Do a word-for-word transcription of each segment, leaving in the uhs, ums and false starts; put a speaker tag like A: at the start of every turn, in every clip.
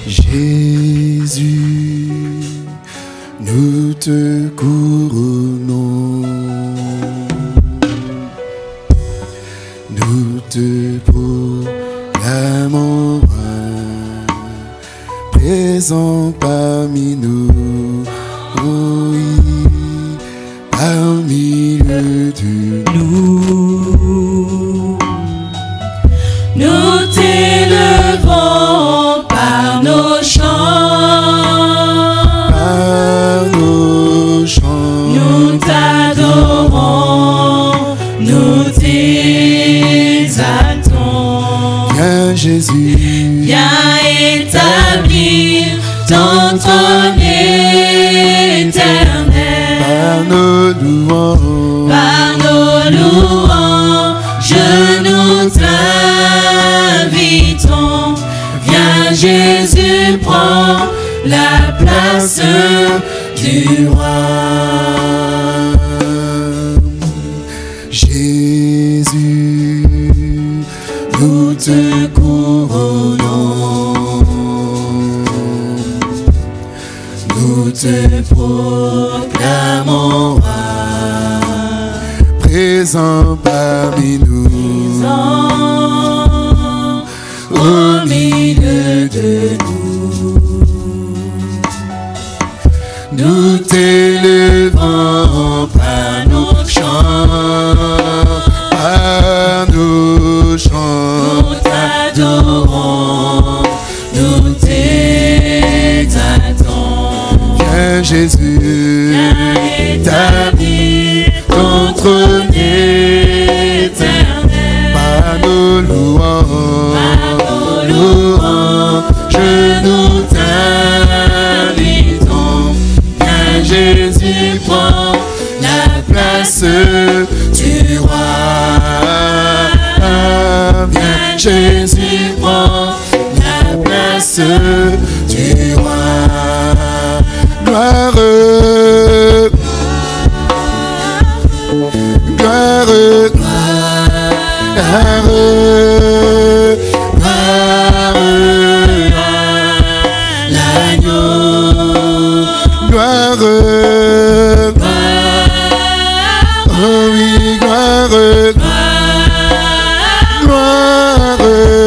A: Jésus, nous te couronnons, nous te proclamons présent parmi nous, oui, parmi le Dieu.
B: Nous, nous t'élevons par nos chants,
A: par nos chants,
B: nous t'adorons, nous t'exaltons.
A: Viens Jésus,
B: viens établir ton trône éternel.
A: Par nos louanges,
B: par nos louanges, nous t'invitons. Viens Jésus, prends la place du roi.
A: Jésus, nous te couronnons, nous te proclamons roi, présent parmi nous,
B: présent au milieu de nous.
A: Nous t'élevons par nos chants, par nos chants,
B: nous t'adorons, nous t'exaltons.
A: Viens Jésus,
B: viens établir ton trône éternel.
A: Par nos louanges,
B: par nos louanges, nous t'invitons. Viens Jésus, prends la place du roi. Viens Jésus, prends la place du roi.
A: gloire, gloire, gloire,
B: l'agneau,
A: gloire, oh oui, gloire, gloire,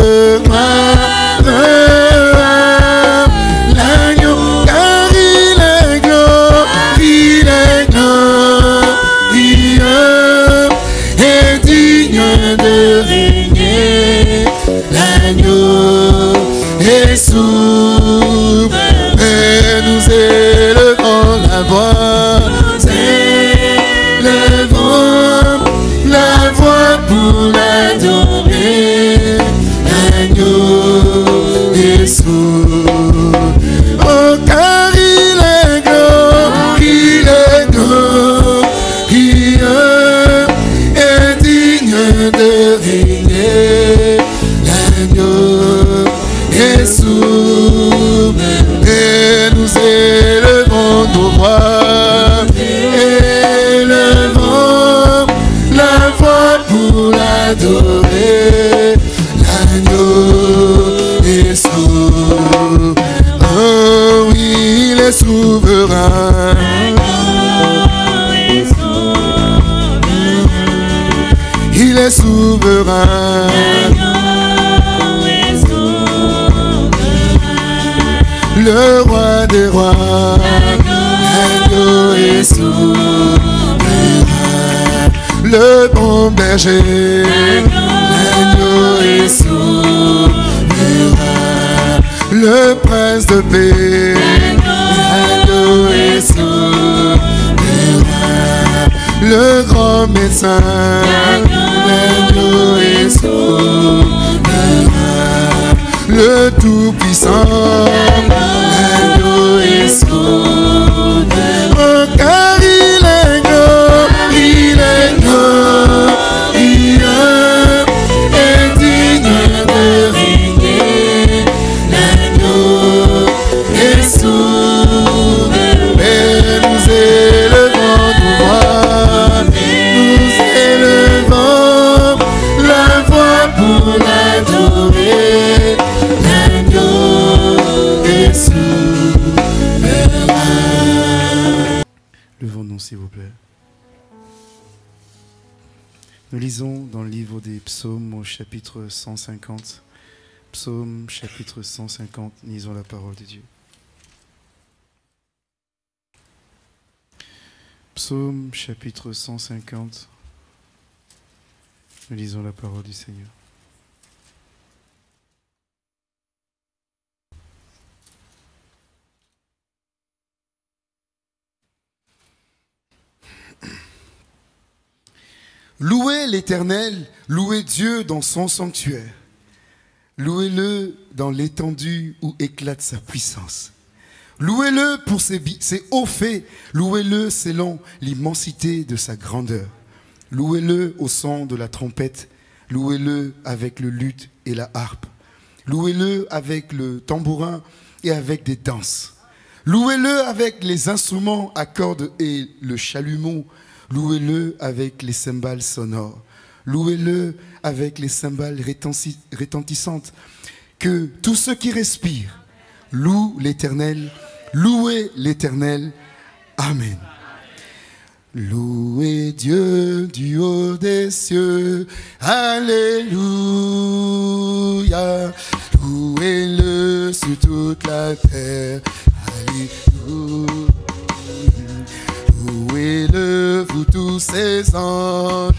A: gloire, l'agneau, car il est glorieux, il est glorieux et digne de régner.
B: l'agneau
A: Et souverain, nous élevons la voix, nous élevons la voix pour l'adorer. L'agneau est souverain, oh car il est glorieux, il est glorieux et digne de régner. L'agneau est souverain, et nous élevons nos voix, élevons la voix pour l'adorer. L'agneau est souverain, oh oui, il est souverain. Il est souverain. Le roi des rois, l'agneau est souverain. Le bon berger, l'agneau est souverain. Le prince de paix, l'agneau est souverain. Le grand médecin, l'agneau est souverain. Le tout-puissant, l'agneau est souverain. Oh, car il est glorieux, il est glorieux et digne de régner. L'agneau est souverain. Et nous élevons nos voix, nous élevons la voix pour l'adorer. L'agneau Levons-nous, s'il vous plaît. Nous lisons dans le livre des psaumes au chapitre cent cinquante. Psaume chapitre cent cinquante, lisons la parole de Dieu. Psaume chapitre cent cinquante, nous lisons la parole du Seigneur. Louez l'Éternel, louez Dieu dans son sanctuaire. Louez-le dans l'étendue où éclate sa puissance. Louez-le pour ses, ses hauts faits, louez-le selon l'immensité de sa grandeur. Louez-le au son de la trompette, louez-le avec le luth et la harpe. Louez-le avec le tambourin et avec des danses. Louez-le avec les instruments à cordes et le chalumeau. Louez-le avec les cymbales sonores. Louez-le avec les cymbales retentissantes. Que tous ceux qui respirent louent l'Éternel. Louez l'Éternel. Amen. Louez Dieu du haut des cieux. Alléluia. Louez-le sur toute la terre. Alléluia. Louez-le, vous tous ses anges.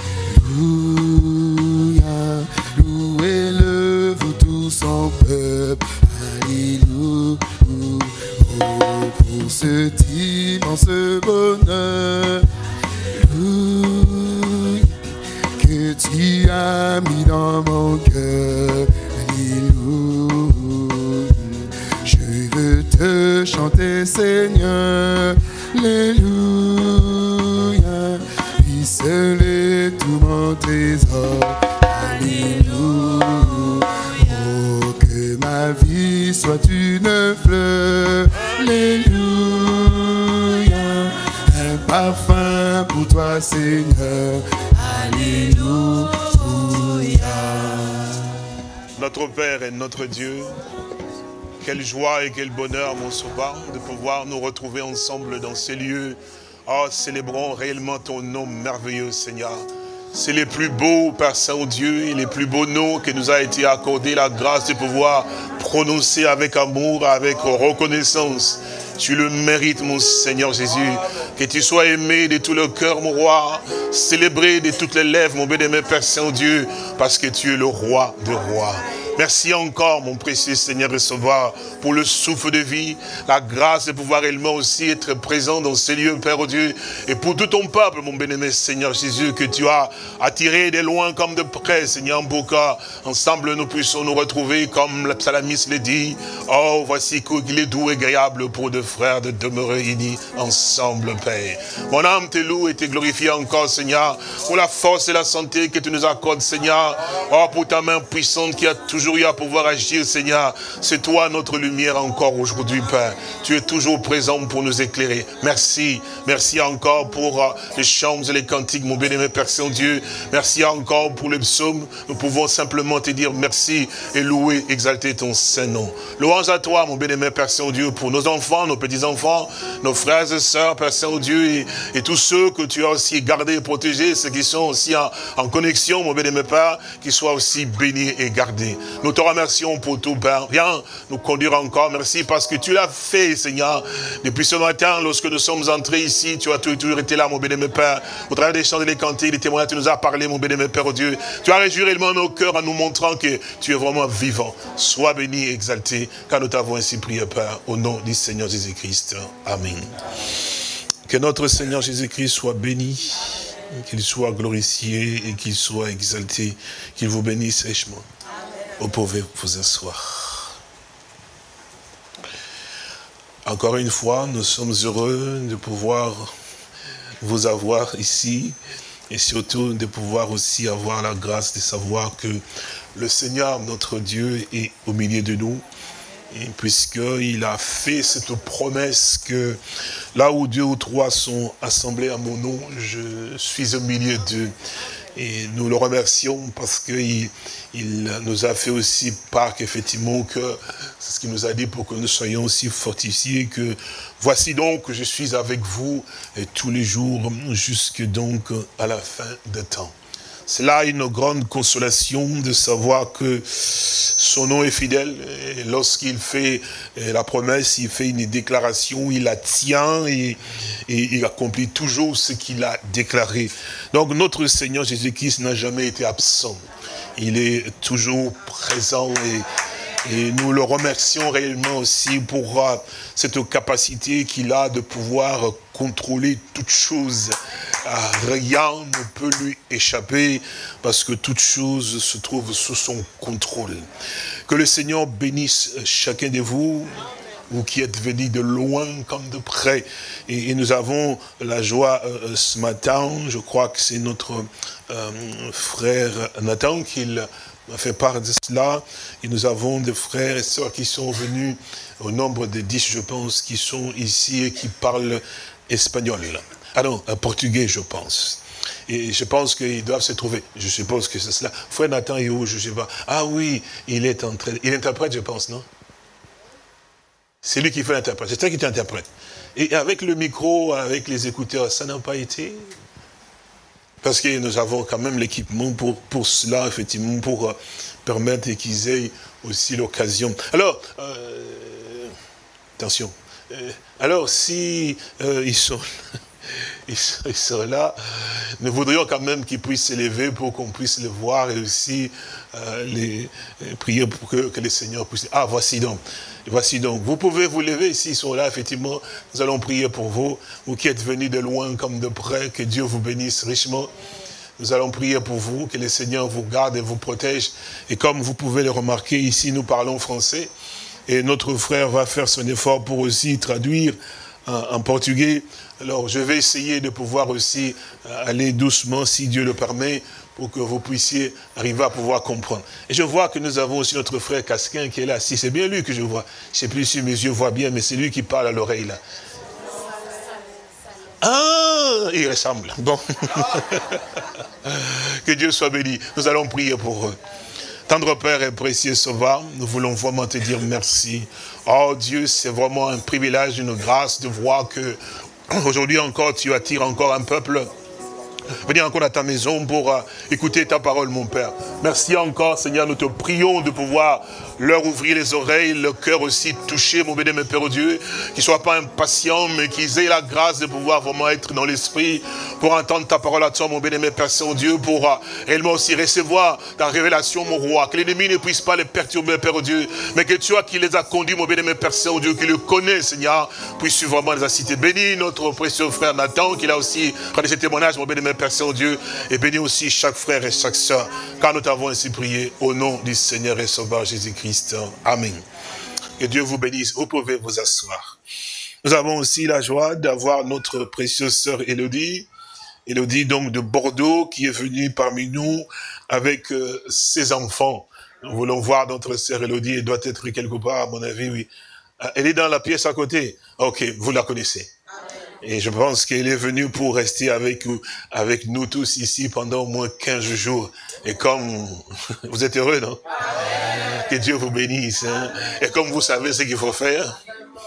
A: Alléluia. Louez-le, vous tous son peuple. Alléluia. Oh, pour ce immense bonheur. Alléluia. Que tu as mis dans mon cœur. Alléluia. Je veux te chanter, Seigneur. Alléluia, puisse les tout mon trésor. Alléluia, oh que ma vie soit une fleur. Alléluia, un parfum pour toi, Seigneur. Alléluia.
C: Notre Père et notre Dieu, quelle joie et quel bonheur, mon sauveur, de pouvoir nous retrouver ensemble dans ces lieux. Oh, célébrons réellement ton nom merveilleux, Seigneur. C'est les plus beaux, Père Saint-Dieu, et les plus beaux noms que nous a été accordé la grâce de pouvoir prononcer avec amour, avec reconnaissance. Tu le mérites, mon Seigneur Jésus. Que tu sois aimé de tout le cœur, mon roi. Célébré de toutes les lèvres, mon bien-aimé Père Saint-Dieu, parce que tu es le roi de rois. Merci encore, mon précieux Seigneur et Sauveur, pour le souffle de vie, la grâce de pouvoir réellement aussi être présent dans ces lieux, Père Dieu, et pour tout ton peuple, mon bien-aimé Seigneur Jésus, que tu as attiré de loin comme de près, Seigneur, pour qu'ensemble nous puissions nous retrouver, comme le psalmiste le dit. Oh, voici qu'il est doux et agréable pour deux frères de demeurer unis ensemble, Père. Mon âme te loue et te glorifie encore, Seigneur, pour la force et la santé que tu nous accordes, Seigneur. Oh, pour ta main puissante qui a toujours eu à pouvoir agir, Seigneur. C'est toi notre lumière encore aujourd'hui, Père. Tu es toujours présent pour nous éclairer. Merci. Merci encore pour uh, les chants et les cantiques, mon bien-aimé Père Saint-Dieu. Merci encore pour les psaumes. Nous pouvons simplement te dire merci et louer, exalter ton Saint-Nom. Louange à toi, mon bien-aimé Père Saint-Dieu, pour nos enfants, nos petits-enfants, nos frères et sœurs, Père Saint-Dieu, et, et tous ceux que tu as aussi gardés et protégés, ceux qui sont aussi en, en connexion, mon bien-aimé Père, qui soient aussi bénis et gardés. Nous te remercions pour tout, Père. Viens nous conduire encore. Merci parce que tu l'as fait, Seigneur. Depuis ce matin, lorsque nous sommes entrés ici, tu as toujours été là, mon bien-aimé Père. Au travers des chants et des cantiques, des témoignages, tu nous as parlé, mon bien-aimé Père Dieu. Tu as réjoui réellement nos cœurs en nous montrant que tu es vraiment vivant. Sois béni et exalté, car nous t'avons ainsi prié, Père, au nom du Seigneur Jésus-Christ. Amen. Que notre Seigneur Jésus-Christ soit béni, qu'il soit glorifié et qu'il soit exalté, qu'il vous bénisse richement. Vous pouvez vous asseoir. Encore une fois, nous sommes heureux de pouvoir vous avoir ici et surtout de pouvoir aussi avoir la grâce de savoir que le Seigneur, notre Dieu, est au milieu de nous. Et puisqu'il a fait cette promesse que là où deux ou trois sont assemblés à mon nom, je suis au milieu d'eux. Et nous le remercions parce qu'il il nous a fait aussi part qu'effectivement, que c'est ce qu'il nous a dit pour que nous soyons aussi fortifiés, que voici donc que je suis avec vous et tous les jours jusque donc à la fin des temps. C'est là une grande consolation de savoir que son nom est fidèle. Et lorsqu'il fait la promesse, il fait une déclaration, il la tient et, et il accomplit toujours ce qu'il a déclaré. Donc notre Seigneur Jésus-Christ n'a jamais été absent. Il est toujours présent et Et nous le remercions réellement aussi pour uh, cette capacité qu'il a de pouvoir uh, contrôler toutes choses. Uh, rien ne peut lui échapper parce que toutes choses se trouvent sous son contrôle. Que le Seigneur bénisse chacun de vous, vous qui êtes venus de loin comme de près. Et, et nous avons la joie uh, ce matin, je crois que c'est notre uh, frère Nathan qui a fait part de cela, et nous avons des frères et sœurs qui sont venus, au nombre de dix, je pense, qui sont ici et qui parlent espagnol. Ah non, portugais, je pense. Et je pense qu'ils doivent se trouver. Je suppose que c'est cela. Frère Nathan est où? Je ne sais pas. Ah oui, il est en train. Il interprète, je pense, non? C'est lui qui fait l'interprète. C'est toi qui t'interprète. Et avec le micro, avec les écouteurs, ça n'a pas été? Parce que nous avons quand même l'équipement pour, pour cela, effectivement, pour euh, permettre qu'ils aient aussi l'occasion. Alors, euh, attention. Euh, alors, si euh, ils, sont, ils, sont, ils sont là, nous voudrions quand même qu'ils puissent s'élever pour qu'on puisse les voir et aussi euh, les, les prier pour que, que le Seigneur puisse... Ah, voici donc. Voici donc. Vous pouvez vous lever s'ils sont là, effectivement. Nous allons prier pour vous. Vous qui êtes venus de loin comme de près, que Dieu vous bénisse richement. Nous allons prier pour vous, que le Seigneur vous garde et vous protège. Et comme vous pouvez le remarquer, ici nous parlons français. Et notre frère va faire son effort pour aussi traduire en, en portugais. Alors je vais essayer de pouvoir aussi aller doucement, si Dieu le permet, pour que vous puissiez arriver à pouvoir comprendre. Et je vois que nous avons aussi notre frère Casquin qui est là. Si c'est bien lui que je vois. Je ne sais plus si mes yeux voient bien, mais c'est lui qui parle à l'oreille là. Ah, il ressemble. Bon. Que Dieu soit béni. Nous allons prier pour eux. Tendre Père et précieux Sauveur, nous voulons vraiment te dire merci. Oh Dieu, c'est vraiment un privilège, une grâce de voir que aujourd'hui encore tu attires encore un peuple. Venir encore à ta maison pour euh, écouter ta parole, mon Père. Merci encore, Seigneur, nous te prions de pouvoir leur ouvrir les oreilles, le cœur aussi touché, mon béni, mon Père Dieu, qu'ils ne soient pas impatients, mais qu'ils aient la grâce de pouvoir vraiment être dans l'esprit pour entendre ta parole à toi, mon béni, mon Père Saint-Dieu, pour euh, réellement aussi recevoir ta révélation, mon roi, que l'ennemi ne puisse pas les perturber, Père Dieu, mais que toi qui les as conduits, mon béni, mon Père Saint-Dieu, qui le connaît, Seigneur, puisse vraiment les assister. Bénis notre précieux frère Nathan, qui a aussi pris ce témoignage, mon béni, mon Père Saint-Dieu, et bénis aussi chaque frère et chaque sœur, car nous t'avons ainsi prié au nom du Seigneur et Sauveur Jésus-Christ. Amen. Que Dieu vous bénisse. Vous pouvez vous asseoir. Nous avons aussi la joie d'avoir notre précieuse sœur Élodie, Élodie donc de Bordeaux, qui est venue parmi nous avec euh, ses enfants. Nous voulons voir notre sœur Élodie, elle doit être quelque part, à mon avis, oui. Elle est dans la pièce à côté. Ok, vous la connaissez. Et je pense qu'elle est venue pour rester avec, avec nous tous ici pendant au moins quinze jours. Et comme vous êtes heureux, non? Que Dieu vous bénisse. Hein? Et comme vous savez ce qu'il faut faire,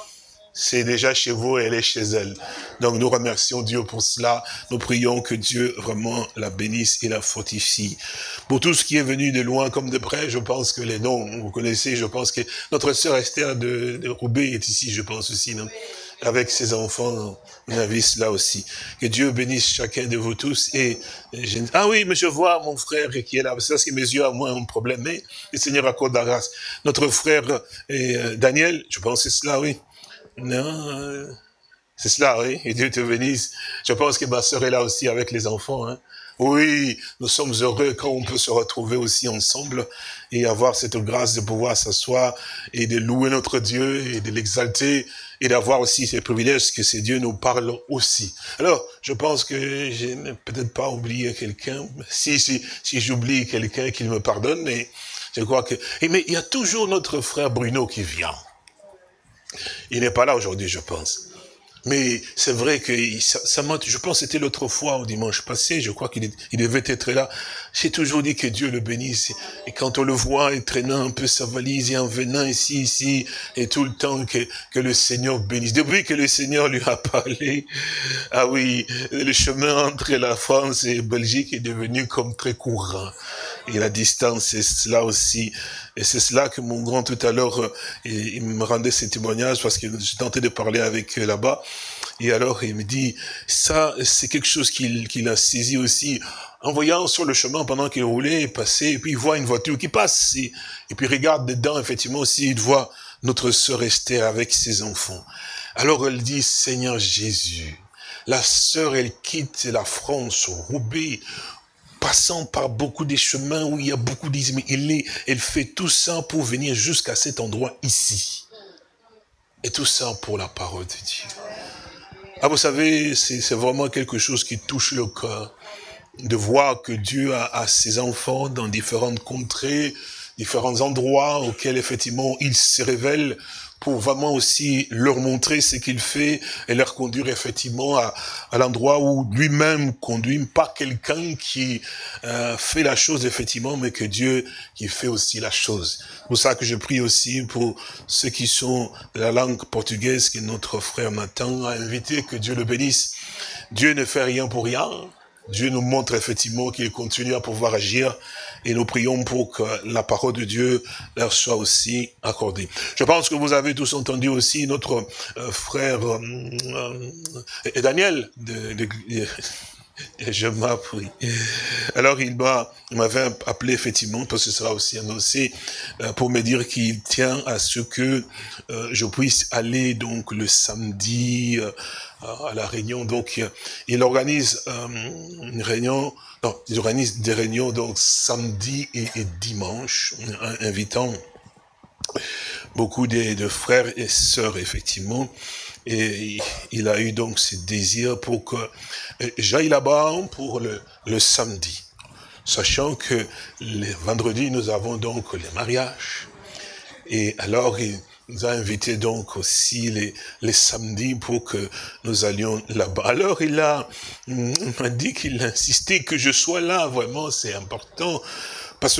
C: c'est déjà chez vous et elle est chez elle. Donc nous remercions Dieu pour cela. Nous prions que Dieu vraiment la bénisse et la fortifie. Pour tout ce qui est venu de loin comme de près, je pense que les noms, vous connaissez, je pense que notre sœur Esther de, de Roubaix est ici, je pense aussi, non? Avec ses enfants, on a vu cela aussi. Que Dieu bénisse chacun de vous tous. Et, et je... Ah oui, mais je vois mon frère qui est là. C'est parce que mes yeux ont moins un problème. Mais le Seigneur accorde la grâce. Notre frère euh, Daniel, je pense que c'est cela, oui. Non, euh, c'est cela, oui. Et Dieu te bénisse. Je pense que ma sœur est là aussi avec les enfants. Hein. Oui, nous sommes heureux quand on peut se retrouver aussi ensemble et avoir cette grâce de pouvoir s'asseoir et de louer notre Dieu et de l'exalter et d'avoir aussi ces privilèges que ces dieux nous parlent aussi. Alors, je pense que je n'ai peut-être pas oublié quelqu'un. Si, si, si j'oublie quelqu'un, qu'il me pardonne, mais je crois que... Mais il y a toujours notre frère Bruno qui vient. Il n'est pas là aujourd'hui, je pense. Mais c'est vrai que ça, ça m'a, je pense que c'était l'autre fois, au dimanche passé, je crois qu'il est- il devait être là. J'ai toujours dit que Dieu le bénisse. Et quand on le voit, il traînant un peu sa valise et en venant ici, ici, et tout le temps que, que le Seigneur bénisse. Depuis que le Seigneur lui a parlé, ah oui, le chemin entre la France et la Belgique est devenu comme très courant. Et la distance, c'est cela aussi. Et c'est cela que mon grand tout à l'heure, euh, il, il me rendait ces témoignages parce que je tentais de parler avec eux là-bas. Et alors, il me dit, ça, c'est quelque chose qu'il qu'il a saisi aussi. En voyant sur le chemin pendant qu'il roulait, il passait, et puis il voit une voiture qui passe. Et, et puis il regarde dedans, effectivement aussi, il voit notre sœur Esther avec ses enfants. Alors elle dit, Seigneur Jésus, la sœur, elle quitte la France, Roubaix, passant par beaucoup de chemins où il y a beaucoup d'ismes. Elle, est- elle fait tout ça pour venir jusqu'à cet endroit ici. Et tout ça pour la parole de Dieu. Ah, vous savez, c'est c'est vraiment quelque chose qui touche le cœur. De voir que Dieu a, a ses enfants dans différentes contrées, différents endroits auxquels effectivement il se révèle pour vraiment aussi leur montrer ce qu'il fait et leur conduire effectivement à, à l'endroit où lui-même conduit, pas quelqu'un qui euh, fait la chose effectivement, mais que Dieu qui fait aussi la chose. C'est pour ça que je prie aussi pour ceux qui sont de la langue portugaise, que notre frère Nathan a invité, que Dieu le bénisse. Dieu ne fait rien pour rien. Dieu nous montre effectivement qu'il continue à pouvoir agir et nous prions pour que la parole de Dieu leur soit aussi accordée. Je pense que vous avez tous entendu aussi notre euh, frère euh, euh, Daniel de, de, de je m'appuie. Alors il m'a, il m'avait appelé effectivement, parce que ce sera aussi annoncé, euh, pour me dire qu'il tient à ce que euh, je puisse aller donc le samedi euh, à la réunion. Donc il organise euh, une réunion, non, il organise des réunions donc samedi et, et dimanche, invitant beaucoup de, de frères et sœurs effectivement. Et il a eu donc ce désir pour que j'aille là-bas pour le, le samedi. Sachant que les vendredis, nous avons donc les mariages. Et alors, il nous a invités donc aussi les, les samedis pour que nous allions là-bas. Alors, il a, il m'a dit qu'il insistait que je sois là. Vraiment, c'est important. Parce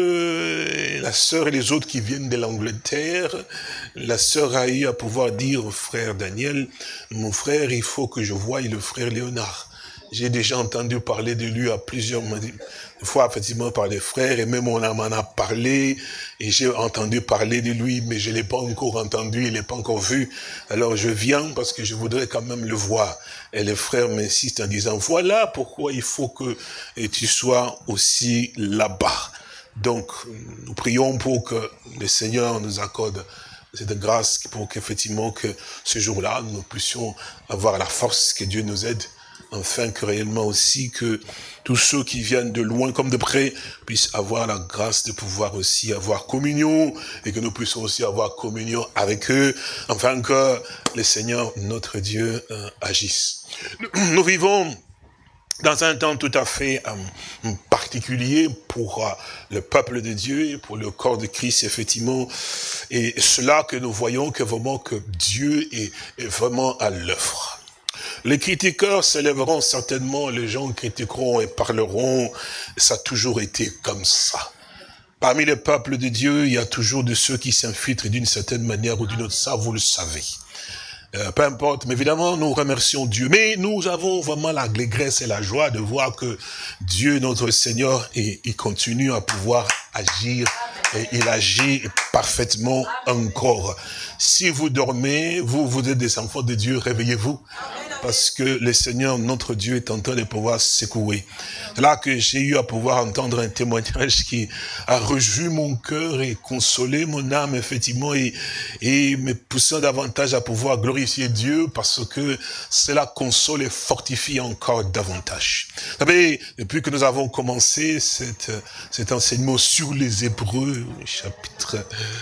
C: que la sœur et les autres qui viennent de l'Angleterre, la sœur a eu à pouvoir dire au frère Daniel, mon frère, il faut que je voie le frère Léonard. J'ai déjà entendu parler de lui à plusieurs fois, effectivement, par les frères, et même on m'en a parlé, et j'ai entendu parler de lui, mais je ne l'ai pas encore entendu, il n'est pas encore vu. Alors je viens parce que je voudrais quand même le voir. Et les frères m'insistent en disant, voilà pourquoi il faut que tu sois aussi là-bas. Donc, nous prions pour que le Seigneur nous accorde cette grâce, pour qu'effectivement, que ce jour-là, nous puissions avoir la force, que Dieu nous aide, afin que réellement aussi que tous ceux qui viennent de loin comme de près puissent avoir la grâce de pouvoir aussi avoir communion et que nous puissions aussi avoir communion avec eux, afin que le Seigneur, notre Dieu, euh, agisse. Nous, nous vivons dans un temps tout à fait euh, particulier pour euh, le peuple de Dieu et pour le corps de Christ, effectivement. Et cela que nous voyons que vraiment que Dieu est, est vraiment à l'œuvre. Les critiqueurs s'élèveront certainement, les gens critiqueront et parleront, ça a toujours été comme ça. Parmi les peuples de Dieu, il y a toujours de ceux qui s'infiltrent d'une certaine manière ou d'une autre, ça vous le savez. Euh, peu importe, mais évidemment, nous remercions Dieu. Mais nous avons vraiment l'allégresse et la joie de voir que Dieu, notre Seigneur, et, il continue à pouvoir agir, et il agit parfaitement encore. Si vous dormez, vous, vous êtes des enfants de Dieu, réveillez-vous. Parce que le Seigneur, notre Dieu, est en train de pouvoir secouer. C'est là que j'ai eu à pouvoir entendre un témoignage qui a rejoui mon cœur et consolé mon âme, effectivement, et, et me poussant davantage à pouvoir glorifier Dieu, parce que cela console et fortifie encore davantage. Vous savez, depuis que nous avons commencé cette, cet enseignement sur les Hébreux, chapitre,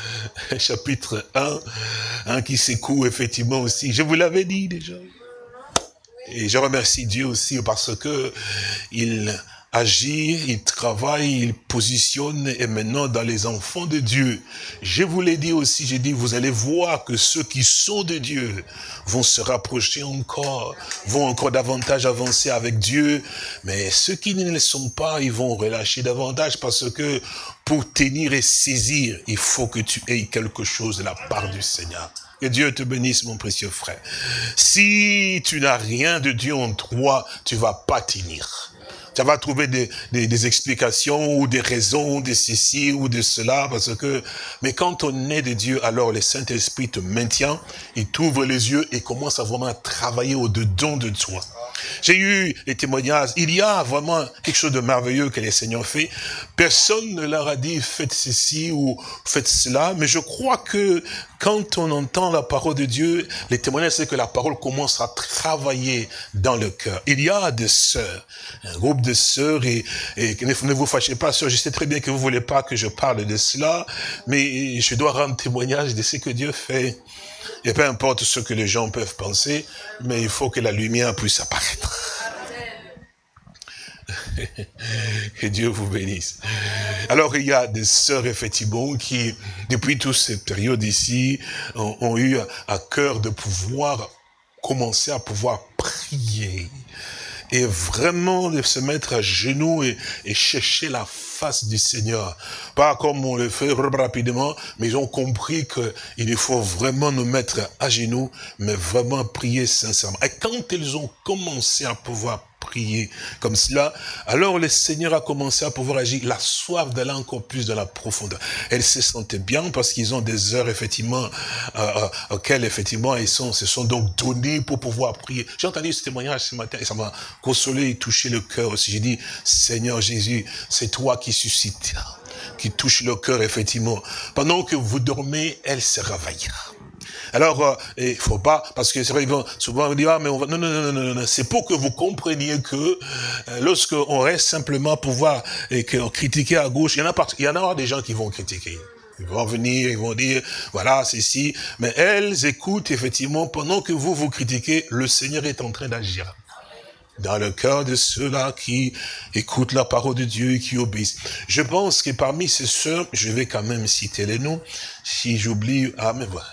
C: chapitre un, hein, qui secoue effectivement aussi, je vous l'avais dit déjà. Et je remercie Dieu aussi parce que il agir, il travaille, il positionne, et maintenant dans les enfants de Dieu. Je vous l'ai dit aussi, j'ai dit, vous allez voir que ceux qui sont de Dieu vont se rapprocher encore, vont encore davantage avancer avec Dieu, mais ceux qui ne le sont pas, ils vont relâcher davantage, parce que pour tenir et saisir, il faut que tu aies quelque chose de la part du Seigneur. Que Dieu te bénisse, mon précieux frère. Si tu n'as rien de Dieu en toi, tu vas pas tenir. Tu vas trouver des, des, des explications ou des raisons de ceci ou de cela, parce que, mais quand on est de Dieu, alors le Saint-Esprit te maintient, il t'ouvre les yeux et commence à vraiment travailler au-dedans de toi. J'ai eu les témoignages, il y a vraiment quelque chose de merveilleux que les Seigneurs fait. Personne ne leur a dit faites ceci ou faites cela, mais je crois que quand on entend la parole de Dieu, les témoignages, c'est que la parole commence à travailler dans le cœur. Il y a des sœurs, un groupe de sœurs, et, et ne vous fâchez pas, sœurs, je sais très bien que vous voulez pas que je parle de cela, mais je dois rendre témoignage de ce que Dieu fait. Et peu importe ce que les gens peuvent penser, mais il faut que la lumière puisse apparaître. Que Dieu vous bénisse. Alors il y a des sœurs effectivement qui, depuis toute cette période ici, ont, ont eu à cœur de pouvoir commencer à pouvoir prier. Et vraiment de se mettre à genoux et, et chercher la face du Seigneur. Pas comme on le fait rapidement, mais ils ont compris qu'il faut vraiment nous mettre à genoux, mais vraiment prier sincèrement. Et quand ils ont commencé à pouvoir prier comme cela, alors le Seigneur a commencé à pouvoir agir, la soif d'aller encore plus dans la profondeur. Elles se sentaient bien parce qu'ils ont des heures effectivement euh, auxquelles effectivement ils sont, se sont donc donnés pour pouvoir prier. J'ai entendu ce témoignage ce matin et ça m'a consolé et touché le cœur aussi. J'ai dit, Seigneur Jésus, c'est toi qui suscites, qui touche le cœur effectivement. Pendant que vous dormez, elle se réveillera. Alors, il euh, faut pas, parce que c'est vrai, souvent on dit, ah, mais on va, non, non, non, non, non, c'est pour que vous compreniez que, euh, lorsqu'on reste simplement à pouvoir, et qu'on critiquer à gauche, il y en a part, il y en aura des gens qui vont critiquer. Ils vont venir, ils vont dire, voilà, c'est ci, mais elles écoutent effectivement, pendant que vous vous critiquez, le Seigneur est en train d'agir. Dans le cœur de ceux-là qui écoutent la parole de Dieu et qui obéissent. Je pense que parmi ces sœurs, je vais quand même citer les noms, si j'oublie, ah, mais voilà.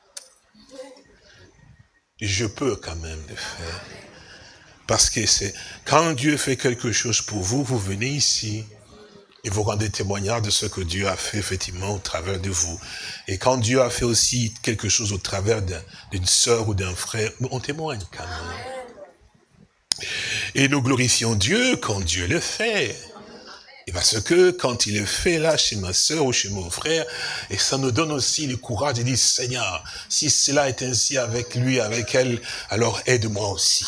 C: Je peux quand même le faire. Parce que c'est, quand Dieu fait quelque chose pour vous, vous venez ici et vous rendez témoignage de ce que Dieu a fait effectivement au travers de vous. Et quand Dieu a fait aussi quelque chose au travers d'une sœur ou d'un frère, on témoigne quand même. Et nous glorifions Dieu quand Dieu le fait. Et parce que quand il le fait là, chez ma sœur ou chez mon frère, et ça nous donne aussi le courage de dire, Seigneur, si cela est ainsi avec lui, avec elle, alors aide-moi aussi.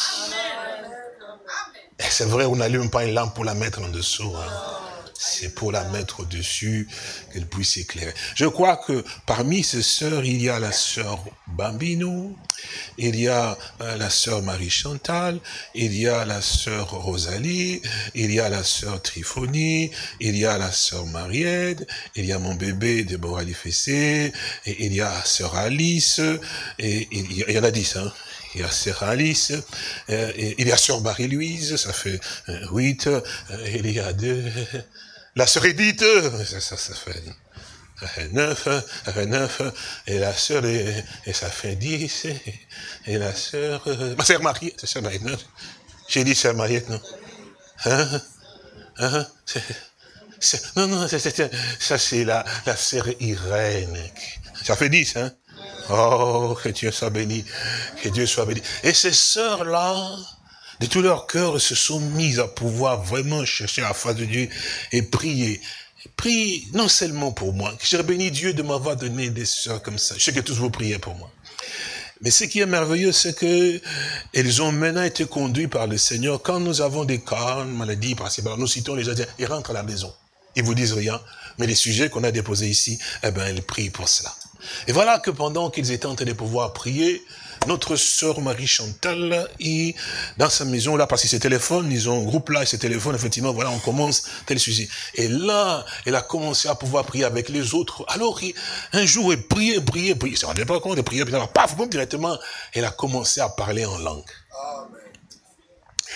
C: Et c'est vrai, on n'allume pas une lampe pour la mettre en dessous. Hein. C'est pour la mettre au-dessus, qu'elle puisse éclairer. Je crois que parmi ces sœurs, il y a la sœur Bambino, il y a euh, la sœur Marie-Chantal, il y a la sœur Rosalie, il y a la sœur Triphonie, il y a la sœur Mariette, il y a mon bébé Déborah Lifessé, et il y a la sœur Alice, et il y, il y en a dix, hein. Il y a sœur Alice, euh, et il y a sœur Marie-Louise, ça fait euh, huit, euh, il y a deux, la sœur Edith, ça, ça, ça fait... Ça fait neuf, ça fait neuf, et la sœur, et, et ça fait dix, et, et la sœur, euh, ma sœur Marie, c'est sœur Mariette, non? J'ai dit sœur Mariette, non? Hein? Hein? C'est, c'est, non, non, c'est, c'est, ça c'est la, la sœur Irène. Ça fait dix, hein? Oh, que Dieu soit béni, que Dieu soit béni. Et ces sœurs-là, de tout leur cœur, se sont mises à pouvoir vraiment chercher la face de Dieu et prier. Prie non seulement pour moi, que j'ai béni Dieu de m'avoir donné des sœurs comme ça. Je sais que tous vous priez pour moi. Mais ce qui est merveilleux, c'est que elles ont maintenant été conduites par le Seigneur. Quand nous avons des cas, une maladie, parce que nous citons les gens, ils rentrent à la maison. Ils vous disent rien. Mais les sujets qu'on a déposés ici, eh ben, elles prient pour cela. Et voilà que pendant qu'ils étaient en train de pouvoir prier, notre sœur Marie-Chantal, dans sa maison, là, parce qu'ils se téléphonent, ils ont un groupe là, ils se téléphonent, effectivement, voilà, on commence tel sujet. Et là, elle a commencé à pouvoir prier avec les autres. Alors, un jour, elle priait, priait, priait. Elle ne se rendait pas compte, elle priait, puis paf, boum, directement, elle a commencé à parler en langue. Amen.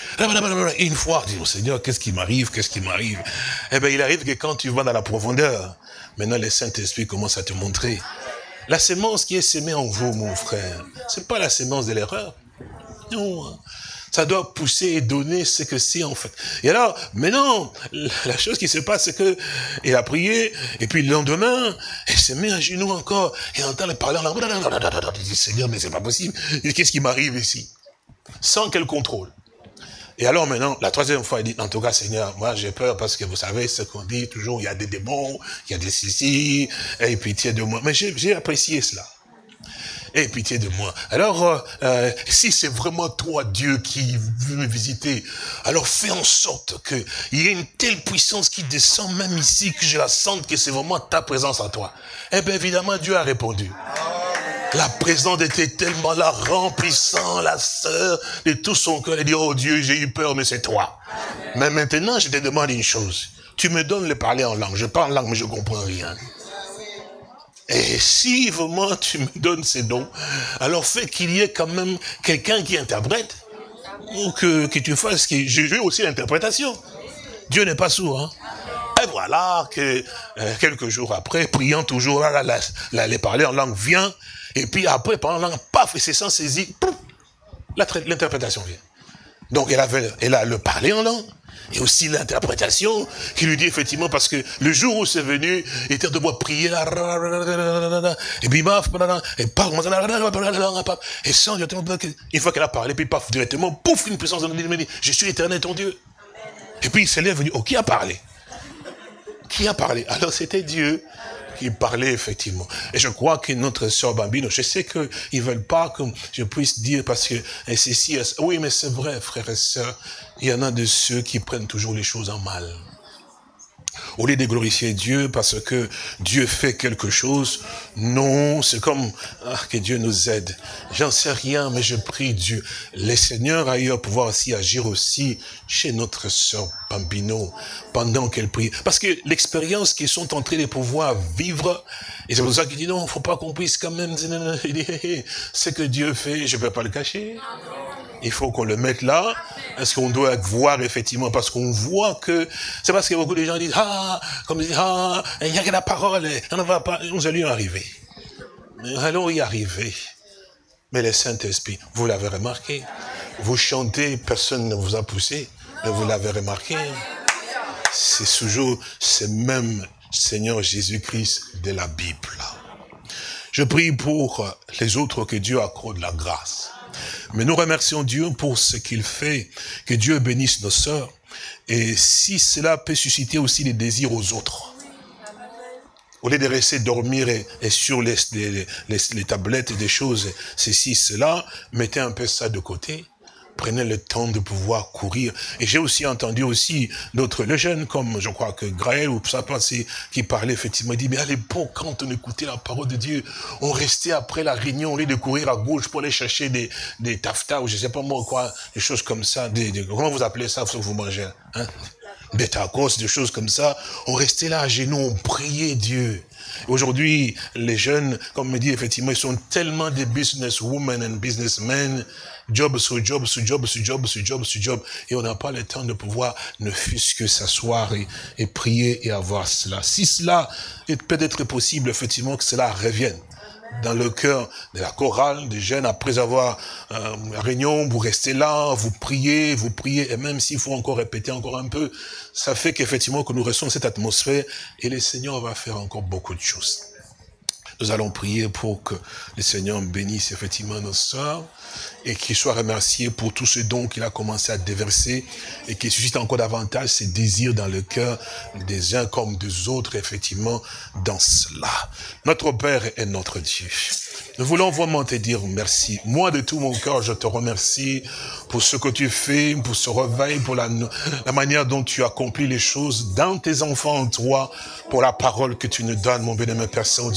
C: Et une fois, dit, oh Seigneur, qu'est-ce qui m'arrive, qu'est-ce qui m'arrive? Eh bien, il arrive que quand tu vas dans la profondeur, maintenant le Saint-Esprit commence à te montrer. La sémence qui est sémée en vous, mon frère, c'est pas la sémence de l'erreur. Non, ça doit pousser et donner ce que c'est en fait. Et alors, maintenant, la chose qui se passe, c'est que il a prié, et puis le lendemain, il s'est mis à genoux encore, et entend le parler en langue. Il dit, Seigneur, mais c'est pas possible. Qu'est-ce qui m'arrive ici? Sans quel contrôle. Et alors maintenant, la troisième fois, il dit, en tout cas, Seigneur, moi j'ai peur parce que vous savez ce qu'on dit toujours, il y a des démons, il y a des sissi, et pitié de moi. Mais j'ai apprécié cela. Et pitié de moi. Alors, euh, si c'est vraiment toi, Dieu, qui veut me visiter, alors fais en sorte qu'il y ait une telle puissance qui descend même ici, que je la sente que c'est vraiment ta présence en toi. Eh bien, évidemment, Dieu a répondu. La présence était tellement là, remplissant la sœur de tout son cœur. Elle dit, oh Dieu, j'ai eu peur, mais c'est toi. Mais maintenant, je te demande une chose. Tu me donnes le parler en langue. Je parle en langue, mais je ne comprends rien. Et si vraiment tu me donnes ces dons, alors fais qu'il y ait quand même quelqu'un qui interprète, ou que, que tu fasses, que je veux aussi l'interprétation. Dieu n'est pas sourd, hein. Et voilà que euh, quelques jours après, priant toujours, là, là, là, là, les parler en langue vient, et puis après, parler en langue, paf, et c'est sans saisir, l'interprétation vient. Donc elle avait, elle a le parler en langue, et aussi l'interprétation qui lui dit effectivement, parce que le jour où c'est venu, il était de moi prier, et puis paf, et paf, et sans, une fois qu'elle a parlé, puis paf, directement, pouf, une puissance de Dieu, je suis l'Éternel ton Dieu. Et puis il s'est venu, oh, qui a parlé? Qui a parlé? Alors c'était Dieu qui parlait effectivement. Et je crois que notre sœur Bambino, je sais qu'ils ne veulent pas que je puisse dire parce que c'est si, oui, mais c'est vrai, frères et sœurs, il y en a de ceux qui prennent toujours les choses en mal. Au lieu de glorifier Dieu parce que Dieu fait quelque chose, non, c'est comme ah, que Dieu nous aide. J'en sais rien, mais je prie Dieu. Les seigneurs ailleurs pouvoir aussi agir aussi chez notre sœur Bambino pendant qu'elle prie. Parce que l'expérience qu'ils sont en train de pouvoir vivre, et c'est pour ça qu'il dit non, il ne faut pas qu'on puisse quand même, ce que Dieu fait, je ne peux pas le cacher. Il faut qu'on le mette là. Est-ce qu'on doit voir effectivement, parce qu'on voit que, c'est parce que beaucoup de gens disent, ah, comme ils disent, ah, il n'y a que la parole, on ne va pas, nous allons y arriver. Nous allons y arriver. Mais le Saint-Esprit, vous l'avez remarqué, vous chantez, personne ne vous a poussé, mais vous l'avez remarqué. C'est toujours ce même Seigneur Jésus-Christ de la Bible. Je prie pour les autres que Dieu accorde la grâce. Mais nous remercions Dieu pour ce qu'il fait, que Dieu bénisse nos sœurs, et si cela peut susciter aussi des désirs aux autres. Au lieu de rester dormir et, et sur les, les, les, les tablettes et des choses, ceci, cela, mettez un peu ça de côté. Prenez le temps de pouvoir courir. Et j'ai aussi entendu aussi d'autres, les jeunes, comme je crois que Graël ou ça passé, qui parlait effectivement, il dit, mais à l'époque, quand on écoutait la parole de Dieu, on restait après la réunion, au lieu de courir à gauche pour aller chercher des, des taffetas, ou je sais pas moi quoi, des choses comme ça, des, des, comment vous appelez ça, ce que vous mangez, hein? Des tacos, des choses comme ça. On restait là à genoux, on priait Dieu. Aujourd'hui, les jeunes, comme me dit effectivement, ils sont tellement des businesswomen and businessmen, job sur job, sur job, sur job, sur job, sur job, et on n'a pas le temps de pouvoir ne fût-ce que s'asseoir et, et prier et avoir cela. Si cela est peut-être possible, effectivement, que cela revienne dans le cœur de la chorale, des jeunes, après avoir euh, la réunion, vous restez là, vous priez, vous priez, et même s'il faut encore répéter encore un peu, ça fait qu'effectivement que nous restons dans cette atmosphère, et le Seigneur va faire encore beaucoup de choses. Nous allons prier pour que le Seigneur bénisse effectivement nos sœurs, et qu'il soit remercié pour tout ce don qu'il a commencé à déverser, et qu'il suscite encore davantage ses désirs dans le cœur des uns comme des autres, effectivement, dans cela. Notre Père est notre Dieu. Nous voulons vraiment te dire merci. Moi, de tout mon cœur, je te remercie pour ce que tu fais, pour ce réveil, pour la, la manière dont tu accomplis les choses dans tes enfants, en toi, pour la parole que tu nous donnes, mon bien-aimé Père Saint-Dieu. Merci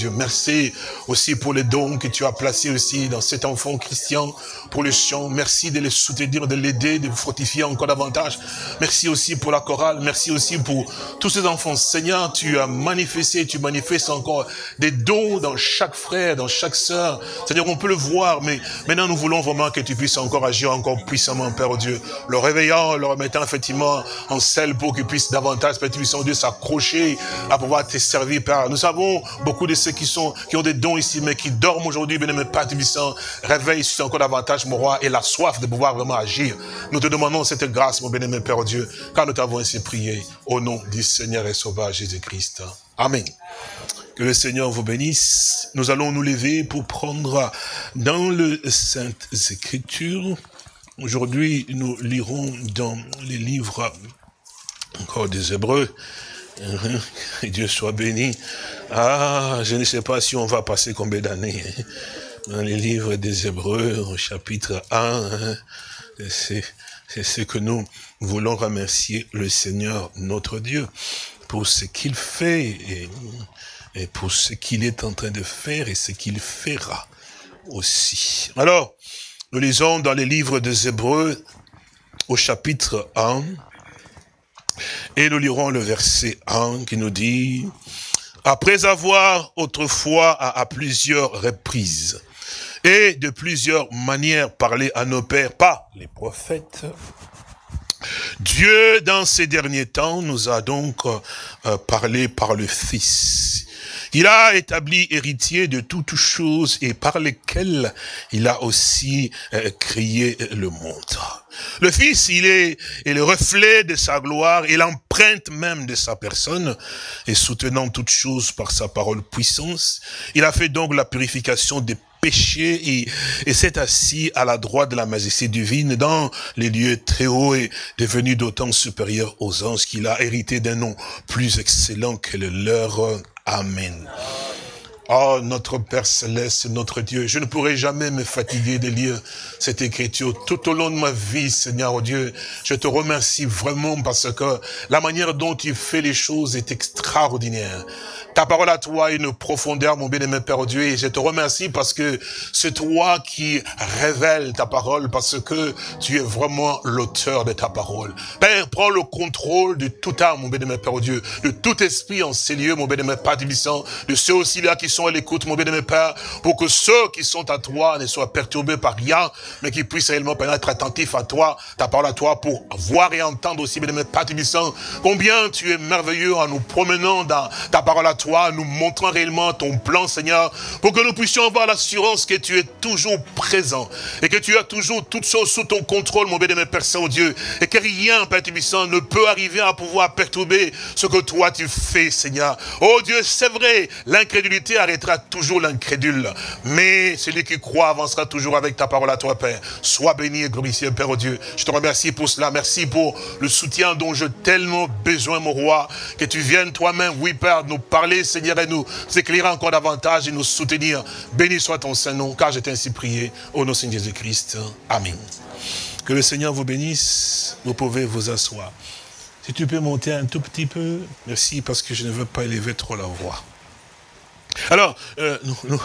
C: remercier aussi pour les dons que tu as placés aussi dans cet enfant Christian, pour le chant. Merci de le soutenir, de l'aider, de le fortifier encore davantage. Merci aussi pour la chorale. Merci aussi pour tous ces enfants. Seigneur, tu as manifesté, tu manifestes encore des dons dans chaque frère, dans chaque sœur. C'est-à-dire on peut le voir, mais maintenant nous voulons vraiment que tu puisses encore agir encore puissamment, Père Dieu. Le réveillant, le remettant effectivement en selle pour qu'ils puissent davantage, Père Dieu, s'accrocher à pouvoir te servir, Père. Nous savons beaucoup de ceux qui sont, qui ont des dons ici, mais qui dorment aujourd'hui, bien-aimé Père Tubissant. Réveille encore davantage, mon roi, et la soif de pouvoir vraiment agir. Nous te demandons cette grâce, mon bien-aimé Père Dieu, car nous t'avons ainsi prié, au nom du Seigneur et Sauveur Jésus-Christ. Amen. Que le Seigneur vous bénisse. Nous allons nous lever pour prendre dans le Saintes Écritures. Aujourd'hui, nous lirons dans les livres encore des Hébreux. Que Dieu soit béni. Ah, je ne sais pas si on va passer combien d'années dans les livres des Hébreux, au chapitre un. C'est ce que nous voulons remercier le Seigneur, notre Dieu, pour ce qu'il fait et, et pour ce qu'il est en train de faire et ce qu'il fera aussi. Alors, nous lisons dans les livres des Hébreux, au chapitre un, et nous lirons le verset un qui nous dit « Après avoir autrefois à, à plusieurs reprises et de plusieurs manières parlé à nos pères par les prophètes, Dieu dans ces derniers temps nous a donc euh, parlé par le Fils. Il a établi héritier de toutes choses et par lesquelles il a aussi euh, créé le monde. Le Fils, il est, est le reflet de sa gloire et l'empreinte même de sa personne, et soutenant toutes choses par sa parole puissance, il a fait donc la purification des péchés et, et s'est assis à la droite de la majesté divine dans les lieux très hauts et devenu d'autant supérieur aux anges qu'il a hérité d'un nom plus excellent que le leur. Amen. Oh, notre Père Céleste, notre Dieu, je ne pourrai jamais me fatiguer de lire cette écriture tout au long de ma vie, Seigneur oh Dieu. Je te remercie vraiment parce que la manière dont tu fais les choses est extraordinaire. Ta parole à toi est une profondeur, mon bien-aimé Père Dieu, et je te remercie parce que c'est toi qui révèles ta parole, parce que tu es vraiment l'auteur de ta parole. Père, prends le contrôle de tout âme, mon bien-aimé Père Dieu, de tout esprit en ces lieux, mon bien-aimé Père Tubissant, de ceux aussi là qui sont à l'écoute, mon bien-aimé Père, pour que ceux qui sont à toi ne soient perturbés par rien, mais qu'ils puissent réellement être attentifs à toi, ta parole à toi, pour voir et entendre aussi, bien-aimé Père Tubissant, combien tu es merveilleux en nous promenant dans ta parole à toi, nous montrant réellement ton plan, Seigneur, pour que nous puissions avoir l'assurance que tu es toujours présent et que tu as toujours toutes choses sous ton contrôle, mon bien-aimé Père Saint-Dieu, et que rien, Père Tubissant, ne peut arriver à pouvoir perturber ce que toi tu fais, Seigneur. Oh Dieu, c'est vrai, l'incrédulité arrêtera toujours l'incrédule, mais celui qui croit avancera toujours avec ta parole à toi, Père. Sois béni et glorifié, Père, oh Dieu. Je te remercie pour cela. Merci pour le soutien dont j'ai tellement besoin, mon roi, que tu viennes toi-même, oui, Père, nous parler, Seigneur, et nous éclairer encore davantage et nous soutenir. Béni soit ton Saint-Nom, car je t'ai ainsi prié. Au nom de Seigneur Jésus-Christ. Amen. Que le Seigneur vous bénisse. Vous pouvez vous asseoir. Si tu peux monter un tout petit peu, merci, parce que je ne veux pas élever trop la voix. Alors, euh, nous, nous,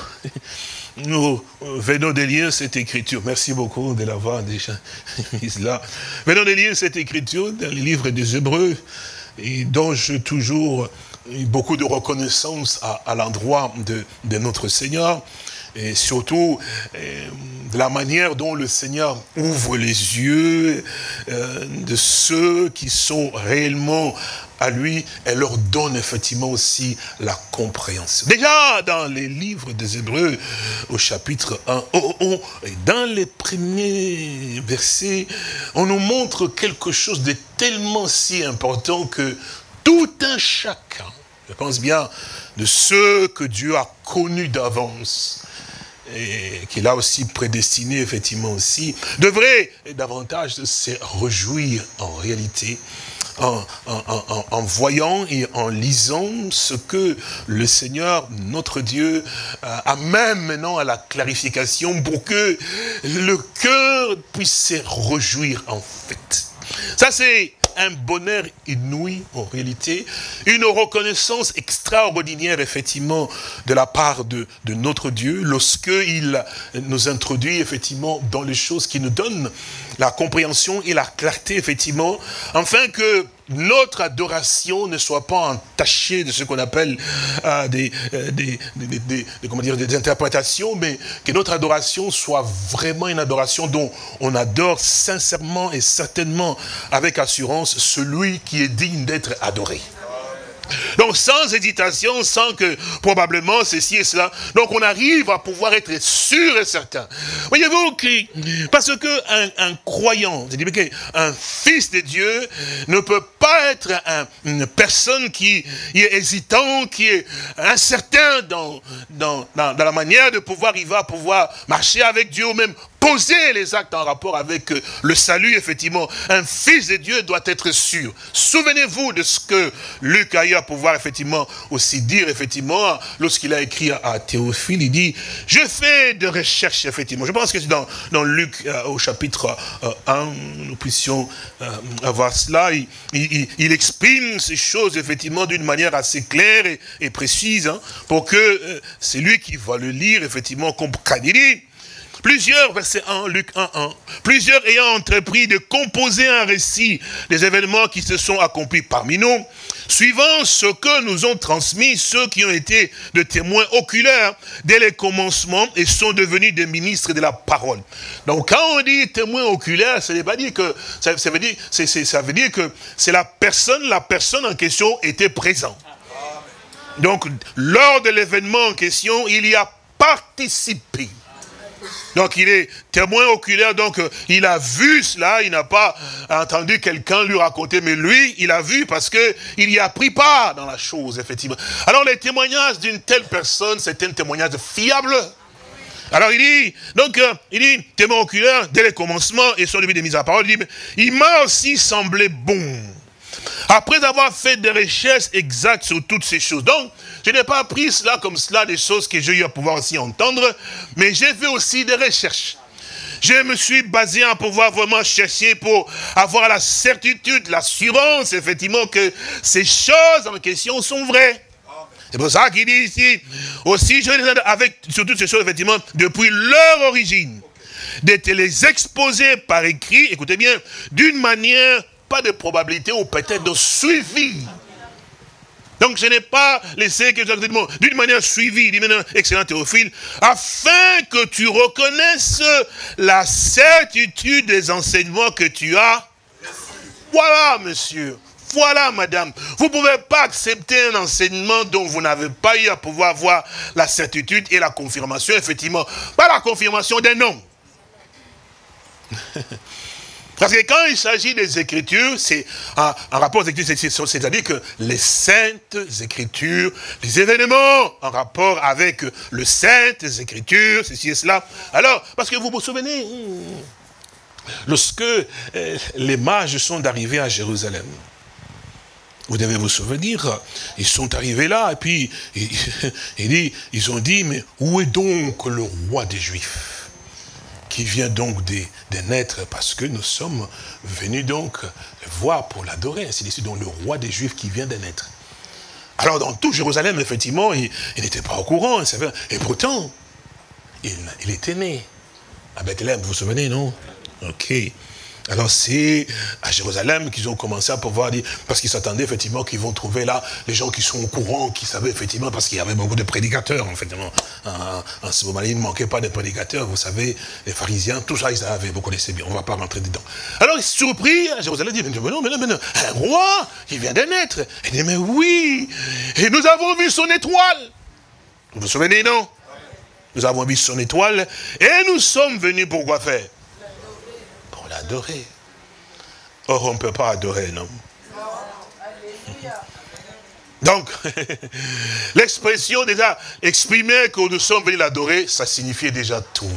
C: nous venons de lire cette écriture. Merci beaucoup de l'avoir déjà mise là. Venons de lire cette écriture dans les livres des Hébreux, et dont j'ai toujours beaucoup de reconnaissance à, à l'endroit de, de notre Seigneur, et surtout euh, de la manière dont le Seigneur ouvre les yeux euh, de ceux qui sont réellement à lui et leur donne effectivement aussi la compréhension. Déjà dans les livres des Hébreux, au chapitre un, on, on, dans les premiers versets, on nous montre quelque chose de tellement si important que tout un chacun, je pense bien, de ceux que Dieu a connus d'avance, et qu'il a aussi prédestiné effectivement aussi, devrait davantage se réjouir en réalité, en, en, en, en voyant et en lisant ce que le Seigneur, notre Dieu, amène maintenant à la clarification pour que le cœur puisse se réjouir en fait. Ça c'est un bonheur inouï en réalité, une reconnaissance extraordinaire effectivement de la part de, de notre Dieu lorsqu'il nous introduit effectivement dans les choses qui nous donnent la compréhension et la clarté effectivement, afin que notre adoration ne soit pas entachée de ce qu'on appelle euh, des, euh, des, des, des, des, comment dire, des interprétations, mais que notre adoration soit vraiment une adoration dont on adore sincèrement et certainement avec assurance celui qui est digne d'être adoré. Donc sans hésitation, sans que probablement ceci et cela. Donc on arrive à pouvoir être sûr et certain. Voyez-vous que, parce que un, un croyant, c'est-à-dire qu'un fils de Dieu ne peut pas être un, une personne qui est hésitant, qui est incertain dans, dans, dans, dans la manière de pouvoir, il va pouvoir marcher avec Dieu ou même poser les actes en rapport avec le salut, effectivement. Un fils de Dieu doit être sûr. Souvenez-vous de ce que Luc a eu à pouvoir, effectivement, aussi dire, effectivement, lorsqu'il a écrit à Théophile, il dit, je fais de recherches, effectivement. Je pense que c'est dans, dans Luc, euh, au chapitre euh, un, nous puissions euh, avoir cela. Il, il, il exprime ces choses, effectivement, d'une manière assez claire et, et précise, hein, pour que euh, c'est lui qui va le lire, effectivement, comprenne. Il dit, plusieurs, verset un, Luc un, un, plusieurs ayant entrepris de composer un récit des événements qui se sont accomplis parmi nous, suivant ce que nous ont transmis ceux qui ont été de témoins oculaires dès les commencements et sont devenus des ministres de la parole. Donc quand on dit témoin oculaire, ça ne veut pas dire que, ça, ça veut dire, c'est, c'est, ça veut dire que c'est la personne, la personne en question était présente. Donc lors de l'événement en question, il y a participé. Donc il est témoin oculaire, donc euh, il a vu cela, il n'a pas entendu quelqu'un lui raconter, mais lui, il a vu parce que il y a pris part dans la chose, effectivement. Alors les témoignages d'une telle personne, c'est un témoignage fiable. Alors il dit, donc euh, il dit, témoin oculaire, dès le commencement, et sur le but des mises à parole, il dit, il m'a aussi semblé bon, après avoir fait des recherches exactes sur toutes ces choses. Donc, je n'ai pas pris cela comme cela, des choses que j'ai eu à pouvoir aussi entendre, mais j'ai fait aussi des recherches. Je me suis basé à pouvoir vraiment chercher pour avoir la certitude, l'assurance, effectivement, que ces choses en question sont vraies. C'est pour ça qu'il dit ici, aussi, je les ai avec, sur toutes ces choses, effectivement, depuis leur origine, de te les exposer par écrit, écoutez bien, d'une manière pas de probabilité ou peut-être de suivi. Donc je n'ai pas laissé que d'une manière suivie, d'une manière excellente Théophile, afin que tu reconnaisses la certitude des enseignements que tu as. Voilà, monsieur. Voilà, madame. Vous ne pouvez pas accepter un enseignement dont vous n'avez pas eu à pouvoir avoir la certitude et la confirmation, effectivement. Pas la confirmation d'un homme. Parce que quand il s'agit des Écritures, c'est un, un rapport aux Écritures, c'est-à-dire que les saintes Écritures, les événements en rapport avec le saintes Écritures, ceci et cela. Alors, parce que vous vous souvenez, lorsque euh, les mages sont arrivés à Jérusalem, vous devez vous souvenir, ils sont arrivés là, et puis ils, ils, ils ont dit, mais où est donc le roi des Juifs ? Qui vient donc de, de naître, parce que nous sommes venus donc voir pour l'adorer, ainsi de suite, donc le roi des Juifs qui vient de naître. Alors dans tout Jérusalem, effectivement, il, il n'était pas au courant, et pourtant, il, il était né à Bethléem, vous vous souvenez, non? Ok. Alors c'est à Jérusalem qu'ils ont commencé à pouvoir dire, parce qu'ils s'attendaient effectivement qu'ils vont trouver là les gens qui sont au courant, qui savaient effectivement, parce qu'il y avait beaucoup de prédicateurs, en fait. En, en ce moment-là, il ne manquait pas de prédicateurs, vous savez, les pharisiens, tout ça, ils savaient, vous connaissez bien, on ne va pas rentrer dedans. Alors, surpris, à Jérusalem, il dit, mais non, mais non, mais non, un roi, il vient de naître. Il dit, mais oui, et nous avons vu son étoile. Vous vous souvenez, non? Nous avons vu son étoile, et nous sommes venus pour quoi faire? Adorer. Or, on ne peut pas adorer un homme. Donc, l'expression déjà exprimée que nous sommes venus l'adorer, ça signifiait déjà tout.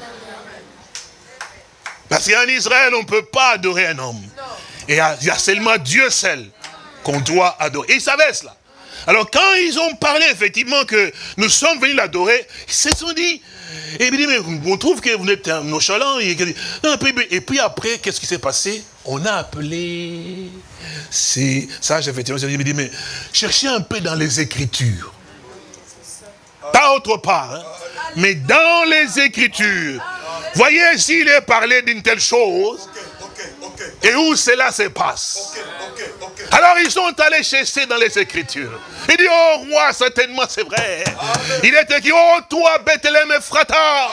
C: Parce qu'en Israël, on ne peut pas adorer un homme. Et il y a seulement Dieu seul qu'on doit adorer. Et ils savaient cela. Alors, quand ils ont parlé, effectivement, que nous sommes venus l'adorer, ils se sont dit, et puis, mais on trouve que vous êtes un nonchalant. Et, et puis après, qu'est-ce qui s'est passé? on a appelé, c'est ça, effectivement, je me dis, mais cherchez un peu dans les Écritures. Pas autre part, hein, mais dans les Écritures. Voyez s'il est parlé d'une telle chose, et où cela se passe. Alors ils sont allés chercher dans les Écritures. Il dit, oh roi, certainement c'est vrai. Amen. Il est écrit, oh toi, Bethléem Ephrata.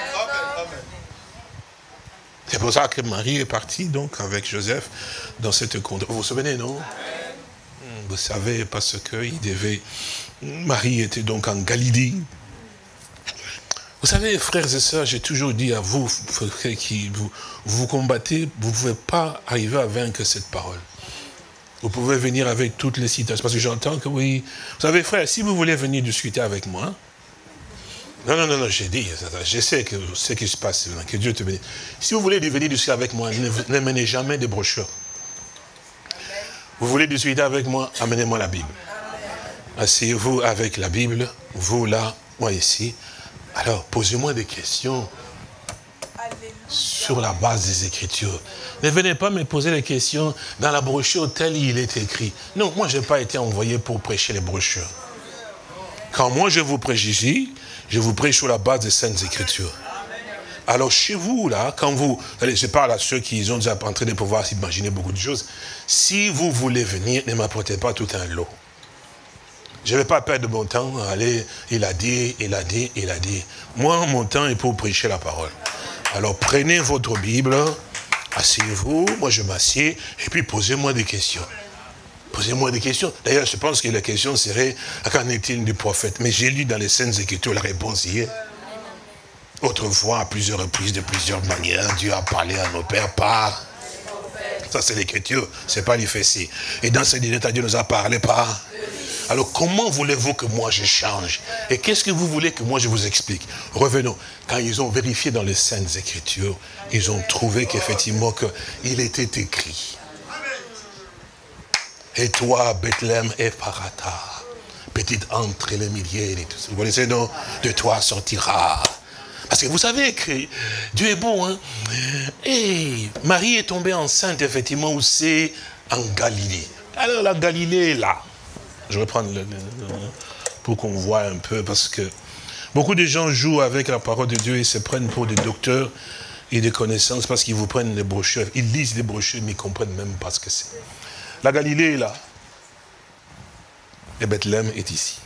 C: C'est pour ça que Marie est partie donc avec Joseph dans cette contrée. Vous vous souvenez, non? Vous savez, parce qu'il devait... Marie était donc en Galilée. Vous savez, frères et sœurs, j'ai toujours dit à vous, qui vous, vous combattez, vous ne pouvez pas arriver à vaincre cette parole. Vous pouvez venir avec toutes les citations, parce que j'entends que oui. Vous savez, frère, si vous voulez venir discuter avec moi, non, non, non, non, j'ai dit, je sais que ce qui se passe, que Dieu te bénisse. Si vous voulez venir discuter avec moi, ne menez jamais des brochures. Vous voulez discuter avec moi, amenez-moi la Bible. Asseyez-vous avec la Bible, vous là, moi ici. Alors, posez-moi des questions sur la base des Écritures. Ne venez pas me poser des questions dans la brochure telle il est écrit. Non, moi, je n'ai pas été envoyé pour prêcher les brochures. Quand moi, je vous prêche ici, je vous prêche sur la base des Saintes Écritures. Alors, chez vous, là, quand vous... Allez, je parle à ceux qui ont déjà en train de pouvoir s'imaginer beaucoup de choses. Si vous voulez venir, ne m'apportez pas tout un lot. Je ne vais pas perdre mon temps. Allez, il a dit, il a dit, il a dit. Moi, mon temps est pour prêcher la parole. Alors, prenez votre Bible, asseyez-vous, moi je m'assieds, et puis posez-moi des questions. Posez-moi des questions. D'ailleurs, je pense que la question serait, qu'en est-il du prophète? Mais j'ai lu dans les Saintes Écritures la réponse hier. Autrefois, à plusieurs reprises, de plusieurs manières, Dieu a parlé à nos pères par... Ça, c'est l'Écriture, c'est pas les fessiers. Et dans ce dernier temps, Dieu nous a parlé par... Alors, comment voulez-vous que moi je change? Et qu'est-ce que vous voulez que moi je vous explique? Revenons. Quand ils ont vérifié dans les Saintes Écritures, ils ont trouvé qu'effectivement, qu'il était écrit. Et toi, Bethléem Ephrata, petite entre les milliers, et tout ça. Vous connaissez, non? De toi sortira. Parce que vous savez que Dieu est bon, hein? Et Marie est tombée enceinte, effectivement, où c'est en Galilée. Alors, la Galilée est là. Je vais prendre le, le, le, pour qu'on voit un peu, parce que beaucoup de gens jouent avec la parole de Dieu et se prennent pour des docteurs et des connaissances parce qu'ils vous prennent les brochures. Ils lisent les brochures, mais ils ne comprennent même pas ce que c'est. La Galilée est là. Et Bethléem est ici.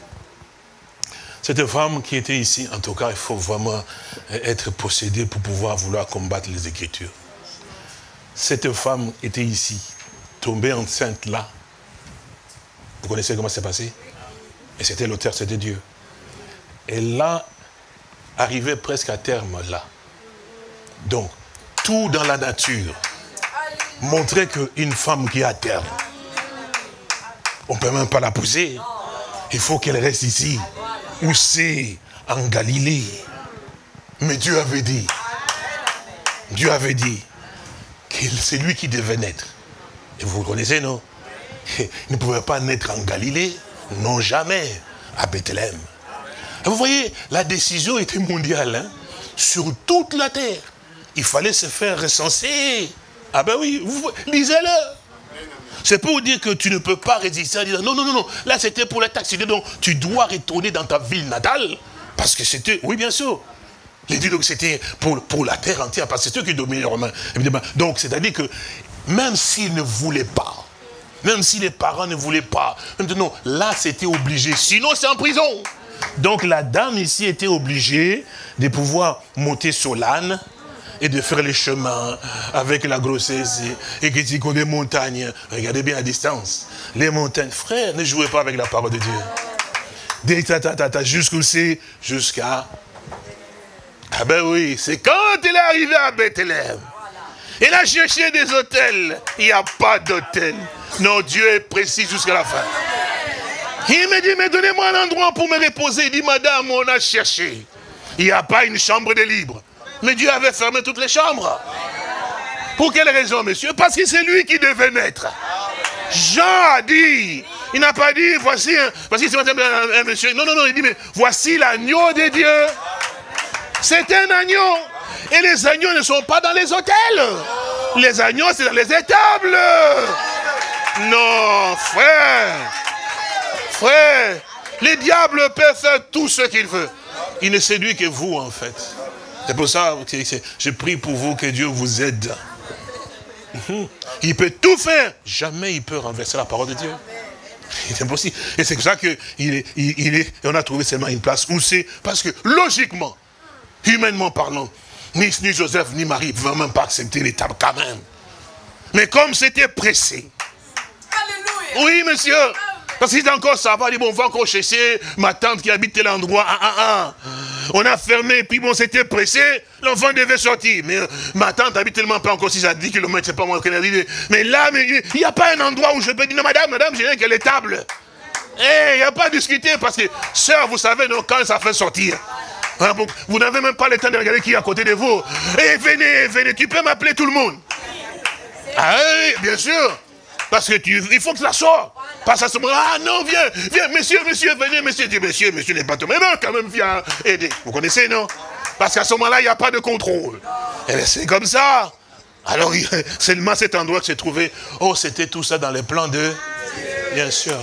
C: Cette femme qui était ici, en tout cas, il faut vraiment être possédé pour pouvoir vouloir combattre les Écritures. Cette femme était ici, tombée enceinte là. Vous connaissez comment c'est passé? Et c'était l'auteur, c'était Dieu. Et là, arrivé presque à terme là. Donc, tout dans la nature montrait qu'une femme qui est à terme, on ne peut même pas la pousser. Il faut qu'elle reste ici. Où c'est? En Galilée. Mais Dieu avait dit, Dieu avait dit que c'est lui qui devait naître. Et vous connaissez, non? Il ne pouvait pas naître en Galilée, non jamais, à Bethléem. Et vous voyez, la décision était mondiale, hein, sur toute la terre. Il fallait se faire recenser. Ah ben oui, vous, lisez-le. C'est pour vous dire que tu ne peux pas résister à dire, non, non, non, non, là c'était pour la taxe, donc tu dois retourner dans ta ville natale, parce que c'était, oui bien sûr, les dit donc c'était pour, pour la terre entière, parce que c'est eux qui dominaient leurs mains. Donc c'est-à-dire que même s'ils ne voulaient pas, même si les parents ne voulaient pas, non, là c'était obligé, sinon c'est en prison. Donc la dame ici était obligée de pouvoir monter sur l'âne, et de faire les chemins avec la grossesse et que tu connais les montagnes. Regardez bien à distance. Les montagnes, frère, ne jouez pas avec la parole de Dieu. Jusqu'où c'est? Jusqu'à... Ah ben oui, c'est quand il est arrivé à Bethléem. Il a cherché des hôtels. Il n'y a pas d'hôtel. Non, Dieu est précis jusqu'à la fin. Il me dit, mais donnez-moi un endroit pour me reposer. Il dit, madame, on a cherché. Il n'y a pas une chambre de libre. Mais Dieu avait fermé toutes les chambres. Pour quelle raison, monsieur? Parce que c'est lui qui devait naître. Jean a dit, il n'a pas dit, voici, un, voici un, un, un monsieur. Non, non, non, il dit, mais voici l'agneau de Dieu. C'est un agneau. Et les agneaux ne sont pas dans les hôtels. Les agneaux, c'est dans les étables. Non, frère. Frère, les diables peuvent faire tout ce qu'ils veulent. Il ne séduit que vous, en fait. C'est pour ça que je prie pour vous que Dieu vous aide. Il peut tout faire. Jamais il peut renverser la parole de Dieu. C'est impossible. Et c'est pour ça qu'il est, il, il est, on a trouvé seulement une place où c'est, parce que logiquement, humainement parlant, ni, ni Joseph ni Marie ne pouvaient même pas accepter l'étape quand même. Mais comme c'était pressé. Alléluia. Oui, monsieur. Parce qu'il dit encore ça va, il dit bon, on va encore chercher ma tante qui habite tel endroit. Ah, ah, ah. On a fermé, puis bon, c'était pressé, l'enfant devait sortir. Mais euh, ma tante habite tellement pas encore si à dix kilomètres, c'est pas moi qui l'ai dit. Mais là, mais, il n'y a pas un endroit où je peux dire, non, madame, madame, j'ai rien que les tables. Eh, il n'y a pas à discuter, parce que, sœur, vous savez, donc, quand ça fait sortir, hein, vous, vous n'avez même pas le temps de regarder qui est à côté de vous. Eh, venez, venez, tu peux m'appeler tout le monde. Ah oui, bien sûr. Parce que tu, il faut que ça sorte. Parce à ce moment-là, ah non, viens, viens, monsieur, monsieur, venez, monsieur. Dit, monsieur, monsieur n'est pas tombé. Mais non, quand même, viens aider. Vous connaissez, non? Parce qu'à ce moment-là, il n'y a pas de contrôle. Et c'est comme ça. Alors, seulement cet endroit que j'ai trouvé, oh, c'était tout ça dans les plans de... Bien sûr.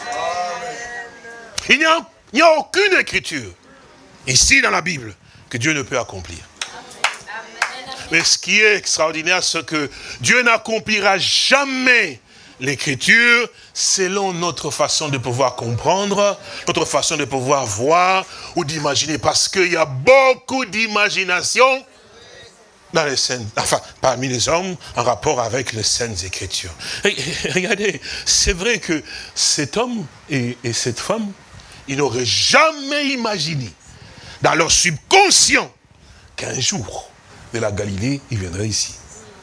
C: Il n'y a, il n'y a aucune écriture, ici dans la Bible, que Dieu ne peut accomplir. Mais ce qui est extraordinaire, c'est que Dieu n'accomplira jamais l'écriture selon notre façon de pouvoir comprendre, notre façon de pouvoir voir ou d'imaginer. Parce qu'il y a beaucoup d'imagination dans les scènes, enfin, parmi les hommes, en rapport avec les scènes écritures. Et, et, regardez, c'est vrai que cet homme et, et cette femme, ils n'auraient jamais imaginé, dans leur subconscient, qu'un jour, de la Galilée, ils viendraient ici.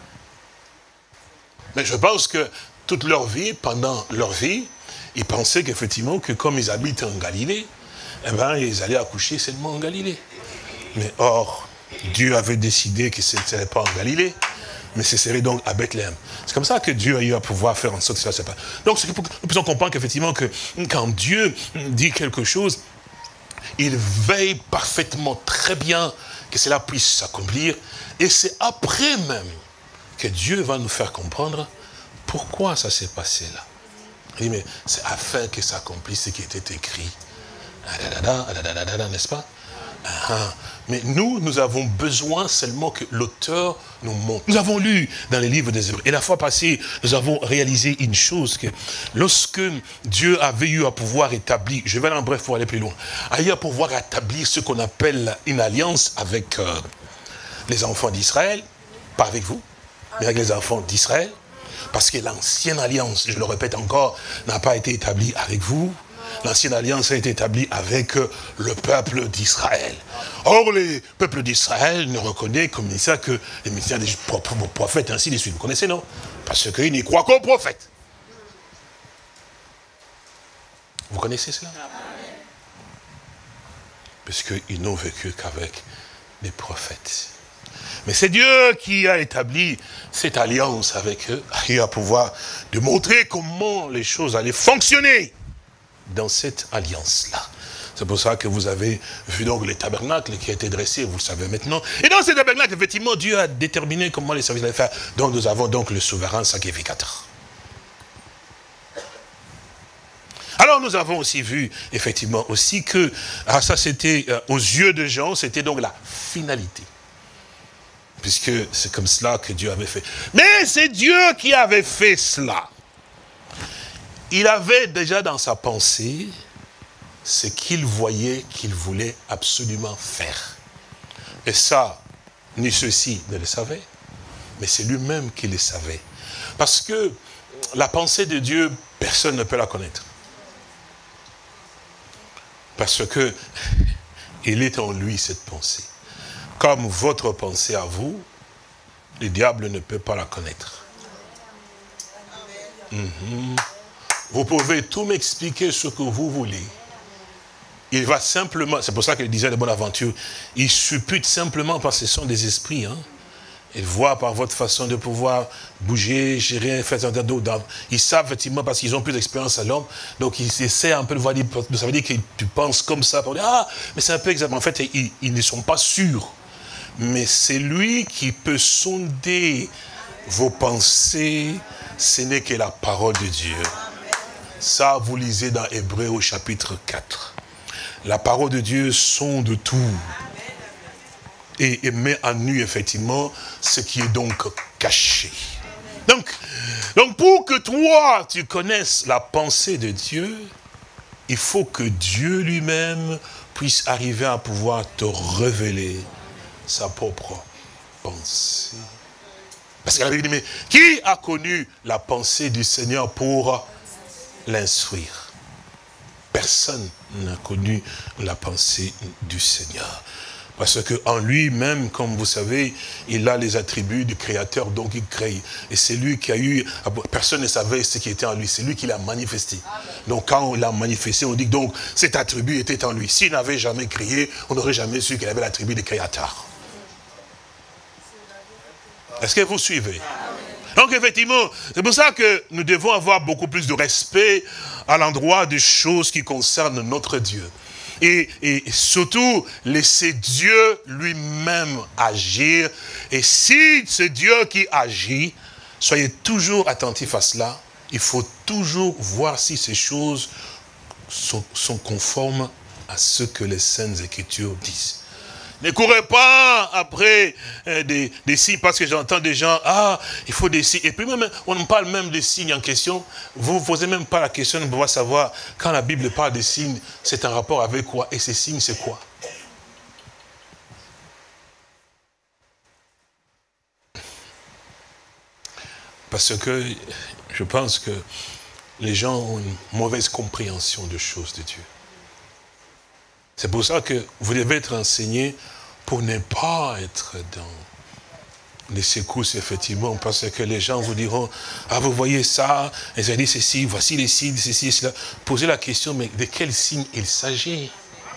C: Mais je pense que toute leur vie, pendant leur vie, ils pensaient qu'effectivement, que comme ils habitent en Galilée, eh ben, ils allaient accoucher seulement en Galilée. Mais or, Dieu avait décidé que ce ne serait pas en Galilée, mais ce serait donc à Bethléem. C'est comme ça que Dieu a eu à pouvoir faire en sorte que ça se passe. Donc, c'est pour que nous puissions comprendre qu'effectivement, que quand Dieu dit quelque chose, il veille parfaitement très bien que cela puisse s'accomplir. Et c'est après même que Dieu va nous faire comprendre pourquoi ça s'est passé là. Il dit, mais c'est afin que s'accomplisse ce qui était écrit. N'est-ce pas? Ah, mais nous, nous avons besoin seulement que l'auteur nous montre. Nous avons lu dans les livres des Hébreux. Et la fois passée, nous avons réalisé une chose, que lorsque Dieu avait eu à pouvoir établir, je vais aller en bref pour aller plus loin, a eu à pouvoir établir ce qu'on appelle une alliance avec euh, les enfants d'Israël, pas avec vous, mais avec les enfants d'Israël, parce que l'ancienne alliance, je le répète encore, n'a pas été établie avec vous. L'ancienne alliance a été établie avec le peuple d'Israël. Or, le peuple d'Israël ne reconnaît comme ça que les ministères des prophètes, ainsi de suite. Vous connaissez, non? Parce qu'ils n'y croient qu'aux prophètes. Vous connaissez cela? Parce qu'ils n'ont vécu qu'avec les prophètes. Mais c'est Dieu qui a établi cette alliance avec eux, qui a pouvoir de montrer comment les choses allaient fonctionner dans cette alliance-là. C'est pour ça que vous avez vu donc les tabernacles qui a été dressé, vous le savez maintenant. Et dans ces tabernacles, effectivement, Dieu a déterminé comment les services allaient faire. Donc nous avons donc le souverain sacrificateur. Alors nous avons aussi vu, effectivement, aussi que, ah, ça c'était, euh, aux yeux de Jean, c'était donc la finalité. Puisque c'est comme cela que Dieu avait fait. Mais c'est Dieu qui avait fait cela. Il avait déjà dans sa pensée ce qu'il voyait, qu'il voulait absolument faire. Et ça, ni ceux-ci ne le savaient, mais c'est lui-même qui le savait. Parce que la pensée de Dieu, personne ne peut la connaître. Parce que il est en lui cette pensée. Comme votre pensée à vous, le diable ne peut pas la connaître. Mm-hmm. Vous pouvez tout m'expliquer ce que vous voulez. Il va simplement, c'est pour ça qu'il disait de Bonaventure, il suppute simplement parce que ce sont des esprits. Hein. Ils voient par votre façon de pouvoir bouger, gérer, faire un tas d'autres. Ils savent effectivement parce qu'ils ont plus d'expérience à l'homme. Donc ils essaient un peu de voir, ça veut dire que tu penses comme ça. Pour dire, ah, mais c'est un peu exact. En fait, ils, ils ne sont pas sûrs. Mais c'est lui qui peut sonder vos pensées, ce n'est que la parole de Dieu. Ça, vous lisez dans Hébreux au chapitre quatre. La parole de Dieu sonde tout. Et, et met en nu, effectivement, ce qui est donc caché. Donc, donc, pour que toi, tu connaisses la pensée de Dieu, il faut que Dieu lui-même puisse arriver à pouvoir te révéler sa propre pensée. Parce que la Bible dit, mais qui a connu la pensée du Seigneur pour l'instruire? Personne n'a connu la pensée du Seigneur. Parce qu'en lui-même, comme vous savez, il a les attributs du Créateur, donc il crée. Et c'est lui qui a eu, personne ne savait ce qui était en lui, c'est lui qui l'a manifesté. Donc quand on l'a manifesté, on dit que donc cet attribut était en lui. S'il n'avait jamais créé, on n'aurait jamais su qu'il avait l'attribut du Créateur. Est-ce que vous suivez? Donc effectivement, c'est pour ça que nous devons avoir beaucoup plus de respect à l'endroit des choses qui concernent notre Dieu. Et, et surtout, laisser Dieu lui-même agir. Et si c'est Dieu qui agit, soyez toujours attentifs à cela. Il faut toujours voir si ces choses sont, sont conformes à ce que les Saintes Écritures disent. Ne courez pas après euh, des, des signes, parce que j'entends des gens, ah, il faut des signes. Et puis même, on ne parle même des signes en question. Vous ne posez même pas la question de pouvoir savoir, quand la Bible parle des signes, c'est un rapport avec quoi? Et ces signes, c'est quoi? Parce que je pense que les gens ont une mauvaise compréhension des choses de Dieu. C'est pour ça que vous devez être enseigné pour ne pas être dans les secousses, effectivement, parce que les gens vous diront, ah, vous voyez ça, ils ont dit ceci, voici les signes, ceci, cela. Posez la question, mais de quel signe il s'agit?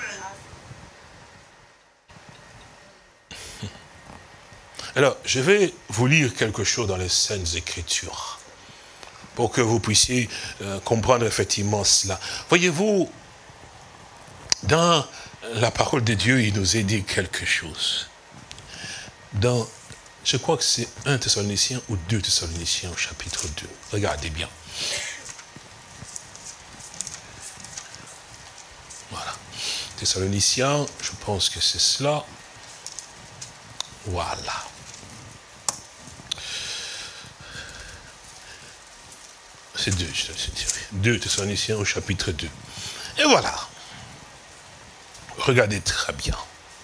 C: Alors, je vais vous lire quelque chose dans les Saintes Écritures, pour que vous puissiez euh, comprendre effectivement cela. Voyez-vous, dans la parole de Dieu, il nous est dit quelque chose. Dans, je crois que c'est un Thessaloniciens ou deux Thessaloniciens au chapitre deux. Regardez bien. Voilà. Thessaloniciens, je pense que c'est cela. Voilà. C'est deux, je dirais. deux Thessaloniciens au chapitre deux. Et voilà. Regardez très bien.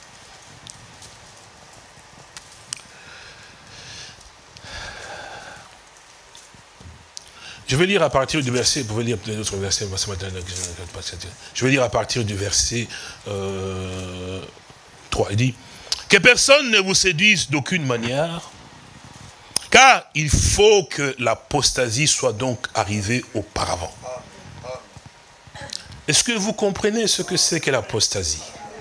C: Je vais lire à partir du verset, vous pouvez lire d'autres versets, je vais lire à partir du verset euh, trois. Il dit, que personne ne vous séduise d'aucune manière, car il faut que l'apostasie soit donc arrivée auparavant. Est-ce que vous comprenez ce que c'est que l'apostasie?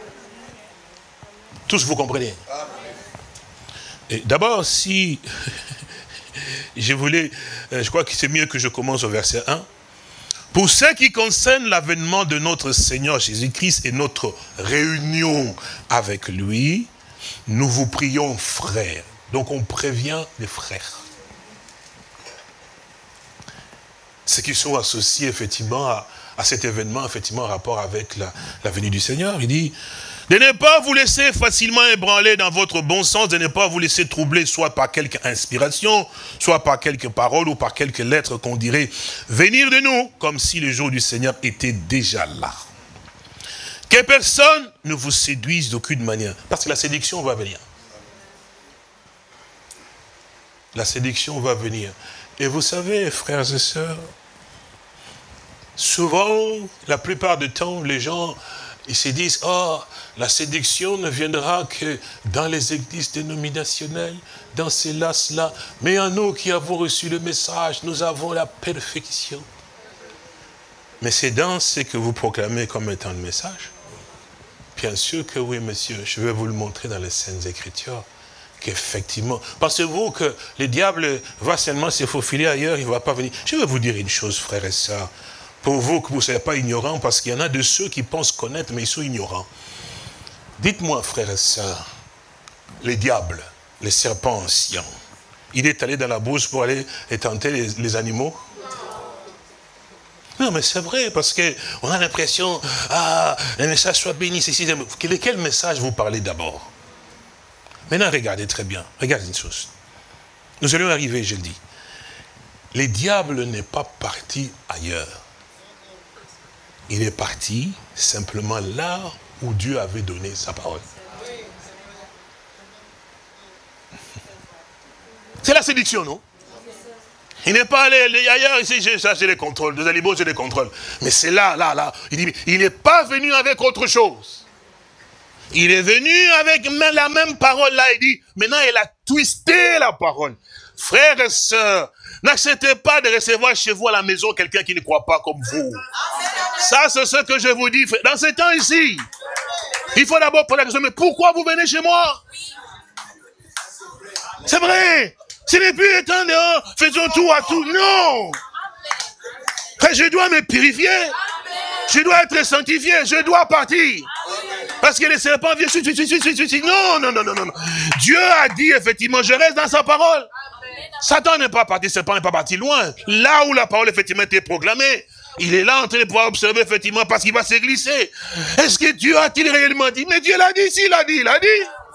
C: Tous vous comprenez? D'abord, si je voulais, je crois que c'est mieux que je commence au verset un. Pour ce qui concerne l'avènement de notre Seigneur Jésus-Christ et notre réunion avec lui, nous vous prions, frères. Donc on prévient les frères. Ceux qui sont associés effectivement à, à cet événement, effectivement en rapport avec la, la venue du Seigneur. Il dit, de ne pas vous laisser facilement ébranler dans votre bon sens, de ne pas vous laisser troubler soit par quelque inspiration, soit par quelques paroles ou par quelques lettres qu'on dirait venir de nous, comme si le jour du Seigneur était déjà là. Que personne ne vous séduise d'aucune manière, parce que la séduction va venir. La séduction va venir. Et vous savez, frères et sœurs, souvent, la plupart du temps, les gens, ils se disent, oh, la séduction ne viendra que dans les églises dénominationnelles, dans cela, cela. Mais en nous qui avons reçu le message, nous avons la perfection. Mais c'est dans ce que vous proclamez comme étant le message. Bien sûr que oui, monsieur. Je vais vous le montrer dans les Saintes Écritures. Qu'effectivement, pensez-vous que le diable va seulement se faufiler ailleurs, il ne va pas venir? Je vais vous dire une chose, frères et sœurs, pour vous que vous ne soyez pas ignorants, parce qu'il y en a de ceux qui pensent connaître, mais ils sont ignorants. Dites-moi, frères et sœurs, les diables, les serpents anciens, il est allé dans la brousse pour aller tenter les, les animaux. Non, mais c'est vrai, parce qu'on a l'impression, ah, le message soit béni, c'est si. Quel, quel message vous parlez d'abord? Maintenant, regardez très bien, regardez une chose. Nous allons arriver, je le dis. Le diable n'est pas parti ailleurs. Il est parti simplement là où Dieu avait donné sa parole. C'est la séduction, non? Il n'est pas allé ailleurs, ici, j'ai cherché les contrôles. Des animaux, j'ai les contrôles. Mais c'est là, là, là. Il dit, il n'est pas venu avec autre chose. Il est venu avec la même parole là. Il dit, maintenant, il a twisté la parole. Frères et sœurs, n'acceptez pas de recevoir chez vous à la maison quelqu'un qui ne croit pas comme vous. Ça, c'est ce que je vous dis. Dans ces temps ici, il faut d'abord poser la question, mais pourquoi vous venez chez moi? C'est vrai. Ce n'est plus étant dehors, faisons tout à tout. Non. Je dois me purifier. Je dois être sanctifié. Je dois partir. Parce que les serpents viennent. Non, non, non, non, non. Dieu a dit effectivement, je reste dans sa parole. Satan n'est pas parti, Satan n'est pas parti loin. Là où la parole effectivement était proclamée, il est là en train de pouvoir observer effectivement parce qu'il va se glisser. Est-ce que Dieu a-t-il réellement dit? Mais Dieu l'a dit, s'il l'a dit, il l'a dit.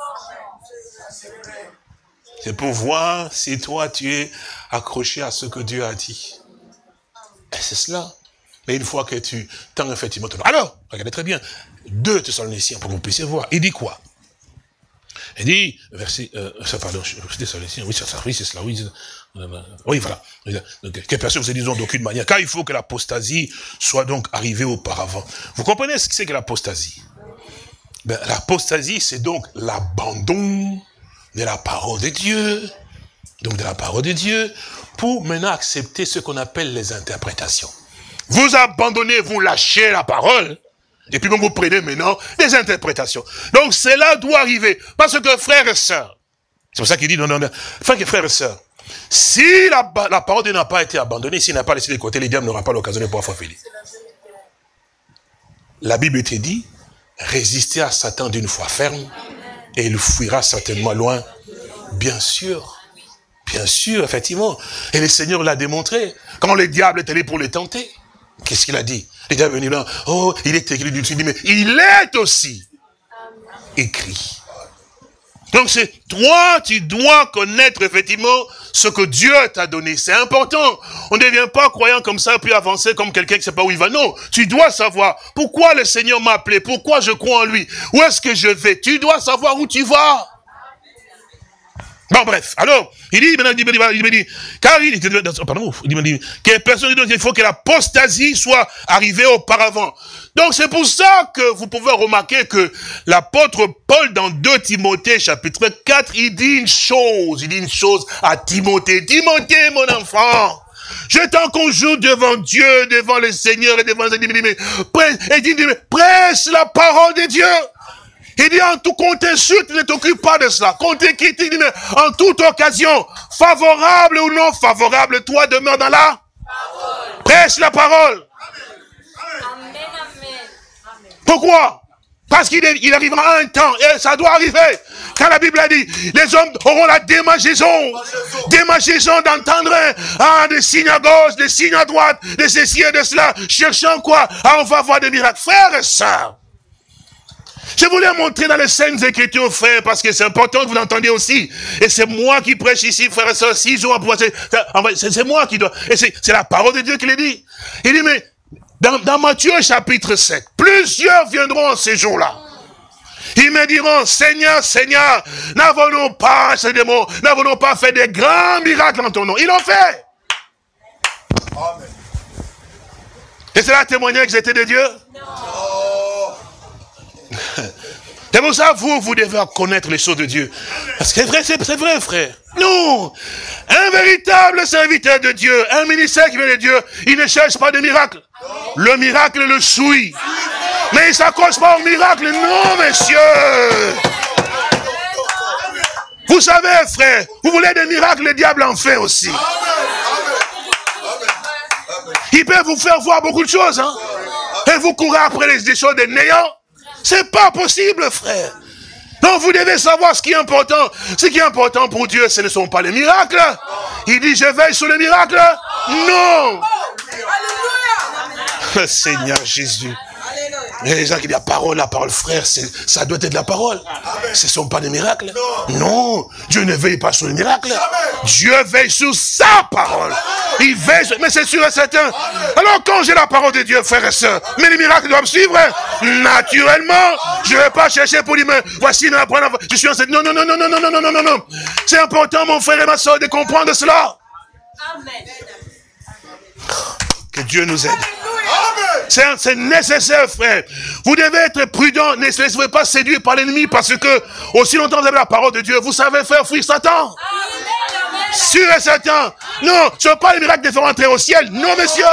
C: C'est pour voir si toi tu es accroché à ce que Dieu a dit. Et c'est cela. Mais une fois que tu tends effectivement ton... Alors, regardez très bien. deux Thessaloniciens, pour que vous puissiez voir. Il dit quoi? Il dit, verset, euh, ça, pardon, Thessaloniciens, oui, ça, ça, oui, c'est cela, oui, oui, voilà. Donc, que personne vous disons d'aucune manière, car il faut que l'apostasie soit donc arrivée auparavant. Vous comprenez ce que c'est que l'apostasie? Ben, l'apostasie, c'est donc l'abandon de la parole de Dieu, donc de la parole de Dieu, pour maintenant accepter ce qu'on appelle les interprétations. Vous abandonnez, vous lâchez la parole, et puis vous prenez maintenant les interprétations. Donc cela doit arriver, parce que frères et sœurs, c'est pour ça qu'il dit, non, non, non, frères et frères et sœurs, si la, la parole de Dieu n'a pas été abandonnée, s'il n'a pas laissé de côté, les diables n'aura pas l'occasion de pouvoir faire. La Bible était dit, résistez à Satan d'une foi ferme, et il fuira certainement loin. Bien sûr. Bien sûr, effectivement. Et le Seigneur l'a démontré. Quand le diable est allé pour le tenter, qu'est-ce qu'il a dit? Le diable est venu là. Oh, il est écrit du mais il est aussi écrit. Donc c'est toi, tu dois connaître effectivement ce que Dieu t'a donné. C'est important. On ne devient pas croyant comme ça, puis avancer comme quelqu'un qui ne sait pas où il va. Non, tu dois savoir pourquoi le Seigneur m'a appelé, pourquoi je crois en lui, où est-ce que je vais. Tu dois savoir où tu vas. Bon, bref. Alors, il dit, il dit, il dit, car il dit, pardon, il dit, que personne ne dit, il faut que l'apostasie soit arrivée auparavant. Donc, c'est pour ça que vous pouvez remarquer que l'apôtre Paul, dans deux Timothée, chapitre quatre, il dit une chose, il dit une chose à Timothée. Timothée, mon enfant, je t'en conjure devant Dieu, devant le Seigneur et devant les ennemis. Il dit, prêche la parole de Dieu. Il dit, en tout compte insulte, ne t'occupe pas de cela. Quand t'es quitté, il dit, en toute occasion, favorable ou non favorable, toi demeure dans la parole. Prêche la parole. Amen, amen. Pourquoi? Parce qu'il il arrivera un temps, et ça doit arriver, quand la Bible a dit, les hommes auront la démangeaison, démangeaison d'entendre ah, des signes à gauche, des signes à droite, de ceci et de cela, cherchant quoi? Ah, on va voir des miracles. Frères et sœurs, je voulais montrer dans les Saintes Écritures, frères, parce que c'est important que vous l'entendiez aussi. Et c'est moi qui prêche ici, frères et sœurs, six jours à pouvoir. C'est moi qui dois. Et c'est la parole de Dieu qui le dit. Il dit, mais dans, dans Matthieu chapitre sept, plusieurs viendront en ces jours-là. Ils me diront, Seigneur, Seigneur, n'avons-nous pas, ces démons, n'avons-nous pas fait des grands miracles en ton nom? Ils l'ont fait. Amen. Et c'est là témoigner que j'étais de Dieu? Non. C'est pour ça, vous, vous devez connaître les choses de Dieu. Parce que c'est vrai, c'est vrai, frère. Non. Un véritable serviteur de Dieu, un ministère qui vient de Dieu, il ne cherche pas de miracle. Le miracle le suit. Mais il ne s'accroche pas au miracle. Non, messieurs. Vous savez, frère, vous voulez des miracles, le diable en fait aussi. Il peut vous faire voir beaucoup de choses. Hein? Et vous courez après les, des choses de néant. C'est pas possible, frère. Donc vous devez savoir ce qui est important. Ce qui est important pour Dieu, ce ne sont pas les miracles. Il dit, je veille sur les miracles. Non. Alléluia. Seigneur Jésus. Il y a des gens qui disent la parole, la parole, frère, ça doit être la parole. Ce ne sont pas des miracles. Non. non, Dieu ne veille pas sur les miracles. Jamais. Dieu veille sur sa parole. Il veille sur... Mais c'est sûr et certain. Amen. Alors quand j'ai la parole de Dieu, frères et sœurs, mais les miracles doivent suivre. Naturellement, je ne vais pas chercher pour dire, mais voici, je suis en cette... Non, non, non, non, non, non, non, non, non, non. C'est important, mon frère et ma soeur, de comprendre cela. Amen. Que Dieu nous aide. C'est nécessaire, frère. Vous devez être prudent. Ne se laissez pas séduire par l'ennemi parce que, aussi longtemps que vous avez la parole de Dieu, vous savez faire fuir Satan. Amen. Sûr et certain. Non, ce ne sont pas les miracles de faire entrer au ciel. Non, messieurs.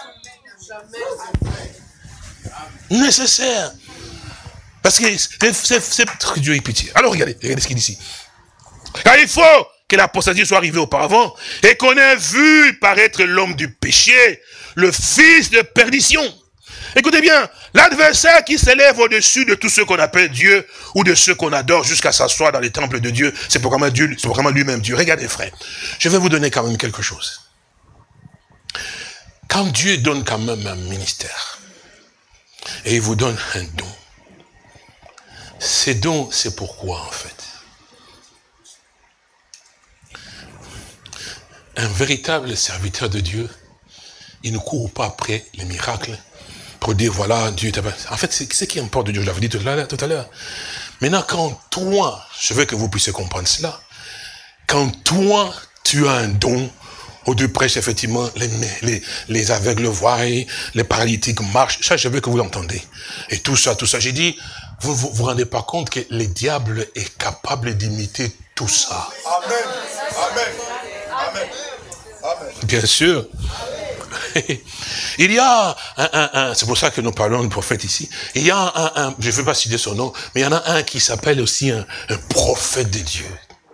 C: Nécessaire. Parce que c'est Dieu est pitié. Alors, regardez, regardez ce qu'il dit ici. Car il faut que l'apostasie soit arrivée auparavant et qu'on ait vu paraître l'homme du péché, le fils de perdition. Écoutez bien, l'adversaire qui s'élève au-dessus de tout ce qu'on appelle Dieu ou de ceux qu'on adore jusqu'à s'asseoir dans les temples de Dieu, c'est vraiment Dieu, c'est vraiment lui-même Dieu. Regardez, frère, je vais vous donner quand même quelque chose. Quand Dieu donne quand même un ministère et il vous donne un don, ces dons, c'est pourquoi en fait? Un véritable serviteur de Dieu, il ne court pas après les miracles pour dire, voilà, Dieu t'a... En fait, c'est ce qui importe de Dieu, je l'avais dit tout à l'heure. Maintenant, quand toi, je veux que vous puissiez comprendre cela, quand toi, tu as un don, où tu prêches effectivement, les, les, les aveugles voient, les paralytiques marchent, ça, je veux que vous l'entendez. Et tout ça, tout ça, j'ai dit, vous ne vous, vous rendez pas compte que le diable est capable d'imiter tout ça. Amen. Amen. Amen. Amen. Bien sûr. Il y a un, un, un c'est pour ça que nous parlons de prophète ici, il y a un, un je ne vais pas citer son nom, mais il y en a un qui s'appelle aussi un, un prophète de Dieu.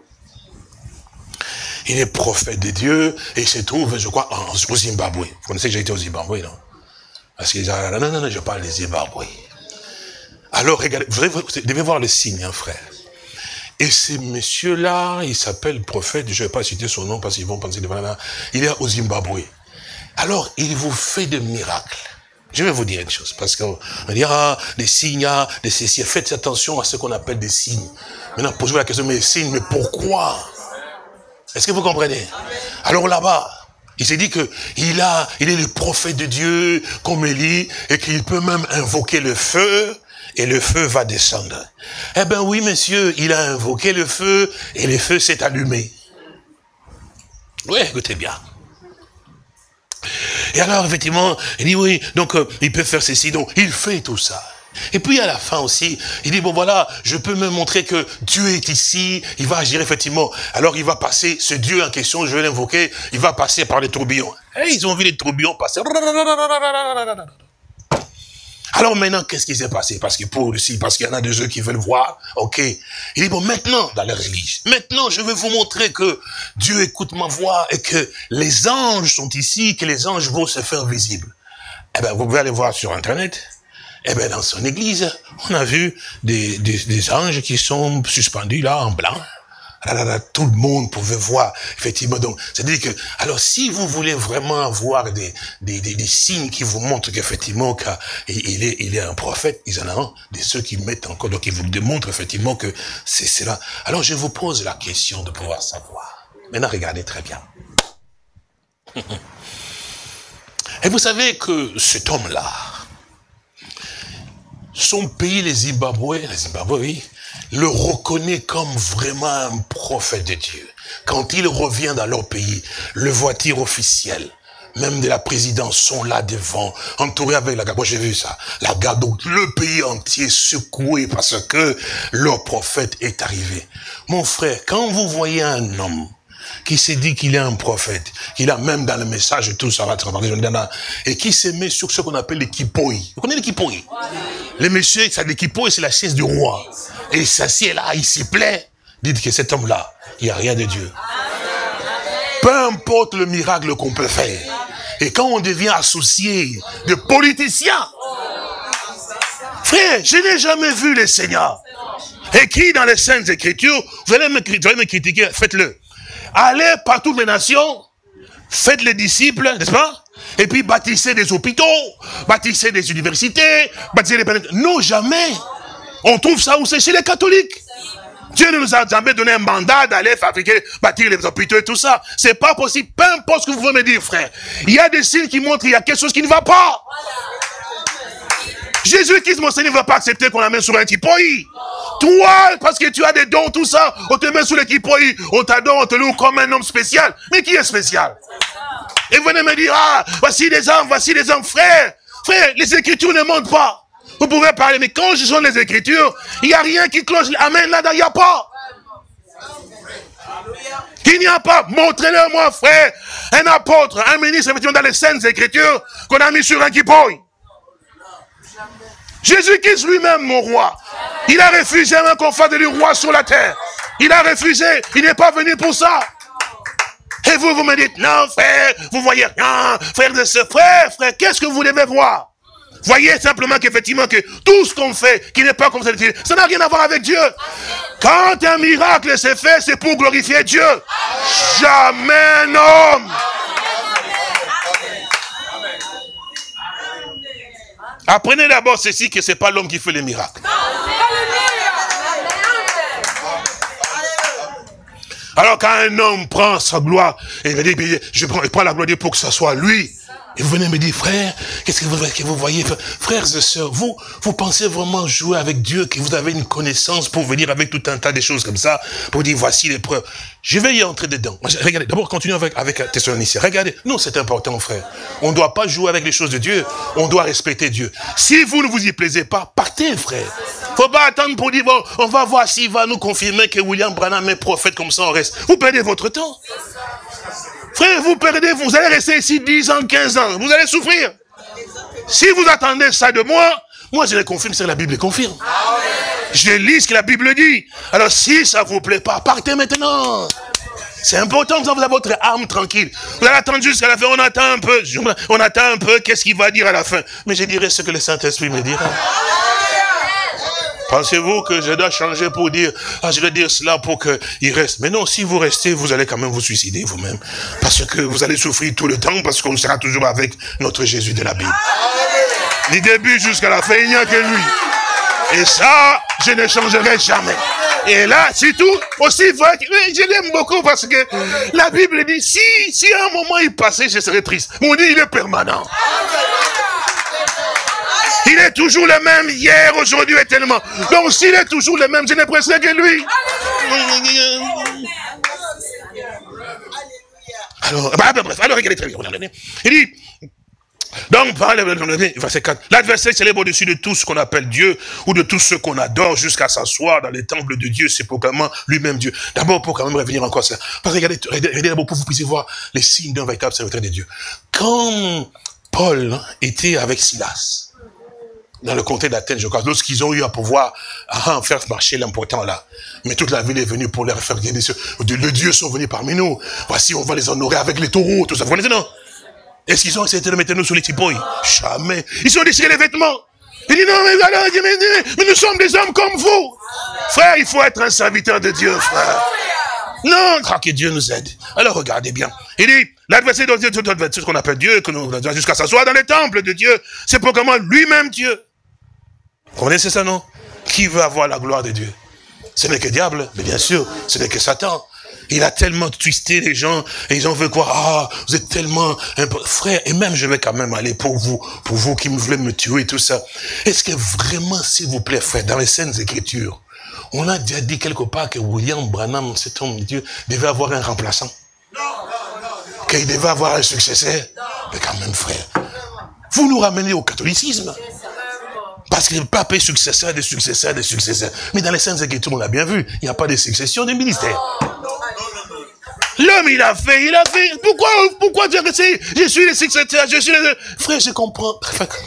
C: Il est prophète de Dieu et il se trouve, je crois, en, au Zimbabwe. Vous connaissez que j'ai été au Zimbabwe, non? Parce qu'ils disent, non, non, non, je parle des Zimbabwe. Alors, regardez, vous devez voir le signe, hein, frère. Et ce monsieur-là, il s'appelle prophète, je ne vais pas citer son nom parce qu'ils vont penser, il est au Zimbabwe. Alors, il vous fait des miracles. Je vais vous dire une chose, parce qu'on dit, ah, des signes, ah, des ceci. Faites attention à ce qu'on appelle des signes. Maintenant, posez-vous la question, mais des signes, mais pourquoi? Est-ce que vous comprenez? Alors là-bas, il s'est dit que il a, il est le prophète de Dieu, comme Élie, et qu'il peut même invoquer le feu, et le feu va descendre. Eh ben oui, monsieur, il a invoqué le feu, et le feu s'est allumé. Oui, écoutez bien. Et alors, effectivement, il dit oui, donc euh, il peut faire ceci, donc il fait tout ça. Et puis à la fin aussi, il dit, bon voilà, je peux me montrer que Dieu est ici, il va agir effectivement. Alors il va passer, ce Dieu en question, je vais l'invoquer, il va passer par les tourbillons. Et ils ont vu les tourbillons passer. Alors maintenant, qu'est-ce qui s'est passé? Parce que pour aussi, parce qu'il y en a de ceux qui veulent voir, ok. Il dit, bon, maintenant, dans leur église, maintenant, je vais vous montrer que Dieu écoute ma voix et que les anges sont ici, que les anges vont se faire visibles. Eh bien, vous pouvez aller voir sur Internet. Eh bien, dans son église, on a vu des, des, des anges qui sont suspendus là, en blanc. Là, là, là, tout le monde pouvait voir, effectivement. Donc, c'est-à-dire que, alors, si vous voulez vraiment avoir des, des, des, des signes qui vous montrent qu'effectivement, qu'il est, il est un prophète, ils en ont des ceux qui mettent encore, donc ils vous démontrent effectivement que c'est cela. Alors, je vous pose la question de pouvoir savoir. Maintenant, regardez très bien. Et vous savez que cet homme-là, son pays, les Zimbabwe, les Zimbabwe, oui, le reconnaît comme vraiment un prophète de Dieu. Quand il revient dans leur pays, le voiture officiel, même de la présidence, sont là devant, entourés avec la garde. Moi, j'ai vu ça. La garde, donc le pays entier secoué parce que leur prophète est arrivé. Mon frère, quand vous voyez un homme qui s'est dit qu'il est un prophète, qu'il a même dans le message et tout ça, et qui se met sur ce qu'on appelle les kipoi. Vous connaissez les kipoi? Les messieurs, ça, les kipoi, c'est la chaise du roi. Et il s'assied là, il s'y plaît. Dites que cet homme-là, il n'y a rien de Dieu. Peu importe le miracle qu'on peut faire. Et quand on devient associé de politiciens, frère, je n'ai jamais vu le Seigneur. Écrit dans les Saintes Écritures, vous allez me, vous allez me critiquer, faites-le. Allez par toutes les nations, faites les disciples, n'est-ce pas? Et puis bâtissez des hôpitaux, bâtissez des universités, bâtissez des... Non, jamais. On trouve ça où c'est chez les catholiques. Dieu ne nous a jamais donné un mandat d'aller fabriquer, bâtir les hôpitaux et tout ça. C'est pas possible. Peu importe ce que vous voulez me dire, frère. Il y a des signes qui montrent qu'il y a quelque chose qui ne va pas. Jésus-Christ, mon Seigneur, ne va pas accepter qu'on l'amène sur un kipoi. Toi, parce que tu as des dons, tout ça, on te met sur le kipoi. On t'adore, on te loue comme un homme spécial. Mais qui est spécial? Et vous venez me dire, ah, voici les hommes, voici les hommes. Frère, frère, les Écritures ne mentent pas. Vous pouvez parler, mais quand je sonne les Écritures, il n'y a rien qui cloche. Amen, là-dedans, il n'y a pas. Il n'y a pas. Montrez-le moi, frère. Un apôtre, un ministre, effectivement, dans les Saintes Écritures, qu'on a mis sur un kipoi. Jésus-Christ lui-même, mon roi, il a refusé un qu'on fasse de lui roi sur la terre. Il a refusé. Il n'est pas venu pour ça. Et vous, vous me dites, non, frère, vous voyez rien. Frère de ce frère, frère, qu'est-ce que vous devez voir? Voyez simplement qu'effectivement, que tout ce qu'on fait, qui n'est pas comme ça, ça n'a rien à voir avec Dieu. Quand un miracle s'est fait, c'est pour glorifier Dieu. Jamais un homme. Apprenez d'abord ceci, que ce n'est pas l'homme qui fait les miracles. Alors quand un homme prend sa gloire, et il dit, je prends, je prends la gloire de Dieu pour que ce soit lui. Et vous venez me dire, frère, qu'est-ce que vous, que vous voyez? Frères et sœurs, vous, vous pensez vraiment jouer avec Dieu, que vous avez une connaissance pour venir avec tout un tas de choses comme ça, pour dire, voici les preuves. Je vais y entrer dedans. Regardez, d'abord, continuons avec, avec Thessaloniciens. Regardez, non, c'est important, frère. On ne doit pas jouer avec les choses de Dieu. On doit respecter Dieu. Si vous ne vous y plaisez pas, partez, frère. Faut pas attendre pour dire, bon, on va voir s'il va nous confirmer que William Branham est prophète, comme ça on reste. Vous perdez votre temps. Frère, vous perdez, vous allez rester ici dix ans, quinze ans. Vous allez souffrir. Si vous attendez ça de moi, moi je le confirme, c'est que la Bible le confirme. Je lis ce que la Bible dit. Alors si ça ne vous plaît pas, partez maintenant. C'est important que vous avez votre âme tranquille. Vous allez attendre jusqu'à la fin, on attend un peu. On attend un peu, qu'est-ce qu'il va dire à la fin. Mais je dirai ce que le Saint-Esprit me dira. Pensez-vous que je dois changer pour dire, ah, je dois dire cela pour qu'il reste. Mais non, si vous restez, vous allez quand même vous suicider vous-même. Parce que vous allez souffrir tout le temps, parce qu'on sera toujours avec notre Jésus de la Bible. Du début jusqu'à la fin, il n'y a que lui. Et ça, je ne changerai jamais. Et là, c'est tout. Aussi vrai que je l'aime beaucoup parce que la Bible dit, si, si à un moment il passait, je serais triste. Mon Dieu, il est permanent. Il est toujours le même hier, aujourd'hui, éternellement. Donc s'il est toujours le même, je ne presserai que lui. Alors, bah, bref, alors regardez très bien. Il dit, donc, verset quatre, l'adversaire s'élève au-dessus de tout ce qu'on appelle Dieu, ou de tout ce qu'on adore, jusqu'à s'asseoir dans les temples de Dieu, c'est proclamant lui-même Dieu. D'abord, pour quand même revenir encore à ça. Parce que regardez, regardez d'abord pour que vous puissiez voir les signes d'un véritable serviteur de Dieu. Quand Paul était avec Silas, dans le comté d'Athènes, je crois, lorsqu'ils ont eu à pouvoir ah, faire marcher l'important là. Mais toute la ville est venue pour leur faire gagner. Les dieux sont venus parmi nous. Voici, on va les honorer avec les taureaux, tout ça. Vous connaissez, non? Est-ce qu'ils ont essayé de mettre nous sur les tipoi? Jamais. Ils ont déchiré les vêtements. Ils disent, non, mais, alors, mais, mais, mais nous sommes des hommes comme vous. Frère, il faut être un serviteur de Dieu, frère. Non, que Dieu nous aide. Alors regardez bien. Il dit, l'adversaire de Dieu, c'est ce qu'on appelle Dieu, que nous jusqu'à s'asseoir dans les temples de Dieu. C'est pour comment lui-même Dieu. Vous connaissez ça, non? Qui veut avoir la gloire de Dieu? Ce n'est que diable, mais bien sûr, ce n'est que Satan. Il a tellement twisté les gens, et les gens veulent croire, ah, vous êtes tellement frère, et même je vais quand même aller pour vous, pour vous qui voulez me tuer, tout ça. Est-ce que vraiment, s'il vous plaît, frère, dans les Saintes Écritures, on a déjà dit quelque part que William Branham, cet homme de Dieu, devait avoir un remplaçant? Non, non, non. Qu'il devait avoir un successeur? Mais quand même, frère, vous nous ramenez au catholicisme. Parce que le pape est successeur des successeurs des successeurs. Mais dans les Saintes Écritures, on l'a bien vu, il n'y a pas de succession des ministères. L'homme, il a fait, il a fait. Pourquoi, pourquoi dire que c'est, je suis le successeur, je suis le... Frère, je comprends.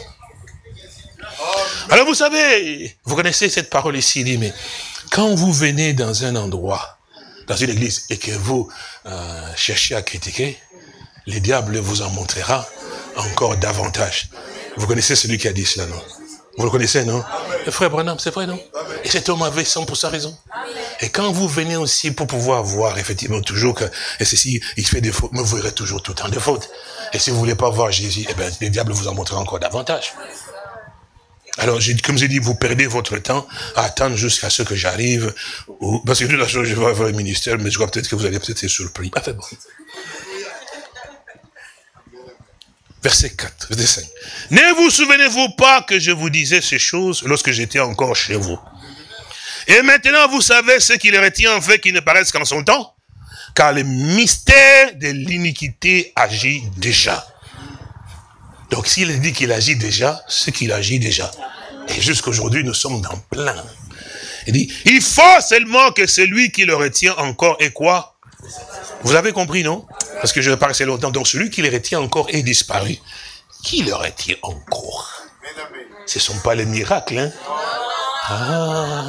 C: Alors vous savez, vous connaissez cette parole ici, il dit, mais quand vous venez dans un endroit, dans une église, et que vous euh, cherchez à critiquer, le diable vous en montrera encore davantage. Vous connaissez celui qui a dit cela, non?
D: Vous le connaissez, non? Le frère Branham, c'est vrai, non? Et cet homme avait cent pour cent raison. Et quand vous venez aussi pour pouvoir voir, effectivement, toujours que, et ceci, il fait des fautes, mais vous verrez toujours tout le temps des fautes. Et si vous ne voulez pas voir Jésus, eh bien, le diable vous en montrera encore davantage. Alors, comme j'ai dit, vous perdez votre temps à attendre jusqu'à ce que j'arrive, parce que de toute façon, je vais avoir le ministère, mais je crois peut-être que vous allez peut-être être surpris. Ah, fait bon. Verset quatre, verset cinq. Ne vous souvenez-vous pas que je vous disais ces choses lorsque j'étais encore chez vous? Et maintenant, vous savez ce qui les retient en fait qui ne paraissent qu'en son temps? Car le mystère de l'iniquité agit déjà. Donc, s'il dit qu'il agit déjà, c'est qu'il agit déjà. Et jusqu'aujourd'hui, nous sommes dans plein. Il dit, il faut seulement que celui qui le retient encore est quoi? Vous avez compris, non? Parce que je vais pas rester longtemps. Donc, celui qui le retient encore est disparu. Qui le retient encore? Ce ne sont pas les miracles, hein? Ah,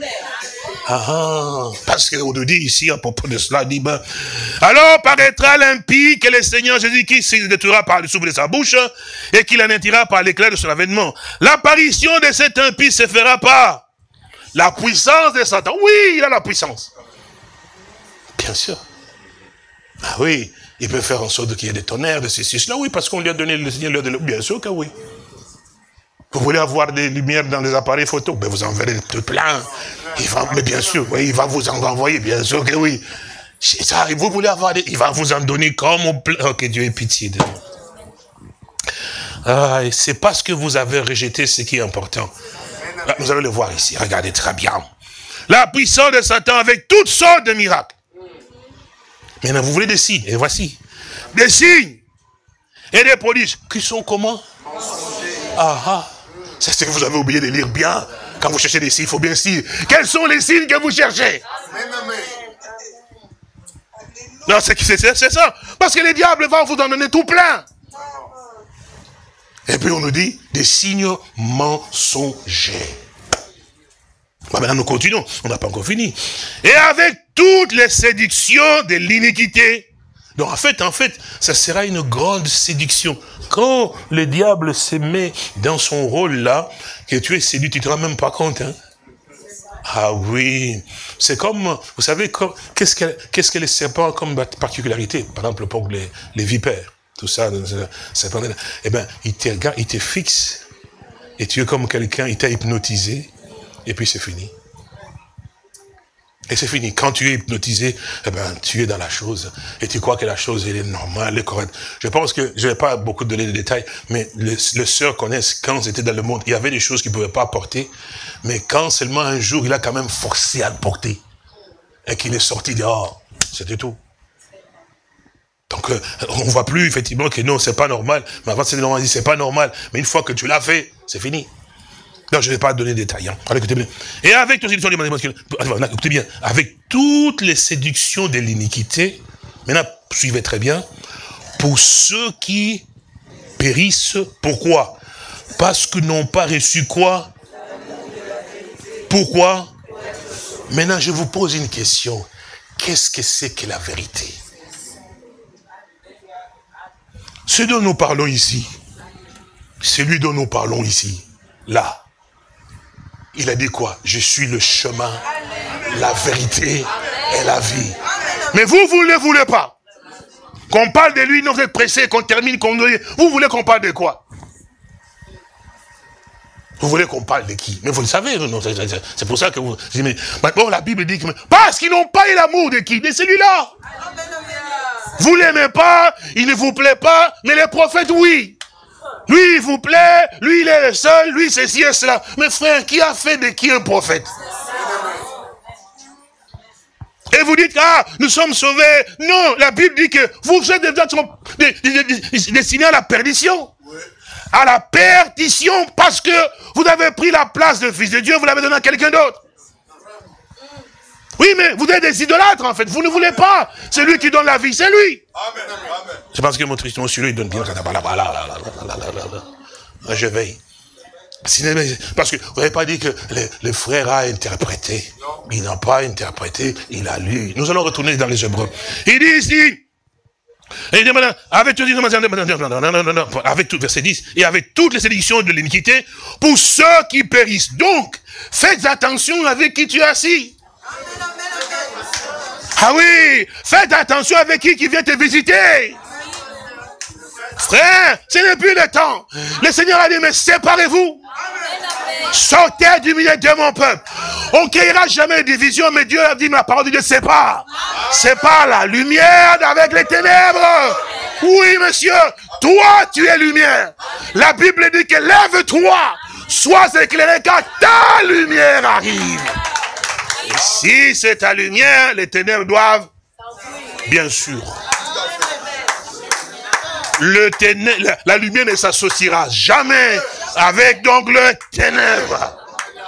D: ah, parce qu'on nous dit ici, à propos de cela, dit, ben, alors paraîtra l'impie que le Seigneur Jésus-Christ se détruira par le souffle de sa bouche et qu'il anéantira par l'éclair de son avènement. L'apparition de cet impie se fera par la puissance de Satan. Oui, il a la puissance. Bien sûr. Ah oui, il peut faire en sorte qu'il y ait des tonnerres, de ceci, cela. Oui, parce qu'on lui a donné le Seigneur. Bien sûr que oui. Vous voulez avoir des lumières dans les appareils photo, ben vous en verrez tout plein. Il va, mais bien sûr, oui, il va vous en envoyer, bien sûr que oui. Ça, vous voulez avoir des, il va vous en donner comme au plein. Oh, que Dieu ait pitié de nous. Ah, c'est parce que vous avez rejeté ce qui est important. Là, nous allons le voir ici, regardez très bien. La puissance de Satan avec toutes sortes de miracles. Maintenant, vous voulez des signes, et voici. Des signes et des prodiges qui sont comment? Ah ah. C'est ce que vous avez oublié de lire bien. Quand vous cherchez des signes, il faut bien signer. Quels sont les signes que vous cherchez? Non, c'est ça. Parce que le diable va vous en donner tout plein. Et puis on nous dit des signes mensongers. Bon, maintenant nous continuons. On n'a pas encore fini. Et avec toutes les séductions de l'iniquité. Donc en fait, en fait, ça sera une grande séduction. Quand le diable se met dans son rôle là, que tu es séduit, tu ne te rends même pas compte. Hein? Ah oui, c'est comme, vous savez, qu'est-ce que, qu'est-ce que les serpents comme particularité? Par exemple, pour les, les vipères, tout ça, eh bien, il te regarde, il te fixe, et tu es comme quelqu'un, il t'a hypnotisé, et puis c'est fini. Et c'est fini. Quand tu es hypnotisé, eh ben, tu es dans la chose. Et tu crois que la chose, elle est normale, elle est correcte. Je pense que, je ne vais pas beaucoup donner de détails, mais les, les sœurs connaissent quand ils étaient dans le monde, il y avait des choses qu'ils ne pouvaient pas porter, mais quand seulement un jour, il a quand même forcé à le porter, et qu'il est sorti dehors, c'était tout. Donc, euh, on ne voit plus, effectivement, que non, c'est pas normal. Mais avant, c'est normal, on dit, c'est pas normal. Mais une fois que tu l'as fait, c'est fini. Non, je ne vais pas donner des détails. Hein. Allez, écoutez bien. Et avec toutes les séductions, écoutez bien, avec toutes les séductions de l'iniquité, maintenant, suivez très bien, pour ceux qui périssent, pourquoi? Parce qu'ils n'ont pas reçu quoi? Pourquoi? Maintenant, je vous pose une question. Qu'est-ce que c'est que la vérité? Ce dont nous parlons ici, celui dont nous parlons ici, là, il a dit quoi? Je suis le chemin, la vérité et la vie. Mais vous, vous ne le voulez pas. Qu'on parle de lui, non, vous êtes pressé, qu'on termine, qu'on... Vous voulez qu'on parle de quoi? Vous voulez qu'on parle de qui? Mais vous le savez, c'est pour ça que vous... Mais maintenant, la Bible dit que... Parce qu'ils n'ont pas eu l'amour de qui? De celui-là. Vous ne l'aimez pas, il ne vous plaît pas, mais les prophètes, oui. Lui, il vous plaît, lui, il est le seul, lui, c'est ci et cela. Mais frère, qui a fait de qui un prophète? Et vous dites, ah, nous sommes sauvés. Non, la Bible dit que vous êtes destinés à la perdition. À la perdition, parce que vous avez pris la place de fils de Dieu, vous l'avez donné à quelqu'un d'autre. Oui, mais vous êtes des idolâtres, en fait. Vous ne voulez pas. C'est lui qui donne la vie, c'est lui. C'est parce que mon Tristan, celui-là, il donne bien. Je veille. Parce que vous n'avez pas dit que le, le frère a interprété. Il n'a pas interprété, il a lu. Nous allons retourner dans les Hébreux. Il dit ici, Et il dit, avec, tout, avec tout, verset dix, et avec toutes les séductions de l'iniquité, pour ceux qui périssent. Donc, faites attention avec qui tu es assis. Ah oui, faites attention avec qui qui vient te visiter. Frère, ce n'est plus le temps. Le Seigneur a dit, mais séparez-vous. Sortez du milieu de mon peuple. On ne créera jamais de division, mais Dieu a dit, ma parole de Dieu sépare. Sépare la lumière avec les ténèbres. Oui, monsieur, toi, tu es lumière. La Bible dit que lève-toi, sois éclairé, car ta lumière arrive. Et si c'est ta lumière, les ténèbres doivent, bien sûr. Le ténèbre, la, la lumière ne s'associera jamais avec donc le ténèbre.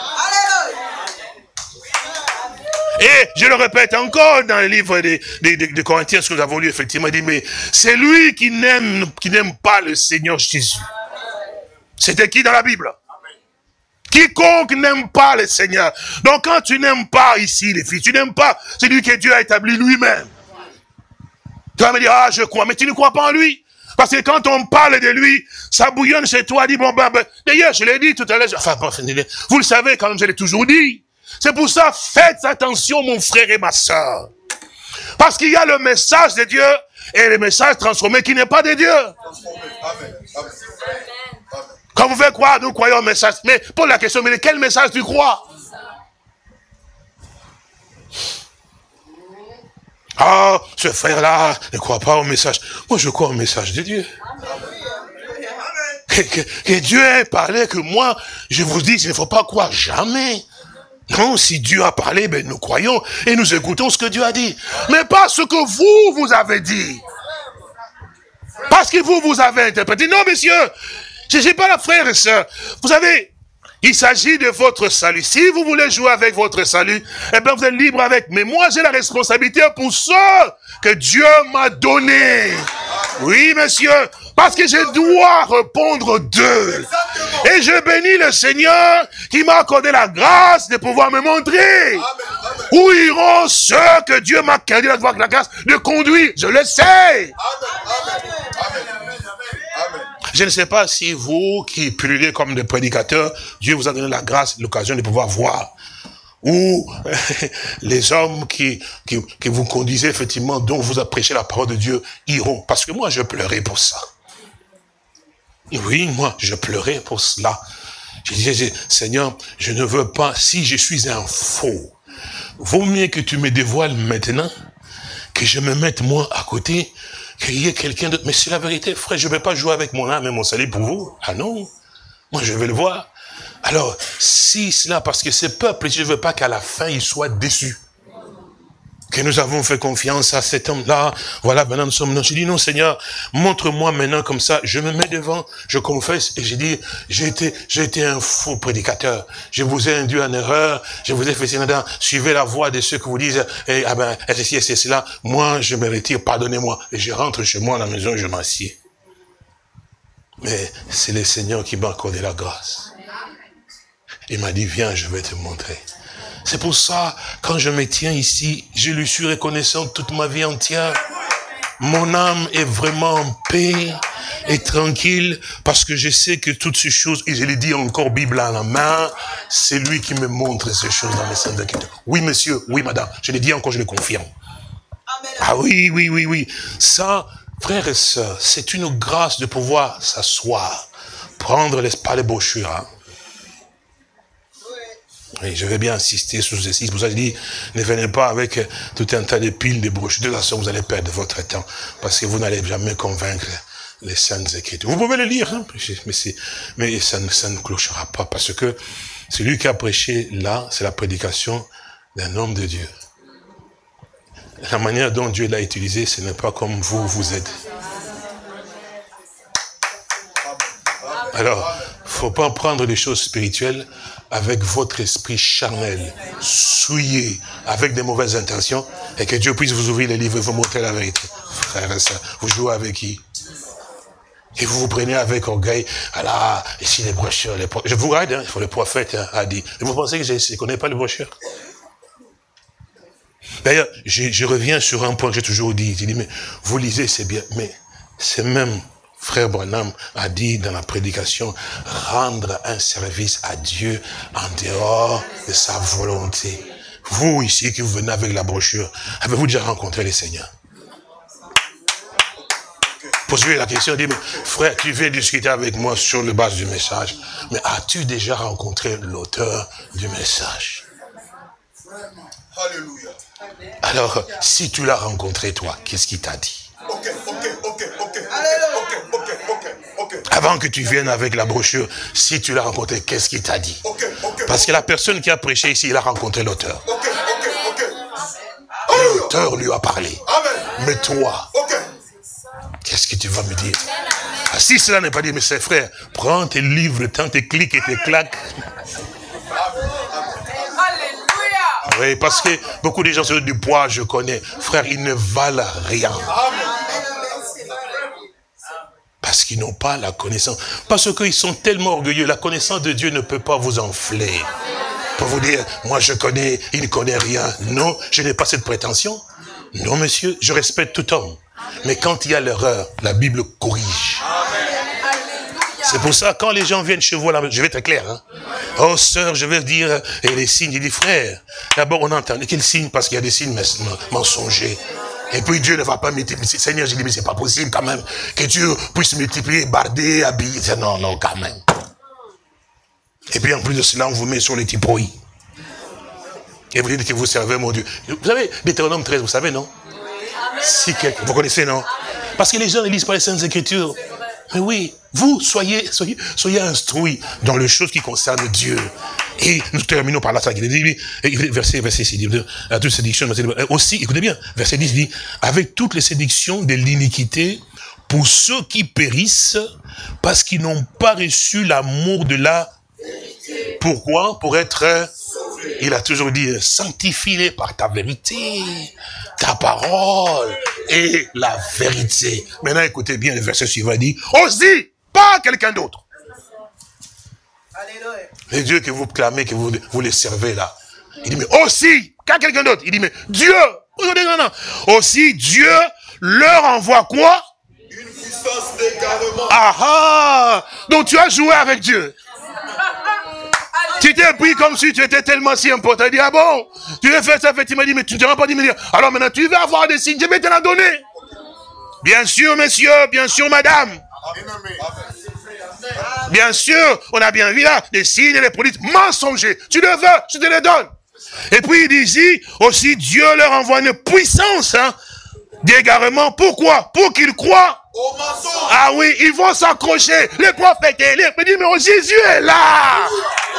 D: Et je le répète encore dans le livre des, des, des, des Corinthiens, ce que nous avons lu, effectivement, il dit, mais c'est lui qui n'aime, qui n'aime pas le Seigneur Jésus. C'était qui dans la Bible? Quiconque n'aime pas le Seigneur. Donc quand tu n'aimes pas ici les filles, tu n'aimes pas celui que Dieu a établi lui-même. Tu vas me dire, ah je crois, mais tu ne crois pas en lui. Parce que quand on parle de lui, ça bouillonne chez toi, dit, bon ben, ben d'ailleurs je l'ai dit tout à l'heure, enfin vous le savez quand même, je l'ai toujours dit. C'est pour ça, faites attention mon frère et ma soeur. Parce qu'il y a le message de Dieu et le message transformé qui n'est pas de Dieu. Amen. Amen. Quand vous faites croire, nous croyons au message. Mais pose la question, mais de quel message tu crois? Ah, ce frère-là ne croit pas au message. Moi, je crois au message de Dieu. Que, que, que Dieu ait parlé, que moi, je vous dis, il ne faut pas croire jamais. Non, si Dieu a parlé, ben nous croyons et nous écoutons ce que Dieu a dit. Mais pas ce que vous, vous avez dit. Parce que vous, vous avez interprété. Non, messieurs, je ne sais pas la frère et sœur. Vous savez, il s'agit de votre salut. Si vous voulez jouer avec votre salut, eh bien vous êtes libre avec. Mais moi, j'ai la responsabilité pour ceux que Dieu m'a donné. Oui, monsieur. Parce que je dois répondre d'eux. Et je bénis le Seigneur qui m'a accordé la grâce de pouvoir me montrer. Où iront ceux que Dieu m'a accordé la grâce de conduire. Je le sais. Je ne sais pas si vous qui pullulez comme des prédicateurs, Dieu vous a donné la grâce, l'occasion de pouvoir voir. Ou les hommes qui, qui, qui vous conduisez effectivement, dont vous a prêché la parole de Dieu, iront. Parce que moi, je pleurais pour ça. Oui, moi, je pleurais pour cela. Je disais, Seigneur, je ne veux pas, si je suis un faux, vaut mieux que tu me dévoiles maintenant, que je me mette moi à côté, qu'il y ait quelqu'un d'autre. Mais c'est la vérité, frère, je ne vais pas jouer avec mon âme et mon salut pour vous. Ah non, moi je vais le voir. Alors, si cela, parce que ce peuple, je ne veux pas qu'à la fin, il soit déçu. Que nous avons fait confiance à cet homme-là. Voilà, maintenant nous sommes... Je dis, non Seigneur, montre-moi maintenant comme ça. Je me mets devant, je confesse et j'ai dit, j'ai été, j'ai été un faux prédicateur. Je vous ai induit en erreur. Je vous ai fait cela. Suivez la voix de ceux que vous disent, eh, ah ben, ceci et cela. Moi, je me retire, pardonnez-moi. Et je rentre chez moi à la maison et je m'assieds. Mais c'est le Seigneur qui m'a accordé la grâce. Il m'a dit, viens, je vais te montrer. C'est pour ça, quand je me tiens ici, je lui suis reconnaissant toute ma vie entière. Mon âme est vraiment en paix et tranquille, parce que je sais que toutes ces choses, et je l'ai dit encore, Bible à la main, c'est lui qui me montre ces choses dans les Saintes Écritures. Oui, monsieur, oui, madame, je l'ai dit encore, je le confirme. Ah oui, oui, oui, oui. Ça, frères et sœurs, c'est une grâce de pouvoir s'asseoir, prendre les, pas les brochures, hein. Oui, je vais bien insister sur ceci. C'est pour ça que je dis, ne venez pas avec tout un tas de piles de brochures. De toute façon, vous allez perdre votre temps. Parce que vous n'allez jamais convaincre les Saintes Écritures. Vous pouvez le lire, hein, mais, mais ça, ne, ça ne clochera pas. Parce que celui qui a prêché là, c'est la prédication d'un homme de Dieu. La manière dont Dieu l'a utilisé, ce n'est pas comme vous, vous êtes. Alors, il ne faut pas prendre les choses spirituelles avec votre esprit charnel, souillé, avec des mauvaises intentions, et que Dieu puisse vous ouvrir les livres et vous montrer la vérité. Frère et sœur, vous jouez avec qui? Et vous vous prenez avec orgueil, ah là, ici les brochures, les pro... je vous regarde, hein, il faut le prophète hein, a dit. Et vous pensez que je ne connais pas les brochures? D'ailleurs, je, je reviens sur un point que j'ai toujours dit. Il dit, mais vous lisez, c'est bien. Mais c'est même, frère Branham a dit dans la prédication, rendre un service à Dieu en dehors de sa volonté. Vous, ici, qui vous venez avec la brochure, avez-vous déjà rencontré le Seigneur? Posez-lui la question, dit, mais frère, tu viens discuter avec moi sur le base du message, mais as-tu déjà rencontré l'auteur du message?
E: Alléluia.
D: Alors, si tu l'as rencontré, toi, qu'est-ce qu'il t'a dit?
E: Ok, ok, ok, ok, ok, ok, ok, ok.
D: Avant que tu viennes avec la brochure, si tu l'as rencontré, qu'est-ce qu'il t'a dit?
E: Ok, ok.
D: Parce que la personne qui a prêché ici, il a rencontré l'auteur.
E: Ok, ok, ok.
D: L'auteur lui a parlé.
E: Amen.
D: Mais toi,
E: Ok.
D: qu'est-ce que tu vas me dire? Ah, si cela n'est pas dit, mais c'est frère, prends tes livres, tant tes clics et tes claques. Oui, parce que beaucoup de gens sur du poids, je connais. Frère, ils ne valent rien. Parce qu'ils n'ont pas la connaissance. Parce qu'ils sont tellement orgueilleux. La connaissance de Dieu ne peut pas vous enfler. Pour vous dire, moi je connais, il ne connaît rien. Non, je n'ai pas cette prétention. Non, monsieur, je respecte tout homme. Mais quand il y a l'erreur, la Bible corrige. C'est pour ça, quand les gens viennent chez vous, là, je vais être clair. Hein. Oh, sœur, je vais dire, et les signes, il dit, frère, d'abord on entend, quel signe? Parce qu'il y a des signes mensongers. Et puis Dieu ne va pas multiplier. Seigneur, je dis, mais c'est pas possible quand même, que Dieu puisse multiplier, barder, habiller. Non, non, quand même. Et puis en plus de cela, on vous met sur les typoïs. Et vous dites que vous servez mon Dieu. Vous savez, Deutéronome treize, vous savez, non? Si quelqu'un, vous connaissez, non? Parce que les gens ne lisent pas les Saintes Écritures. Mais oui, vous, soyez, soyez, soyez instruits dans les choses qui concernent Dieu. Et nous terminons par là, ça, il dit, verset, verset six, à toutes sédictions, aussi, écoutez bien, verset dix dit, avec toutes les sédictions de l'iniquité, pour ceux qui périssent, parce qu'ils n'ont pas reçu l'amour de la vérité. Pourquoi? Pour être, il a toujours dit, sanctifie-les par ta vérité, ta parole et la vérité. Maintenant, écoutez bien, le verset suivant dit, aussi, pas quelqu'un d'autre. Les dieux que vous clamez, que vous, vous les servez là. Il dit, mais aussi, qu'à quelqu'un d'autre. Il dit, mais Dieu, aussi Dieu leur envoie quoi?
E: Une puissance d'égarement.
D: Ah ah! Donc tu as joué avec Dieu. Tu t'es pris comme si tu étais tellement si important. Il dit, ah bon, tu veux faire ça, tu m'as dit, mais tu ne t'as pas dit, mais alors maintenant tu vas avoir des signes, je vais te la donner. Bien sûr, monsieur, bien sûr, madame. Bien sûr, on a bien vu là, des signes et des prodiges mensongers. Tu le veux, je te les donne. Et puis il dit ici, aussi Dieu leur envoie une puissance hein, d'égarement. Pourquoi? Pour qu'ils croient.
E: Au mensonge.
D: Ah oui, ils vont s'accrocher. Les prophètes, les mais dit, mais oh, Jésus est là.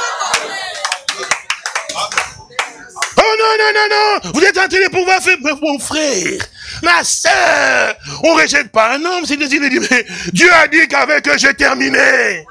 D: Oh non, non, non, non. Vous êtes en train de pouvoir faire, mon frère, ma soeur. On ne rejette pas un homme. C'est dit, mais Dieu a dit qu'avec eux, j'ai terminé.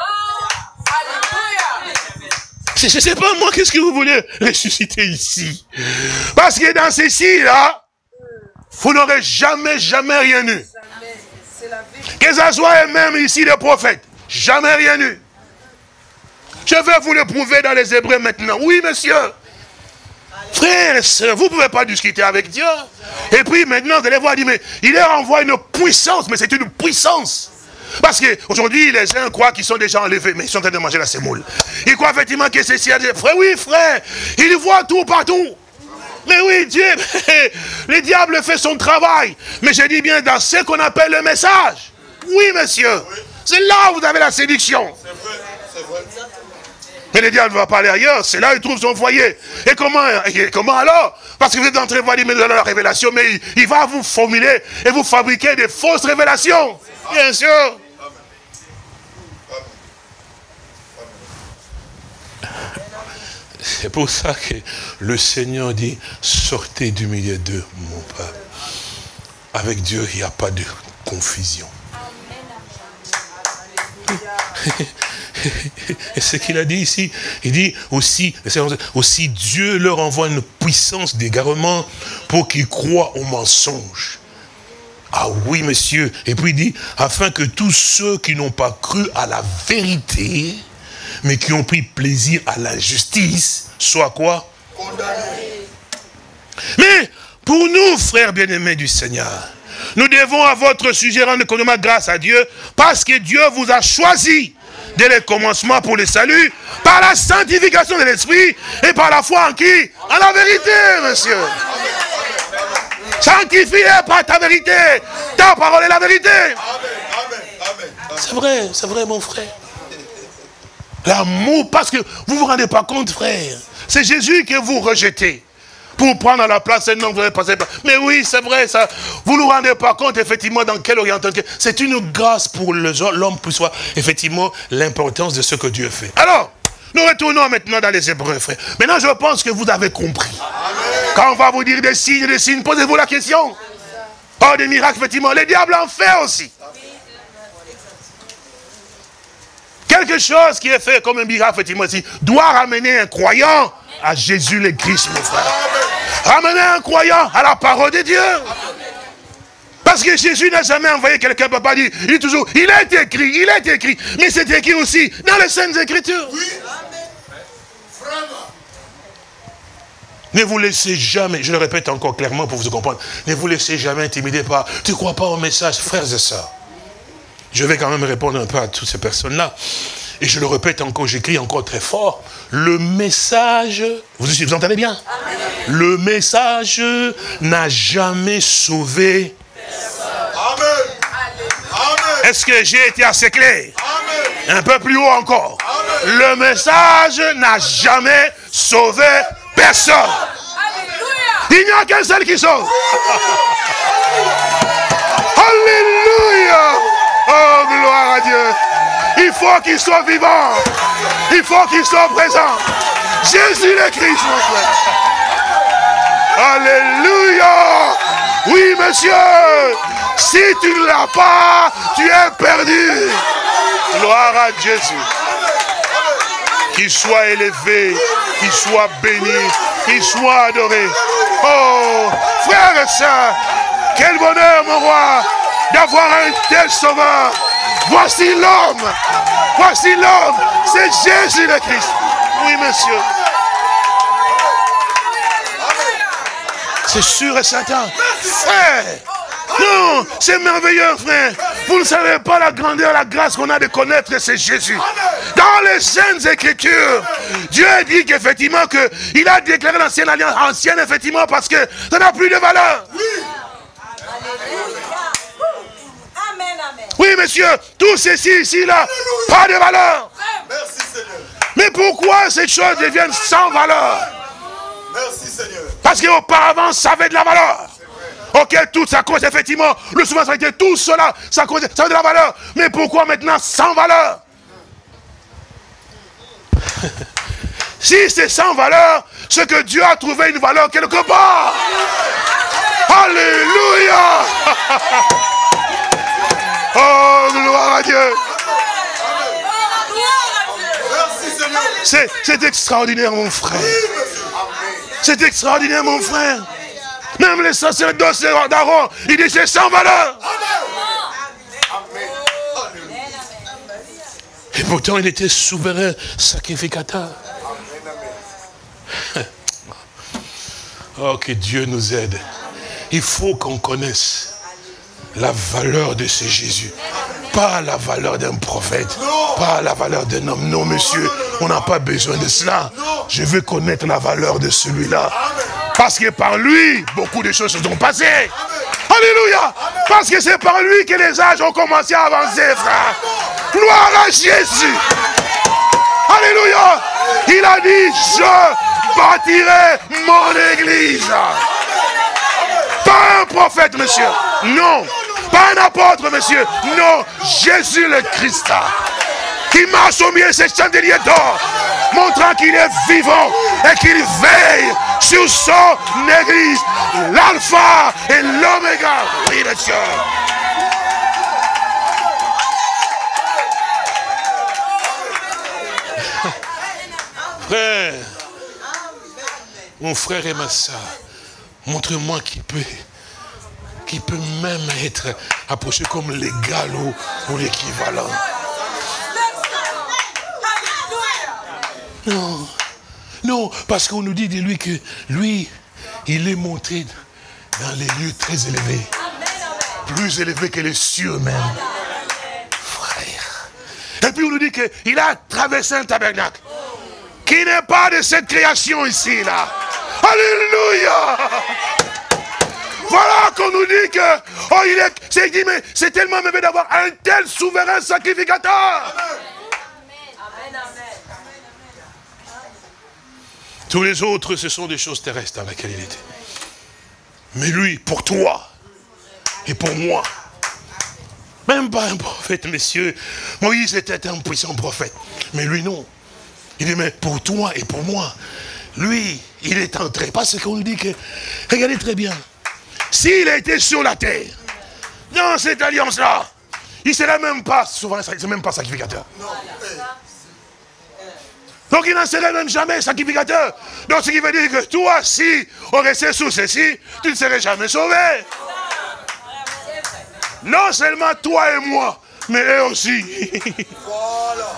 D: Je ne sais pas, moi, qu'est-ce que vous voulez ressusciter ici? Parce que dans ceci-là, vous n'aurez jamais, jamais rien eu. Que ça soit même ici les prophètes, jamais rien eu. Je vais vous le prouver dans les Hébreux maintenant. Oui, monsieur. Frères et sœurs, vous ne pouvez pas discuter avec Dieu. Et puis maintenant, vous allez voir, dit, mais il leur envoie une puissance, mais c'est une puissance. Parce qu'aujourd'hui, les gens croient qu'ils sont déjà enlevés, mais ils sont en train de manger la sémoule. Ils croient effectivement que c'est si. Frère, oui, frère, ils voient tout partout. Mais oui, Dieu, le diable fait son travail. Mais je dis bien dans ce qu'on appelle le message. Oui, monsieur. C'est là où vous avez la séduction.
E: C'est vrai, c'est vrai.
D: Mais le diable va pas aller ailleurs, c'est là où il trouve son foyer. Et comment, et comment alors? Parce que vous êtes en train de voir la révélation, mais il, il va vous formuler et vous fabriquer des fausses révélations. Bien sûr. C'est pour ça que le Seigneur dit, sortez du milieu d'eux, mon peuple. Avec Dieu, il n'y a pas de confusion. Et ce qu'il a dit ici, il dit aussi, aussi Dieu leur envoie une puissance d'égarement pour qu'ils croient au mensonge. Ah oui, monsieur. Et puis il dit, afin que tous ceux qui n'ont pas cru à la vérité, mais qui ont pris plaisir à l'injustice, soient quoi?
E: Condamnés.
D: Mais Pour nous, frères bien-aimés du Seigneur, nous devons à votre sujet rendre continuellement grâce à Dieu, parce que Dieu vous a choisi dès le commencement pour le salut, par la sanctification de l'Esprit et par la foi en qui? En la vérité, monsieur. Sanctifié par ta vérité. Ta parole est la vérité. C'est vrai, c'est vrai, mon frère. L'amour, parce que vous ne vous rendez pas compte, frère. C'est Jésus que vous rejetez. Pour prendre à la place un homme, vous allez passer par... Mais oui, c'est vrai, ça. Vous ne vous rendez pas compte, effectivement, dans quelle orientation. C'est une grâce pour l'homme pour soi, effectivement, l'importance de ce que Dieu fait. Alors, nous retournons maintenant dans les Hébreux, frère. Maintenant, je pense que vous avez compris. Amen. Quand on va vous dire des signes, des signes, posez-vous la question. Oh, des miracles, effectivement. Les diables en font aussi. Quelque chose qui est fait comme un miracle, effectivement, aussi, doit ramener un croyant à Jésus le Christ, mon frère. Ramener un croyant à la parole de Dieu. Parce que Jésus n'a jamais envoyé quelqu'un, papa dit, il dit toujours, il est écrit, il est écrit. Mais c'est écrit aussi dans les Saintes Écritures. Oui. Ne vous laissez jamais, je le répète encore clairement pour vous comprendre, ne vous laissez jamais intimider par, tu ne crois pas au message, frères et sœurs. Je vais quand même répondre un peu à toutes ces personnes-là. Et je le répète encore, j'écris encore très fort. Le message, vous, vous entendez bien? Amen. Le message n'a jamais sauvé. Amen. Amen. Est-ce que j'ai été assez clair? Amen. Un peu plus haut encore. Amen. Le message n'a jamais sauvé personne. Alléluia. Il n'y a qu'un seul qui sauve. Alléluia. Oh, gloire à Dieu. Il faut qu'il soit vivant. Il faut qu'il soit présent. Jésus le Christ, mon frère. Alléluia. Oui, monsieur. Si tu ne l'as pas, tu es perdu. Gloire à Jésus. Qu'il soit élevé, qu'il soit béni, qu'il soit adoré. Oh, frères et sœurs, quel bonheur, mon roi, d'avoir un tel sauveur. Voici l'homme. Voici l'homme. C'est Jésus le Christ. Oui, monsieur. C'est sûr et certain. Frère. Non, c'est merveilleux, frère. Vous ne savez pas la grandeur, la grâce qu'on a de connaître que c'est Jésus. Dans les Saintes Écritures, Dieu dit qu'effectivement, que il a déclaré l'ancienne alliance ancienne, effectivement, parce que ça n'a plus de valeur. Oui. Oui, monsieur, tout ceci ici-là, pas de valeur. Merci, Seigneur. Mais pourquoi ces choses deviennent sans valeur? Merci, Seigneur. Parce qu'auparavant, ça avait de la valeur. Ok, tout ça cause, effectivement, le souvent ça a été tout cela, ça cause, ça avait de la valeur. Mais pourquoi maintenant sans valeur? Si c'est sans valeur, c'est que Dieu a trouvé une valeur quelque part. Alléluia. Oh, gloire à Dieu. C'est extraordinaire, mon frère. C'est extraordinaire, mon frère. Même les sacerdotes d'Aaron, ils disent c'est sans valeur. Et pourtant, il était souverain sacrificateur. Oh, que Dieu nous aide. Il faut qu'on connaisse la valeur de ce Jésus. Pas la valeur d'un prophète. Pas la valeur d'un homme. Non, monsieur, on n'a pas besoin de cela. Je veux connaître la valeur de celui-là. Parce que par lui, beaucoup de choses se sont passées. Alléluia. Parce que c'est par lui que les âges ont commencé à avancer, frère. Gloire à Jésus. Alléluia. Il a dit, je bâtirai mon église. Pas un prophète, monsieur. Non. Pas un apôtre, monsieur. Non. Jésus le Christ. Qui marche au milieu de ces chandeliers d'or, montrant qu'il est vivant et qu'il veille sur son église, l'alpha et l'oméga. Oui, monsieur. Frère, mon frère et ma soeur, montre-moi qui peut, qui peut même être approché comme l'égal ou, ou l'équivalent. Non, non, parce qu'on nous dit de lui que lui, il est monté dans les lieux très élevés. Plus élevés que les cieux même. Frère. Et puis on nous dit qu'il a traversé un tabernacle qui n'est pas de cette création ici, là. Alléluia. Voilà qu'on nous dit que, oh, il est, c'est dit, mais c'est tellement merveilleux d'avoir un tel souverain sacrificateur. Amen. Tous les autres, ce sont des choses terrestres dans lesquelles il était. Mais lui, pour toi et pour moi, même pas un prophète, messieurs. Moïse était un puissant prophète, mais lui non. Il dit, mais pour toi et pour moi, lui, il est entré. Parce qu'on nous dit que, regardez très bien, s'il a été sur la terre, dans cette alliance-là, il ne serait même pas souverain, il ne serait même pas sacrificateur. Donc il n'en serait même jamais sacrificateur. Donc ce qui veut dire que toi, si on restait sous ceci, tu ne serais jamais sauvé. Non seulement toi et moi, mais eux aussi. Voilà.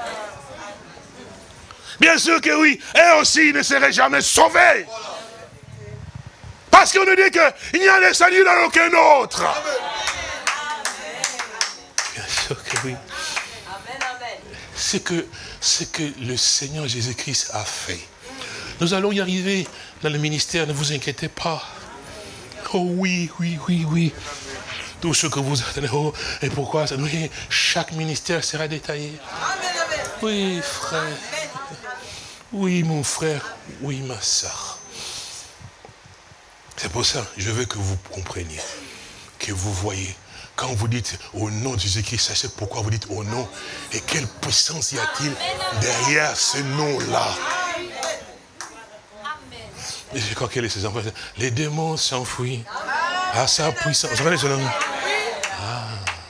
D: Bien sûr que oui, eux aussi ils ne seraient jamais sauvés. Voilà. Parce qu'on nous dit qu'il n'y a de salut dans aucun autre. Amen. Bien sûr que oui. C'est que, c'est que le Seigneur Jésus-Christ a fait. Nous allons y arriver dans le ministère, ne vous inquiétez pas. Oh oui, oui, oui, oui. Tout ce que vous attendez, oh, et pourquoi ça, oui, chaque ministère sera détaillé. Oui, frère. Oui, mon frère. Oui, ma soeur. C'est pour ça, je veux que vous compreniez, que vous voyez. Quand vous dites au nom de Jésus-Christ, sachez pourquoi vous dites au nom. Et quelle puissance y a-t-il derrière ce nom-là? Et je crois qu'elle est ses enfants. Les démons s'enfuient à sa puissance. Vous regardez ce nom? Ah.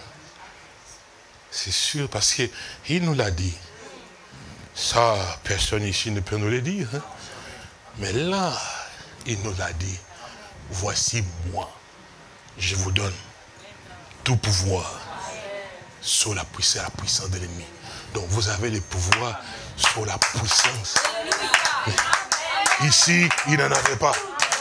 D: C'est sûr, parce qu'il nous l'a dit. Ça, personne ici ne peut nous le dire. Hein? Mais là, il nous l'a dit. Voici moi, je vous donne tout pouvoir sur la puissance, la puissance de l'ennemi. Donc vous avez le pouvoir sur la puissance. Mais ici, il n'en avait pas.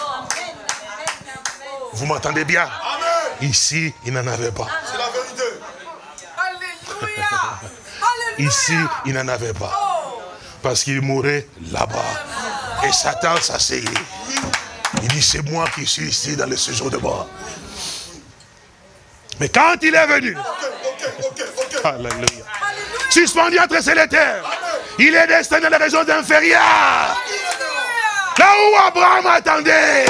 D: Vous m'entendez bien? Ici, il n'en avait pas.
E: C'est la vérité.
B: Alléluia.
D: Ici, il n'en avait pas. Parce qu'il mourait là-bas. Et Satan s'asseyait. Il dit, c'est moi qui suis ici dans le séjour de mort. Mais quand il est venu,
E: Okay, okay, okay.
D: Alléluia, suspendu entre ciel et terre, il est descendu dans les régions inférieures. Là où Abraham attendait.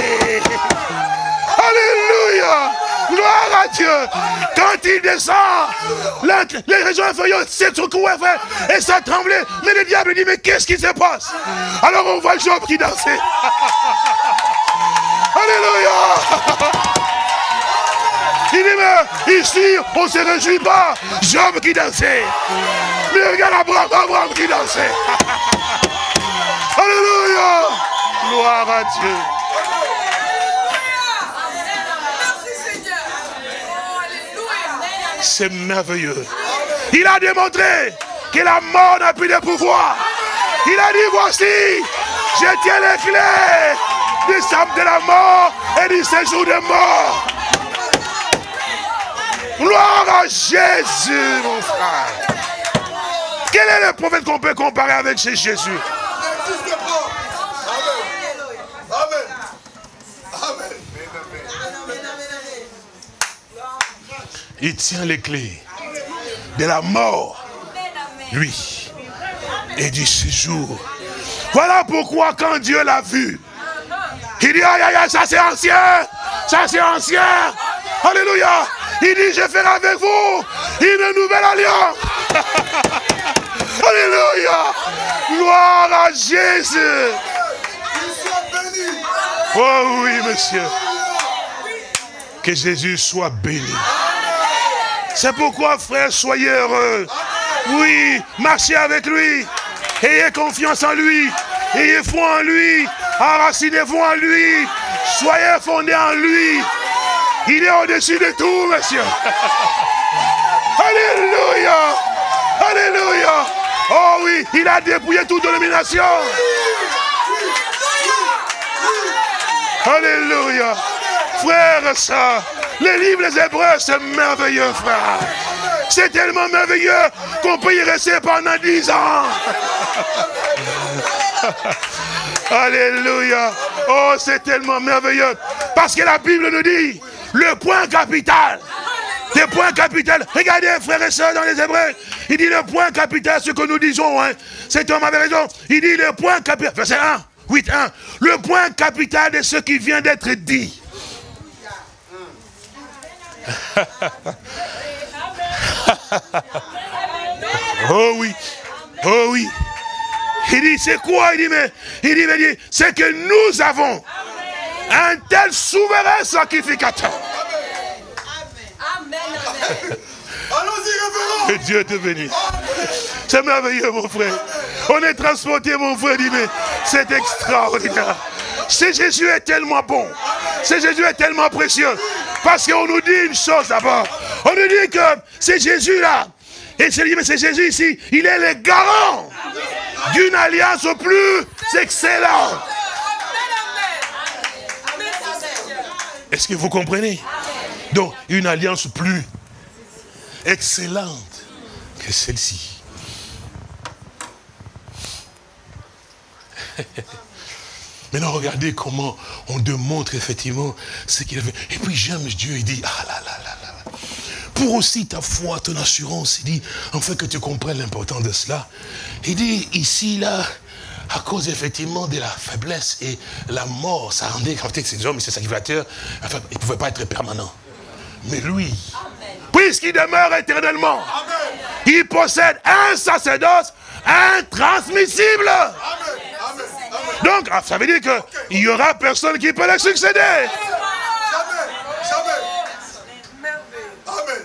D: Alléluia. Gloire à Dieu. Quand il descend, la, les régions inférieures s'est secouées et ça tremblait. Mais le diable dit, mais qu'est-ce qui se passe? Alors on voit Job qui dansait. Alléluia. Il dit, mais ici, on ne se réjouit pas. Job qui dansait. Mais regarde Abraham, Abraham qui dansait. Alléluia. Gloire à Dieu. C'est merveilleux. Il a démontré que la mort n'a plus de pouvoir. Il a dit, voici, je tiens les clés du sable de la mort et du séjour de mort. Gloire à Jésus, mon frère. Quel est le prophète qu'on peut comparer avec ce Jésus?
E: Amen. Amen.
D: Il tient les clés de la mort, lui, et du séjour. Voilà pourquoi quand Dieu l'a vu, il dit, aïe, aïe, aïe, ça c'est ancien, ça c'est ancien. Alléluia. Il dit, je ferai avec vous une nouvelle alliance. Alléluia. Gloire à Jésus. Oh oui, monsieur. Que Jésus soit béni. C'est pourquoi, frère, soyez heureux. Oui, marchez avec lui. Ayez confiance en lui. Ayez foi en lui. Enracinez-vous en lui. Soyez fondés en lui. Il est au-dessus de tout, monsieur. Alléluia. Alléluia. Oh oui, il a dépouillé toute domination. Alléluia. Frère, ça, les livres des Hébreux, c'est merveilleux, frère. C'est tellement merveilleux qu'on peut y rester pendant dix ans. Alléluia. Oh, c'est tellement merveilleux. Parce que la Bible nous dit, le point capital, le point capital. Regardez, frères et sœurs, dans les Hébreux, il dit le point capital, ce que nous disons, hein, cet homme avait raison. Il dit le point capital, verset un, huit, un, le point capital de ce qui vient d'être dit. Oh oui, oh oui. Il dit, c'est quoi? Il dit, mais, il dit, mais, il dit, c'est que nous avons un tel souverain sacrificateur.
E: Amen. Allons-y,
D: que Dieu te bénisse. C'est merveilleux, mon frère. On est transporté, mon frère, dit, mais c'est extraordinaire. Ce Jésus est tellement bon. Ce Jésus est tellement précieux. Parce qu'on nous dit une chose d'abord. On nous dit que c'est Jésus-là. Et c'est mais c'est Jésus ici. Il est le garant d'une alliance plus excellente. Est-ce que vous comprenez? Donc, une alliance plus excellente que celle-ci. Maintenant, regardez comment on démontre effectivement ce qu'il a fait. Et puis j'aime Dieu, il dit, ah là là là là. Pour aussi ta foi, ton assurance, il dit, enfin que tu comprennes l'importance de cela. Il dit, ici, là, à cause effectivement de la faiblesse et la mort, ça rendait, quand ces hommes, ces sacrificateurs, enfin, ils ne pouvaient pas être permanents. Mais lui, puisqu'il demeure éternellement, amen, il possède un sacerdoce intransmissible. Amen. Amen. Donc, ça veut dire qu'il n'y aura personne qui peut le succéder.
E: Jamais, jamais. Amen.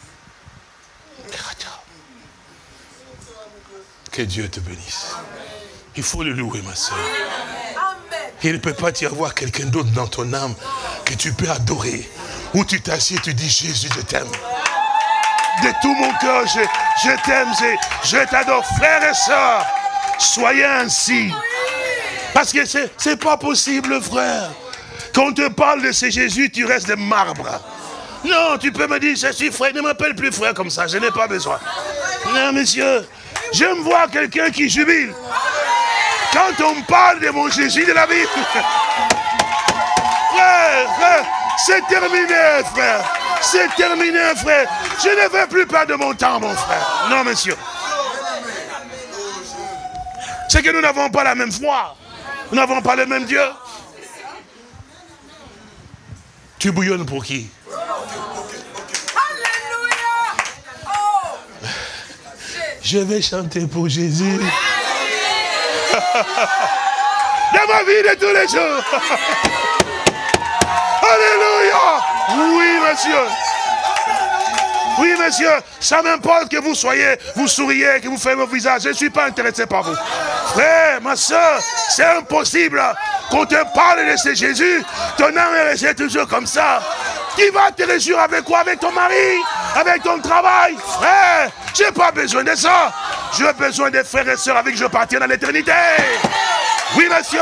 D: Que Dieu te bénisse. Il faut le louer, ma soeur. Il ne peut pas y avoir quelqu'un d'autre dans ton âme que tu peux adorer. Où tu t'assieds, tu dis, Jésus, je t'aime. De tout mon cœur, je, je t'aime, je, je t'adore. Frères et sœurs, soyez ainsi. Parce que c'est c'est pas possible, frère. Quand on te parle de ce Jésus, tu restes de marbre. Non, tu peux me dire, je suis frère, ne m'appelle plus frère comme ça, je n'ai pas besoin. Non, monsieur, j'aime voir quelqu'un qui jubile. Quand on parle de mon Jésus de la vie, frère, frère, c'est terminé, frère. C'est terminé, frère. Je ne veux plus perdre de mon temps, mon frère. Non, monsieur. C'est que nous n'avons pas la même foi. Nous n'avons pas le même Dieu. Tu bouillonnes pour qui? Je vais chanter pour Jésus. Dans ma vie de tous les jours. Alléluia. Oui, monsieur. Oui, monsieur. Ça m'importe que vous soyez, vous souriez, que vous faites vos visages. Je ne suis pas intéressé par vous. Frère, ma soeur, c'est impossible. Quand te parle de ce Jésus, ton âme est restée toujours comme ça. Qui va te réjouir avec quoi? Avec ton mari? Avec ton travail? Frère, je n'ai pas besoin de ça. J'ai besoin des frères et sœurs avec qui je partirai dans l'éternité. Oui, monsieur.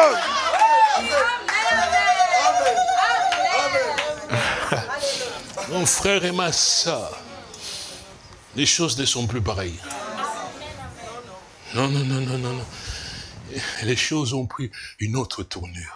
D: Mon frère et ma soeur, les choses ne sont plus pareilles. Non, non, non, non, non, non. Les choses ont pris une autre tournure.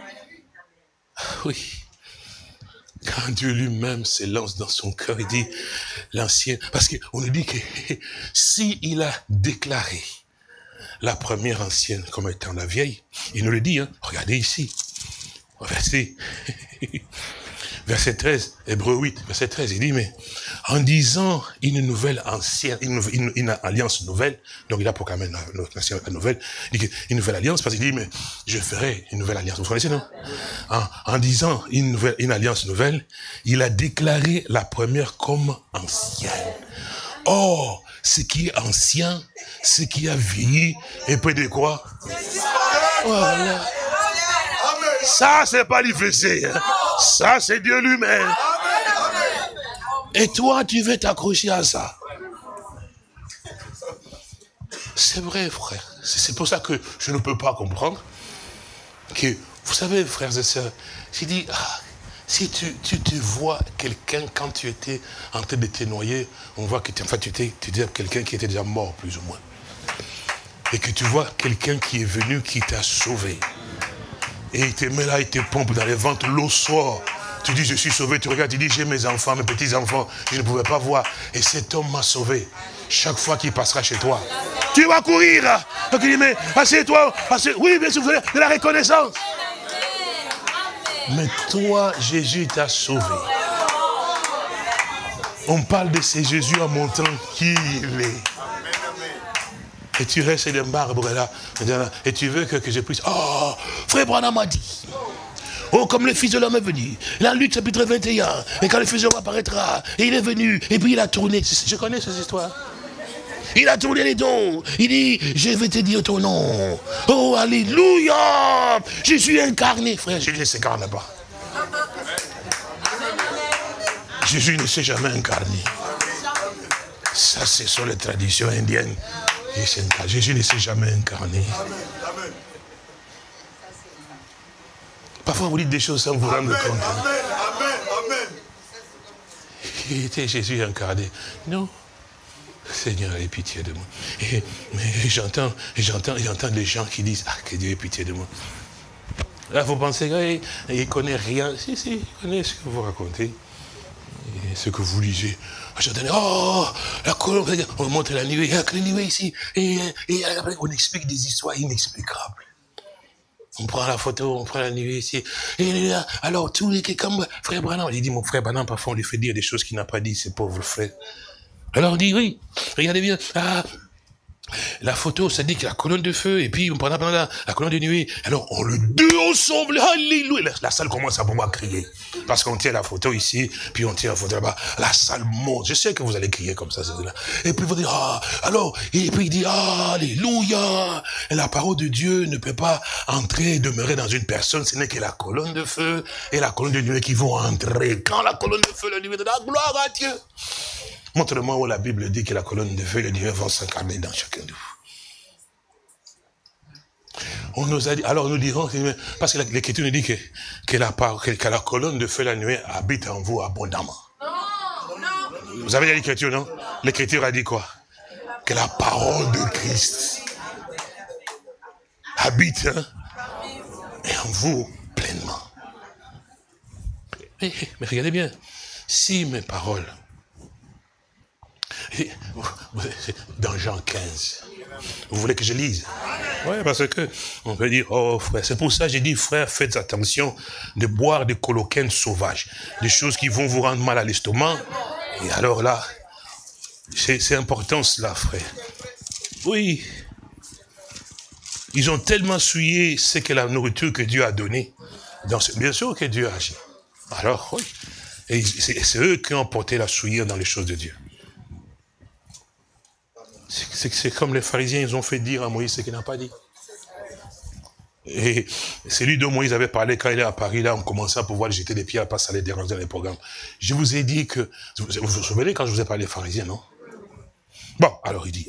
D: Oui. Quand Dieu lui-même se lance dans son cœur, il dit, l'ancien, parce qu'on nous dit que si il a déclaré la première ancienne comme étant la vieille, il nous le dit, hein, regardez ici, verset, verset treize, Hébreux huit, verset treize, il dit, mais en disant une nouvelle ancienne, une, une, une alliance nouvelle, donc il a proclamé une, une ancienne nouvelle, il dit une nouvelle alliance, parce qu'il dit, mais je ferai une nouvelle alliance. Vous connaissez, non? En, en disant une, nouvelle, une alliance nouvelle, il a déclaré la première comme ancienne. Or, ce qui est ancien, ce qui a vieilli, et peut de quoi? Voilà. Ça, c'est pas difficile. Ça, c'est Dieu lui-même. Et toi, tu veux t'accrocher à ça. C'est vrai, frère. C'est pour ça que je ne peux pas comprendre que, vous savez, frères et sœurs, j'ai dit, ah, Si tu, tu, tu vois quelqu'un, quand tu étais en train de te noyer, on voit que tu, enfin, tu étais, tu étais quelqu'un qui était déjà mort, plus ou moins. Et que tu vois quelqu'un qui est venu, qui t'a sauvé. Et il te met là, il te pompe dans les ventres, l'eau sort. Tu dis, je suis sauvé, tu regardes, tu dis, j'ai mes enfants, mes petits-enfants, je ne pouvais pas voir. Et cet homme m'a sauvé. Chaque fois qu'il passera chez toi, tu vas courir. Donc il dit, mais assieds-toi, assieds. Oui, bien sûr, vous avez de la reconnaissance. Mais toi, Jésus t'a sauvé. On parle de ce Jésus en montrant qui il est. Et tu restes des marbres là. Et tu veux que, que je puisse... Oh, frère Branham m'a dit. Oh, comme le Fils de l'homme est venu. La Luc chapitre vingt et un. Et quand le Fils de l'homme apparaîtra. Et il est venu. Et puis il a tourné. Je connais cette histoire. Il a tourné les dos. Il dit, je vais te dire ton nom. Oh, alléluia. Je suis incarné, frère. Jésus ne s'incarne pas. Jésus ne s'est jamais incarné. Ça, c'est sur les traditions indiennes. Jésus ne s'est jamais incarné. Parfois, vous dites des choses sans vous rendre compte.
E: Amen, amen, amen.
D: Il était Jésus incarné. Non. Seigneur, aie pitié de moi. Et, mais j'entends, j'entends, j'entends des gens qui disent, ah, que Dieu ait pitié de moi. Là, vous pensez qu'il ne connaît rien. Si, si, il connaît ce que vous racontez. Et ce que vous lisez. J'entendais, oh, la colombe, on montre la nuée, il y a que la nuée ici. Et, et après, on explique des histoires inexplicables. On prend la photo, on prend la nuée ici. Et là, alors, tous les, comme frère Branham, il dit, mon frère Branham, parfois, on lui fait dire des choses qu'il n'a pas dit, ces pauvres frères. Alors on dit, oui, regardez bien, ah, la photo, ça dit qu'il y a la colonne de feu, et puis pendant, pendant la, la colonne de nuée, alors on le deux ensemble, alléluia, la, la salle commence à pouvoir crier, parce qu'on tient la photo ici, puis on tient la photo là-bas, la salle monte, je sais que vous allez crier comme ça, là. Et puis vous dites, ah, alors, et puis il dit, ah, alléluia, et la parole de Dieu ne peut pas entrer et demeurer dans une personne, ce n'est que la colonne de feu et la colonne de nuée qui vont entrer, quand la colonne de feu, la nuée de la gloire à Dieu. Montre-moi où la Bible dit que la colonne de feu et le nuée vont s'incarner dans chacun de vous. On nous a dit, alors nous dirons, parce que l'Écriture nous dit que, que, la, que, que la colonne de feu et la nuée habite en vous abondamment. Non, non. Vous avez dit l'Écriture, non? L'Écriture a dit quoi? Que la parole de Christ habite hein, et en vous pleinement. Mais, mais regardez bien, si mes paroles, dans Jean quinze. Vous voulez que je lise? Oui, parce que on peut dire, oh frère, c'est pour ça que j'ai dit, frère, faites attention de boire des coloquènes sauvages, des choses qui vont vous rendre mal à l'estomac. Et alors là, c'est important cela, frère. Oui. Ils ont tellement souillé ce que la nourriture que Dieu a donnée. Bien sûr que Dieu agit. Alors, oui. Et c'est eux qui ont porté la souillure dans les choses de Dieu. C'est comme les pharisiens, ils ont fait dire à Moïse ce qu'il n'a pas dit. Et celui dont Moïse avait parlé quand il est à Paris, là, on commençait à pouvoir jeter des pierres parce que ça allait déranger dans les programmes. Je vous ai dit que... Vous vous, vous souvenez quand je vous ai parlé des pharisiens, non? Bon, alors il dit...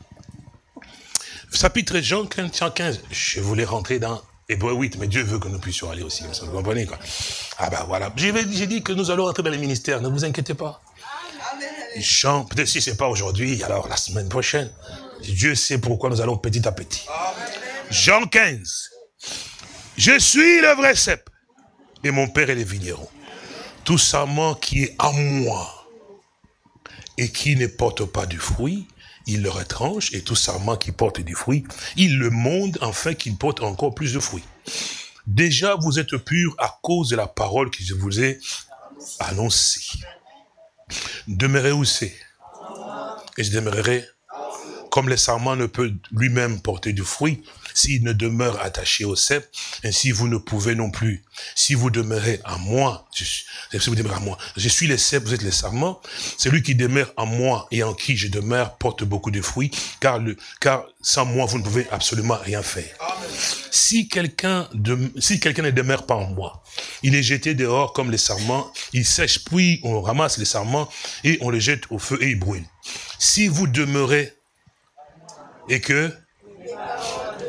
D: Chapitre Jean quinze, je voulais rentrer dans Hébreu huit, mais Dieu veut que nous puissions aller aussi, vous comprenez quoi? Ah ben voilà, j'ai dit que nous allons rentrer dans les ministères, ne vous inquiétez pas. Jean, peut-être si ce n'est pas aujourd'hui, alors la semaine prochaine. Dieu sait pourquoi nous allons petit à petit. Jean quinze. Je suis le vrai cep, et mon père est le vigneron. Tout sarment qui est en moi, et qui ne porte pas du fruit, il le retranche, et tout sarment qui porte du fruit, il le monte afin qu'il porte encore plus de fruits. Déjà, vous êtes purs à cause de la parole que je vous ai annoncée. Demeurez où c'est? Et je demeurerai. Comme le sarment ne peut lui-même porter du fruit, s'il ne demeure attaché au cep, ainsi vous ne pouvez non plus. Si vous demeurez à moi, je, si vous demeurez à moi, je suis le cep, vous êtes le sarment, celui qui demeure en moi et en qui je demeure porte beaucoup de fruits, car, le, car sans moi vous ne pouvez absolument rien faire. Amen. Si quelqu'un si quelqu'un ne demeure pas en moi, il est jeté dehors comme les sarments, il sèche, puis on ramasse les sarments et on les jette au feu et il brûle. Si vous demeurez et que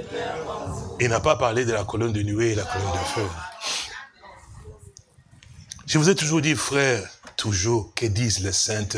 D: il n'a pas parlé de la colonne de nuée et la colonne de feu. Je vous ai toujours dit, frère, toujours, que disent les saintes?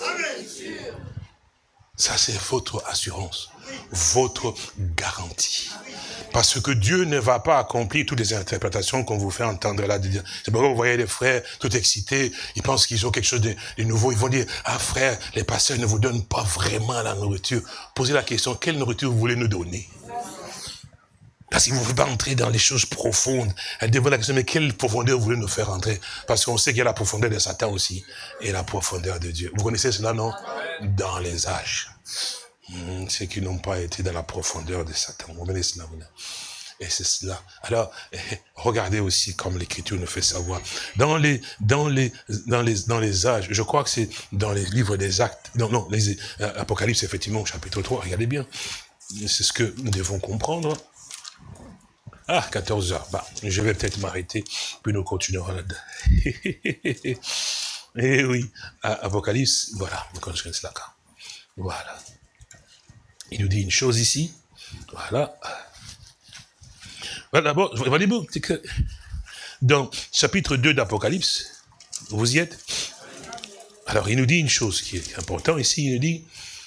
D: Ça, c'est votre assurance, votre garantie. Parce que Dieu ne va pas accomplir toutes les interprétations qu'on vous fait entendre là. C'est pourquoi vous voyez les frères tout excités, ils pensent qu'ils ont quelque chose de, de nouveau. Ils vont dire, ah frère, les pasteurs ne vous donnent pas vraiment la nourriture. Posez la question, quelle nourriture vous voulez nous donner? Parce qu'il ne faut pas entrer dans les choses profondes. Elle demande la question, mais quelle profondeur vous voulez nous faire entrer? Parce qu'on sait qu'il y a la profondeur de Satan aussi, et la profondeur de Dieu. Vous connaissez cela, non? Dans les âges. Mmh, ceux qui n'ont pas été dans la profondeur de Satan. Vous connaissez cela, vous? Et c'est cela. Alors, eh, regardez aussi comme l'Écriture nous fait savoir. Dans les, dans les, dans les, dans les âges, je crois que c'est dans les livres des Actes, non, non, les euh, Apocalypse, effectivement, chapitre trois, regardez bien. C'est ce que nous devons comprendre. Ah, quatorze heures. Bah, je vais peut-être m'arrêter, puis nous continuerons là-dedans. Eh oui, Apocalypse, voilà, vous connaissez cela. Voilà. Il nous dit une chose ici. Voilà. Voilà, d'abord, voyez-vous, c'est que dans chapitre deux d'Apocalypse, vous y êtes? Alors, il nous dit une chose qui est importante ici, il nous dit,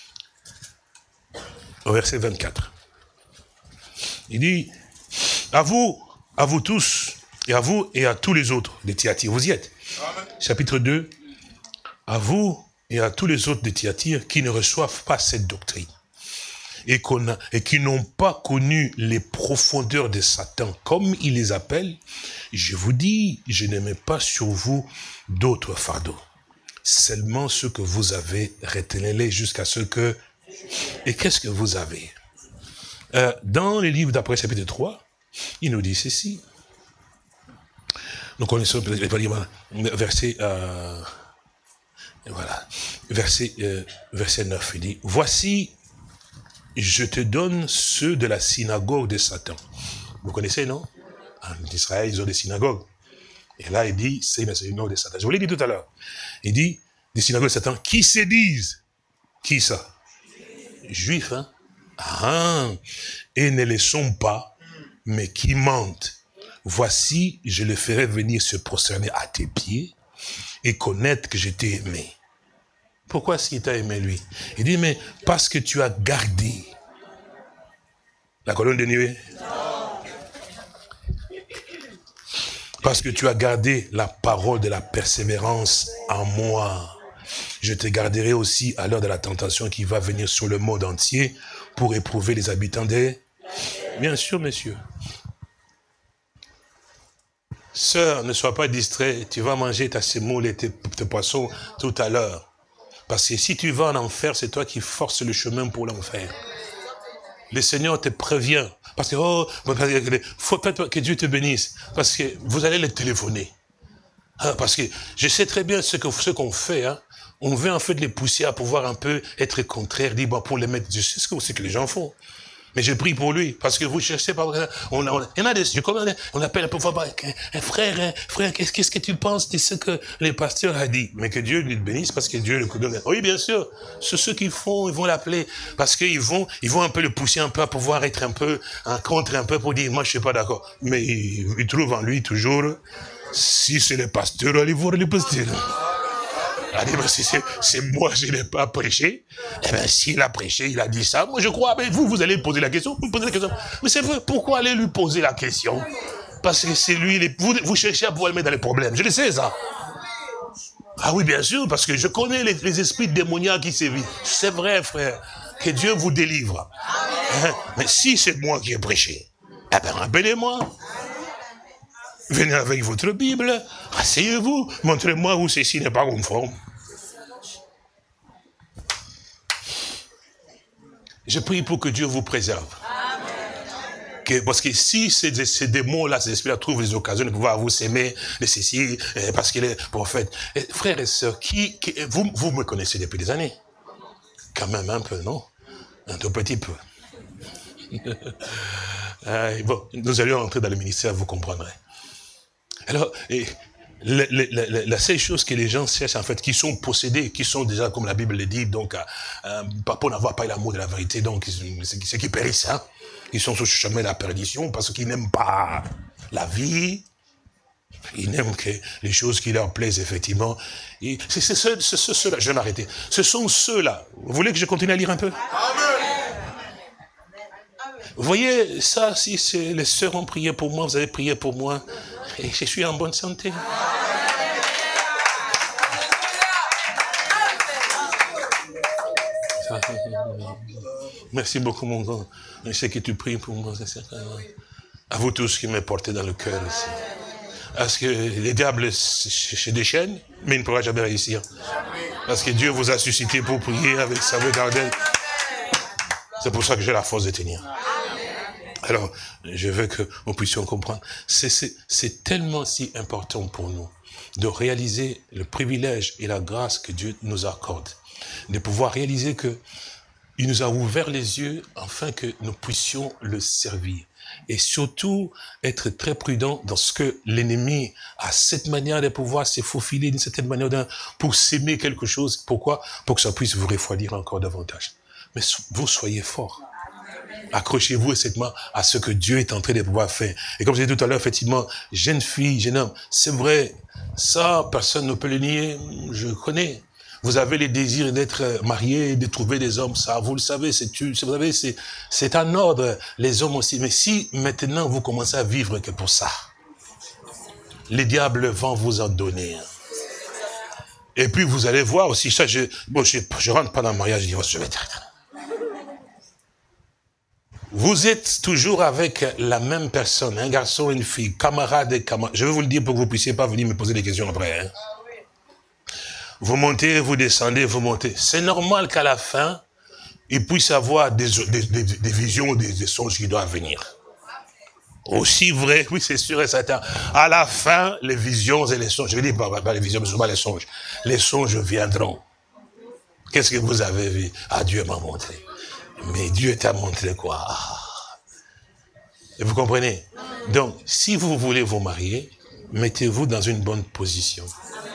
D: au verset vingt-quatre, il dit, à vous, à vous tous, et à vous et à tous les autres des Thyatire, vous y êtes? Amen. Chapitre deux, à vous et à tous les autres des Thyatire qui ne reçoivent pas cette doctrine, et, qu'on a, et qui n'ont pas connu les profondeurs de Satan, comme il les appelle, je vous dis, je ne mets pas sur vous d'autres fardeaux. Seulement ce que vous avez, retenez-les jusqu'à ce que... Et qu'est-ce que vous avez? euh, Dans les livres d'après chapitre trois, il nous dit ceci. Nous connaissons verset, euh, voilà, verset, euh, verset neuf, il dit, voici, je te donne ceux de la synagogue de Satan. Vous connaissez, non? En Israël, ils ont des synagogues. Et là, il dit, c'est la synagogue de Satan. Je vous l'ai dit tout à l'heure. Il dit, des synagogues de Satan, qui se disent? Qui ça? Juifs, hein? Ah, et ne les sont pas, mais qui mentent. Voici, je le ferai venir se prosterner à tes pieds et connaître que je t'ai aimé. Pourquoi est-ce qu'il t'a aimé, lui? Il dit, mais parce que tu as gardé la colonne de nuée. Parce que tu as gardé la parole de la persévérance en moi. Je te garderai aussi à l'heure de la tentation qui va venir sur le monde entier pour éprouver les habitants des... Bien sûr, messieurs. Sœur, ne sois pas distrait. Tu vas manger ta semoule et tes, tes poissons tout à l'heure. Parce que si tu vas en enfer, c'est toi qui forces le chemin pour l'enfer. Le Seigneur te prévient. Parce que, oh, faut peut-être que Dieu te bénisse. Parce que vous allez les téléphoner. Ah, parce que je sais très bien ce que ce qu'on fait. Hein. On veut en fait les pousser à pouvoir un peu être contraire, dire, bon, pour les mettre. Je sais ce que, ce que les gens font. Mais je prie pour lui, parce que vous cherchez pas. On, on, il y en a des, je connais, on appelle parfois, frère, frère, qu'est-ce qu'est-ce que tu penses de ce que les pasteurs a dit? Mais que Dieu lui bénisse, parce que Dieu le donne. Oui, bien sûr. C'est ceux qui font, ils vont l'appeler, parce qu'ils vont, ils vont un peu le pousser un peu à pouvoir être un peu, en contre un peu pour dire, moi je suis pas d'accord. Mais il, il trouve en lui toujours, si c'est le pasteur, allez voir le pasteur. Allez, ben c'est moi, je n'ai pas prêché. Eh bien, s'il a prêché, il a dit ça. Moi, je crois, mais vous, vous allez poser la question. Vous posez la question. Mais c'est vrai, pourquoi aller lui poser la question? Parce que c'est lui, les, vous, vous cherchez à pouvoir le mettre dans les problèmes. Je le sais, ça. Ah oui, bien sûr, parce que je connais les, les esprits démoniaques qui sévissent. C'est vrai, frère, que Dieu vous délivre. Hein? Mais si c'est moi qui ai prêché, eh bien, appelez-moi. Venez avec votre Bible, asseyez-vous, montrez-moi où ceci n'est pas conforme. Je prie pour que Dieu vous préserve. Que, parce que si ces, ces démons-là, ces esprits-là trouvent des occasions de pouvoir vous s'aimer, de ceci, parce qu'il est prophète. Et, frères et sœurs, qui, qui, vous, vous me connaissez depuis des années. Quand même un peu, non? Un tout petit peu. euh, bon, nous allions entrer dans le ministère, vous comprendrez. Alors, et, le, le, le, la seule chose que les gens cherchent, en fait, qui sont possédés, qui sont déjà, comme la Bible le dit, donc, euh, pas pour n'avoir pas l'amour de la vérité, donc, c'est qui périssent, hein. Ils sont sur le chemin de la perdition parce qu'ils n'aiment pas la vie. Ils n'aiment que les choses qui leur plaisent, effectivement. C'est ceux-là, ceux, ceux je vais m'arrêter. Ce sont ceux-là. Vous voulez que je continue à lire un peu? Amen. Vous voyez, ça, si les sœurs ont prié pour moi, vous avez prié pour moi, et je suis en bonne santé. Merci beaucoup, mon grand. Je sais que tu pries pour moi. À vous tous qui me portez dans le cœur ici. Parce que les diables se déchaînent, mais il ne pourra jamais réussir. Parce que Dieu vous a suscité pour prier avec sa regardelle. C'est pour ça que j'ai la force de tenir. Alors, je veux que nous puissions comprendre. C'est tellement si important pour nous de réaliser le privilège et la grâce que Dieu nous accorde. De pouvoir réaliser que il nous a ouvert les yeux afin que nous puissions le servir. Et surtout, être très prudent dans ce que l'ennemi a cette manière de pouvoir se faufiler d'une certaine manière pour s'aimer quelque chose. Pourquoi? Pour que ça puisse vous refroidir encore davantage. Mais vous soyez forts. Accrochez-vous effectivement à ce que Dieu est en train de pouvoir faire. Et comme je disais tout à l'heure, effectivement, jeune fille, jeune homme, c'est vrai, ça, personne ne peut le nier, je connais. Vous avez les désirs d'être marié, de trouver des hommes, ça, vous le savez, c'est vous savez, c'est c'est un ordre, les hommes aussi. Mais si maintenant vous commencez à vivre que pour ça, les diables vont vous en donner. Et puis vous allez voir aussi, ça, je bon, je, je rentre pas dans le mariage, je dis, je vais être. Vous êtes toujours avec la même personne, un garçon, une fille, camarade et camarade. Je vais vous le dire pour que vous puissiez pas venir me poser des questions après. Hein. Vous montez, vous descendez, vous montez. C'est normal qu'à la fin, il puisse avoir des, des, des, des visions, des, des songes qui doivent venir. Aussi vrai, oui, c'est sûr et certain. À la fin, les visions et les songes, je vais dire pas, pas les visions, mais souvent les songes. Les songes viendront. Qu'est-ce que vous avez vu? Ah, Dieu m'a montré. Mais Dieu t'a montré quoi? Et vous comprenez? Donc, si vous voulez vous marier, mettez-vous dans une bonne position.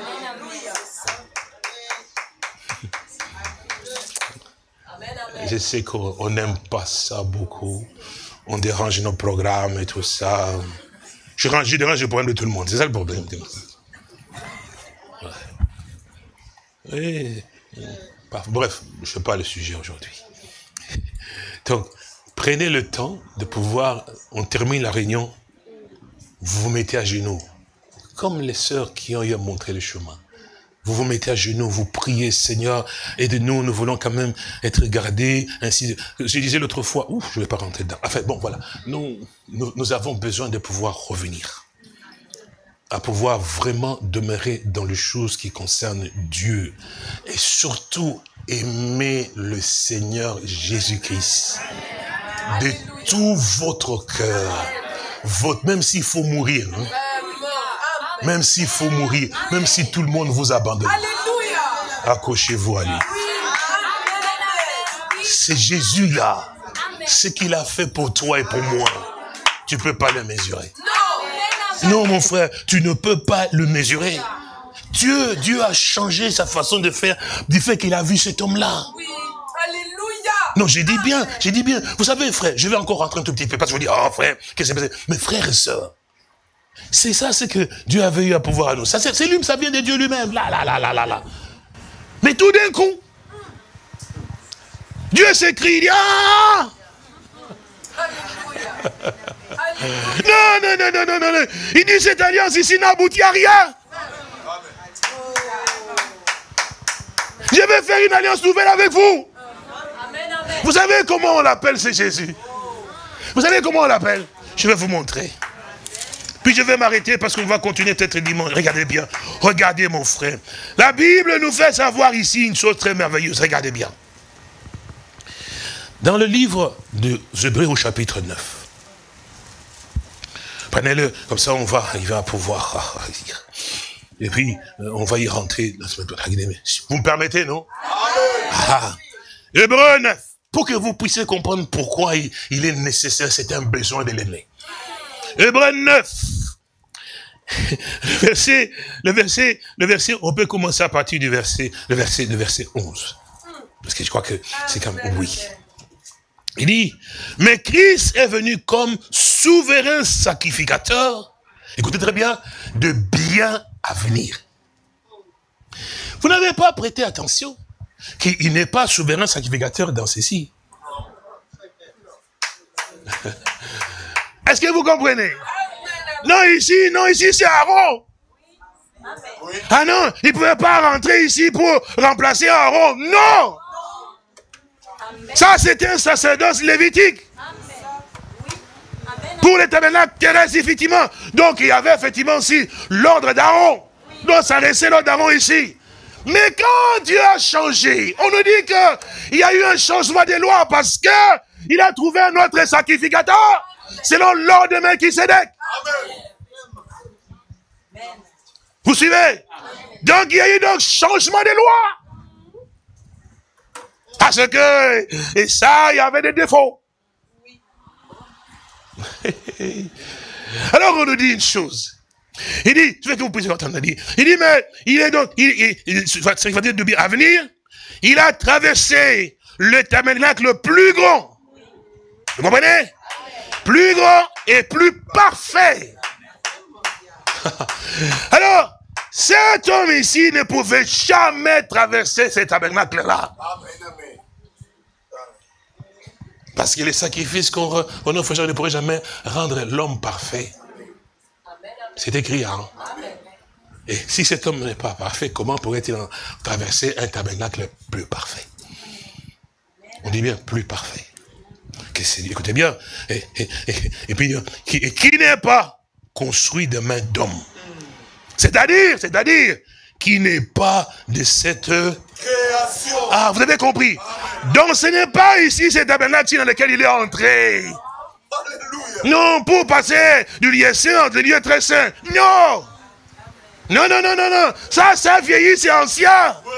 D: Je sais qu'on n'aime pas ça beaucoup. On dérange nos programmes et tout ça. Je, range, je dérange le problème de tout le monde. C'est ça le problème. Ouais. Et, bref, je ne sais pas le sujet aujourd'hui. Donc, prenez le temps de pouvoir, on termine la réunion, vous vous mettez à genoux. Comme les sœurs qui ont eu à montrer le chemin. Vous vous mettez à genoux, vous priez, Seigneur, aide-nous, nous voulons quand même être gardés, ainsi. Je disais l'autre fois, ouf, je ne vais pas rentrer dedans. Enfin, bon, voilà. Nous, nous, nous avons besoin de pouvoir revenir. À pouvoir vraiment demeurer dans les choses qui concernent Dieu. Et surtout, aimer le Seigneur Jésus-Christ. De tout votre cœur. Votre, même s'il faut mourir, hein. Même s'il faut mourir, même si tout le monde vous abandonne. Accrochez-vous à lui. C'est Jésus-là. Ce qu'il a fait pour toi et pour moi. Tu ne peux pas le mesurer. Non, mon frère, tu ne peux pas le mesurer. Dieu, Dieu a changé sa façon de faire du fait qu'il a vu cet homme-là. Non, j'ai dit bien, j'ai dit bien. Vous savez, frère, je vais encore rentrer un tout petit peu parce que vous dites, oh frère, qu'est-ce qui s'est passé? Mais frères et sœurs, c'est ça, c'est que Dieu avait eu à pouvoir à nous. Ça, c'est lui, ça vient de Dieu lui-même. Là, là, là, là, là, là. Mais tout d'un coup, Dieu s'écrit, il dit, ah! Non, non, non, non, non, non, non. Il dit, cette alliance ici n'aboutit à rien. Je vais faire une alliance nouvelle avec vous. Vous savez comment on l'appelle, c'est Jésus. Vous savez comment on l'appelle? Je vais vous montrer. Puis je vais m'arrêter parce qu'on va continuer peut-être dimanche. Regardez bien. Regardez mon frère. La Bible nous fait savoir ici une chose très merveilleuse. Regardez bien. Dans le livre des Hébreux au chapitre neuf. Prenez-le, comme ça on va arriver à pouvoir lire. Et puis, on va y rentrer la semaine prochaine. Vous me permettez, non? Ah. Hébreux neuf. Pour que vous puissiez comprendre pourquoi il, il est nécessaire, c'est un besoin de l'aimer. Hébreux neuf. Le verset, le verset, le verset, on peut commencer à partir du verset, le verset, le verset onze. Parce que je crois que c'est comme, oui. Il dit, mais Christ est venu comme souverain sacrificateur écoutez très bien, de bien à venir. Vous n'avez pas prêté attention qu'il n'est pas souverain sacrificateur dans ceci. Est-ce que vous comprenez? Non, ici, non, ici, c'est Aaron. Ah non, il ne pouvait pas rentrer ici pour remplacer Aaron. Non! Ça, c'était un sacerdoce lévitique. Pour les tabernacles terrestres, effectivement. Donc, il y avait effectivement aussi l'ordre d'Aaron. Donc, ça restait l'ordre d'Aaron ici. Mais quand Dieu a changé, on nous dit qu'il y a eu un changement des lois parce qu'il a trouvé un autre sacrificateur selon l'ordre de Melchisédek. Vous suivez? Donc, il y a eu donc changement des lois. Parce que, et ça, il y avait des défauts. Alors, on nous dit une chose. Il dit, je veux que vous puissiez entendre, il dit, il dit, mais, il est donc, il, il, il, il va dire de bien à venir, il a traversé le tabernacle le plus grand. Vous comprenez? Plus grand et plus parfait. Alors, cet homme ici ne pouvait jamais traverser ce tabernacle-là. Parce que les sacrifices qu'on offre ne pourraient jamais rendre l'homme parfait. C'est écrit, hein? Et si cet homme n'est pas parfait, comment pourrait-il traverser un tabernacle plus parfait? On dit bien plus parfait. Écoutez bien. Et, et, et, et puis, qui, qui n'est pas construit de main d'homme. C'est-à-dire, c'est-à-dire, qui n'est pas de cette création. Ah, vous avez compris. Donc, ce n'est pas ici ce tabernacle dans lequel il est entré. Alléluia. Non, pour passer du lieu saint, du lieu très saint. Non. Non, non, non, non, non. Ça, ça vieillit, c'est ancien. Oui.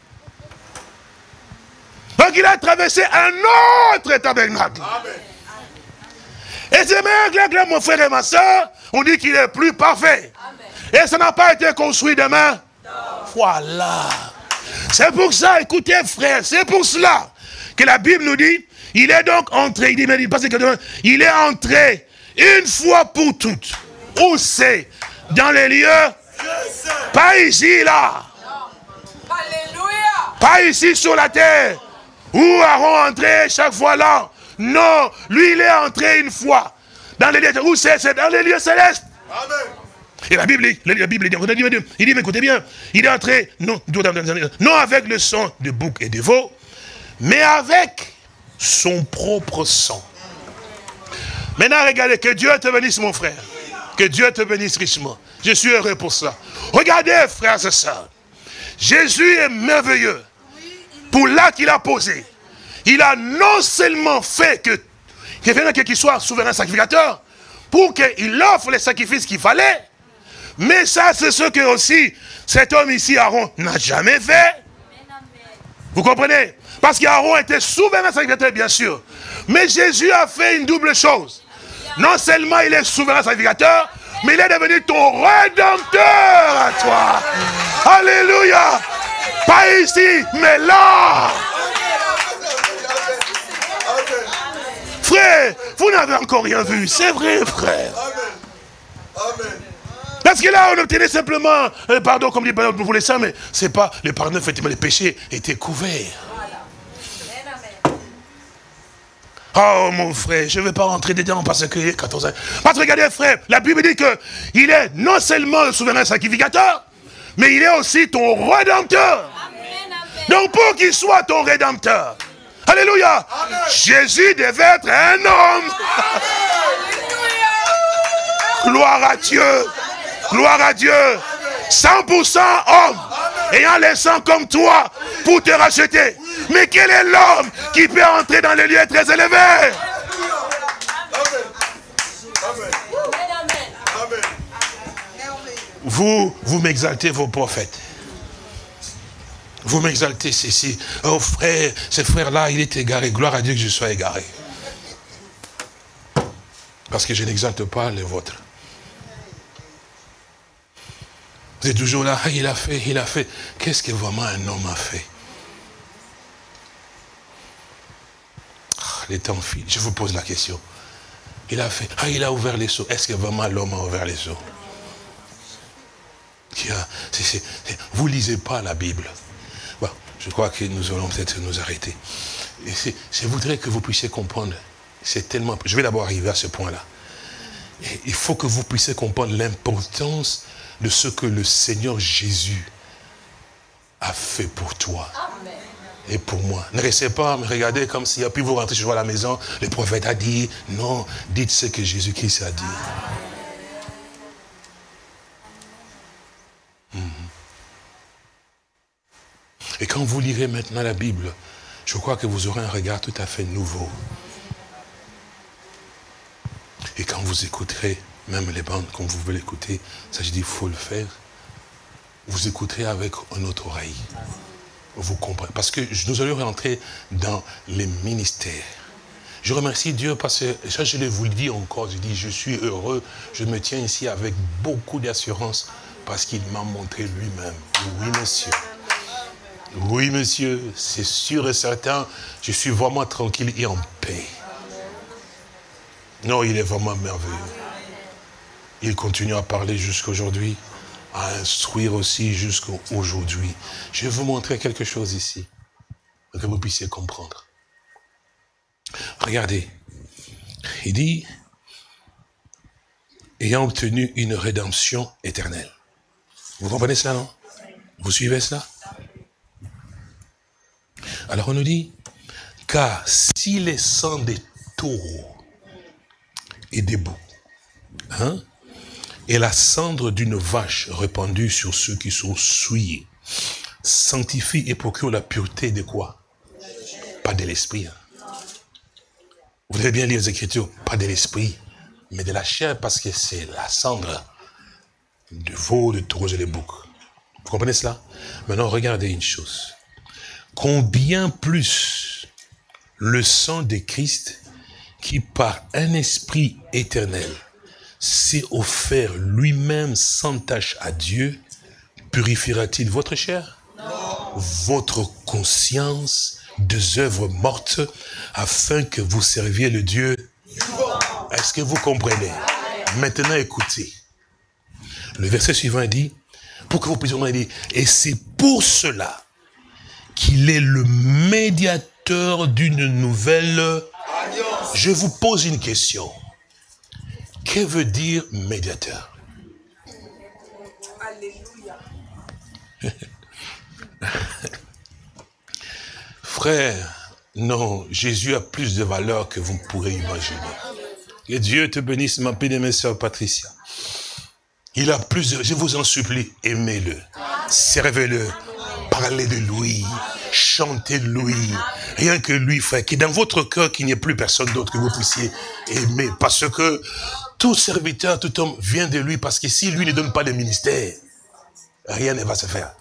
D: Donc, il a traversé un autre tabernacle. Amen. Et ce mec là, mon frère et ma soeur, on dit qu'il est plus parfait. Amen. Et ça n'a pas été construit de main. Non. Voilà. C'est pour ça, écoutez frère, c'est pour cela que la Bible nous dit, il est donc entré, il dit, mais il passe que il est entré une fois pour toutes. Où c'est? Dans les lieux? Pas ici, là. Non. Alléluia. Pas ici sur la terre. Où Aaron entrait chaque fois là. Non, lui il est entré une fois. Dans les lieux, où c'est? C'est dans les lieux célestes. Amen. Et la Bible, la Bible dit, il dit, mais écoutez bien, il est entré, non, non avec le sang de bouc et de veau, mais avec son propre sang. Maintenant, regardez, que Dieu te bénisse, mon frère. Que Dieu te bénisse richement. Je suis heureux pour cela. Regardez, frères et sœurs. Jésus est merveilleux. Pour l'acte qu'il a posé, il a non seulement fait que qu'il soit souverain sacrificateur, pour qu'il offre les sacrifices qu'il fallait, mais ça c'est ce que aussi cet homme ici, Aaron, n'a jamais fait. Vous comprenez? Parce qu'Aaron était souverain sacrificateur, bien sûr. Mais Jésus a fait une double chose. Non seulement il est souverain sacrificateur, mais il est devenu ton rédempteur à toi. Alléluia. Pas ici, mais là. Frère, vous n'avez encore rien vu. C'est vrai, frère. Parce que là, on obtenait simplement, euh, pardon, comme dit pour les saints, mais c'est pas le pardon, effectivement, les péchés étaient couverts. Oh, mon frère, je ne vais pas rentrer dedans parce que j'ai quatorze ans. Parce que regardez, frère, la Bible dit qu'il est non seulement le souverain sacrificateur, mais il est aussi ton rédempteur. Donc pour qu'il soit ton rédempteur, alléluia, amen. Jésus devait être un homme. Gloire à Dieu, gloire à Dieu, cent pour cent homme, ayant les sangs comme toi pour te racheter. Mais quel est l'homme qui peut entrer dans les lieux très élevés? Vous, vous m'exaltez vos prophètes. Vous m'exaltez ceci. Oh frère, ce frère-là, il est égaré. Gloire à Dieu que je sois égaré. Parce que je n'exalte pas les vôtres. Vous êtes toujours là, il a fait, il a fait. Qu'est-ce que vraiment un homme a fait? Ah, les temps filent. Je vous pose la question. Il a fait, ah, il a ouvert les seaux. Est-ce que vraiment l'homme a ouvert les seaux? qui a... c'est, c'est, c'est, vous lisez pas la Bible. Bon, je crois que nous allons peut-être nous arrêter. Et c'est, je voudrais que vous puissiez comprendre. C'est tellement... Je vais d'abord arriver à ce point-là. Et il faut que vous puissiez comprendre l'importance de ce que le Seigneur Jésus a fait pour toi. Amen. Et pour moi. Ne restez pas, me regardez comme s'il y a, puis vous rentrez chez vous à la maison, le prophète a dit, non, dites ce que Jésus-Christ a dit. Mm-hmm. Et quand vous lirez maintenant la Bible, je crois que vous aurez un regard tout à fait nouveau. Et quand vous écouterez, même les bandes, comme vous voulez l'écouter, ça je dis, il faut le faire, vous écouterez avec une autre oreille. Vous comprenez. Parce que nous allons rentrer dans les ministères. Je remercie Dieu parce que, ça je vous le dis encore, je dis, je suis heureux, je me tiens ici avec beaucoup d'assurance parce qu'il m'a montré lui-même. Oui, monsieur. Oui, monsieur, c'est sûr et certain, je suis vraiment tranquille et en paix. Non, il est vraiment merveilleux. Il continue à parler jusqu'à aujourd'hui, à instruire aussi jusqu'à aujourd'hui. Je vais vous montrer quelque chose ici, pour que vous puissiez comprendre. Regardez, il dit, ayant obtenu une rédemption éternelle. Vous comprenez cela, non? Vous suivez cela? Alors on nous dit, car si les sangs des taureaux et des boucs, hein, et la cendre d'une vache répandue sur ceux qui sont souillés, sanctifie et procure la pureté de quoi? Pas de l'esprit. Hein. Vous devez bien lire les Écritures, pas de l'esprit, mais de la chair, parce que c'est la cendre du veau, de taureaux et des boucs. Vous comprenez cela? Maintenant, regardez une chose. Combien plus le sang de Christ, qui par un esprit éternel s'est offert lui-même sans tache à Dieu, purifiera-t-il votre chair? Non. Votre conscience des œuvres mortes, afin que vous serviez le Dieu? Est-ce que vous comprenez? Maintenant écoutez. Le verset suivant dit, pour que vous puissiez comprendre, il dit, et c'est pour cela qu'il est le médiateur d'une nouvelle alliance. Je vous pose une question. Que veut dire médiateur? Alléluia. Frère, non, Jésus a plus de valeur que vous pourrez imaginer. Que Dieu te bénisse, ma bien-aimée sœur Patricia. Il a plus de... Je vous en supplie, aimez-le, servez-le, parlez de lui, chantez de lui, rien que lui, frère, que dans votre cœur, qu'il n'y ait plus personne d'autre que vous puissiez aimer, parce que tout serviteur, tout homme vient de lui, parce que si lui ne donne pas de ministère, rien ne va se faire.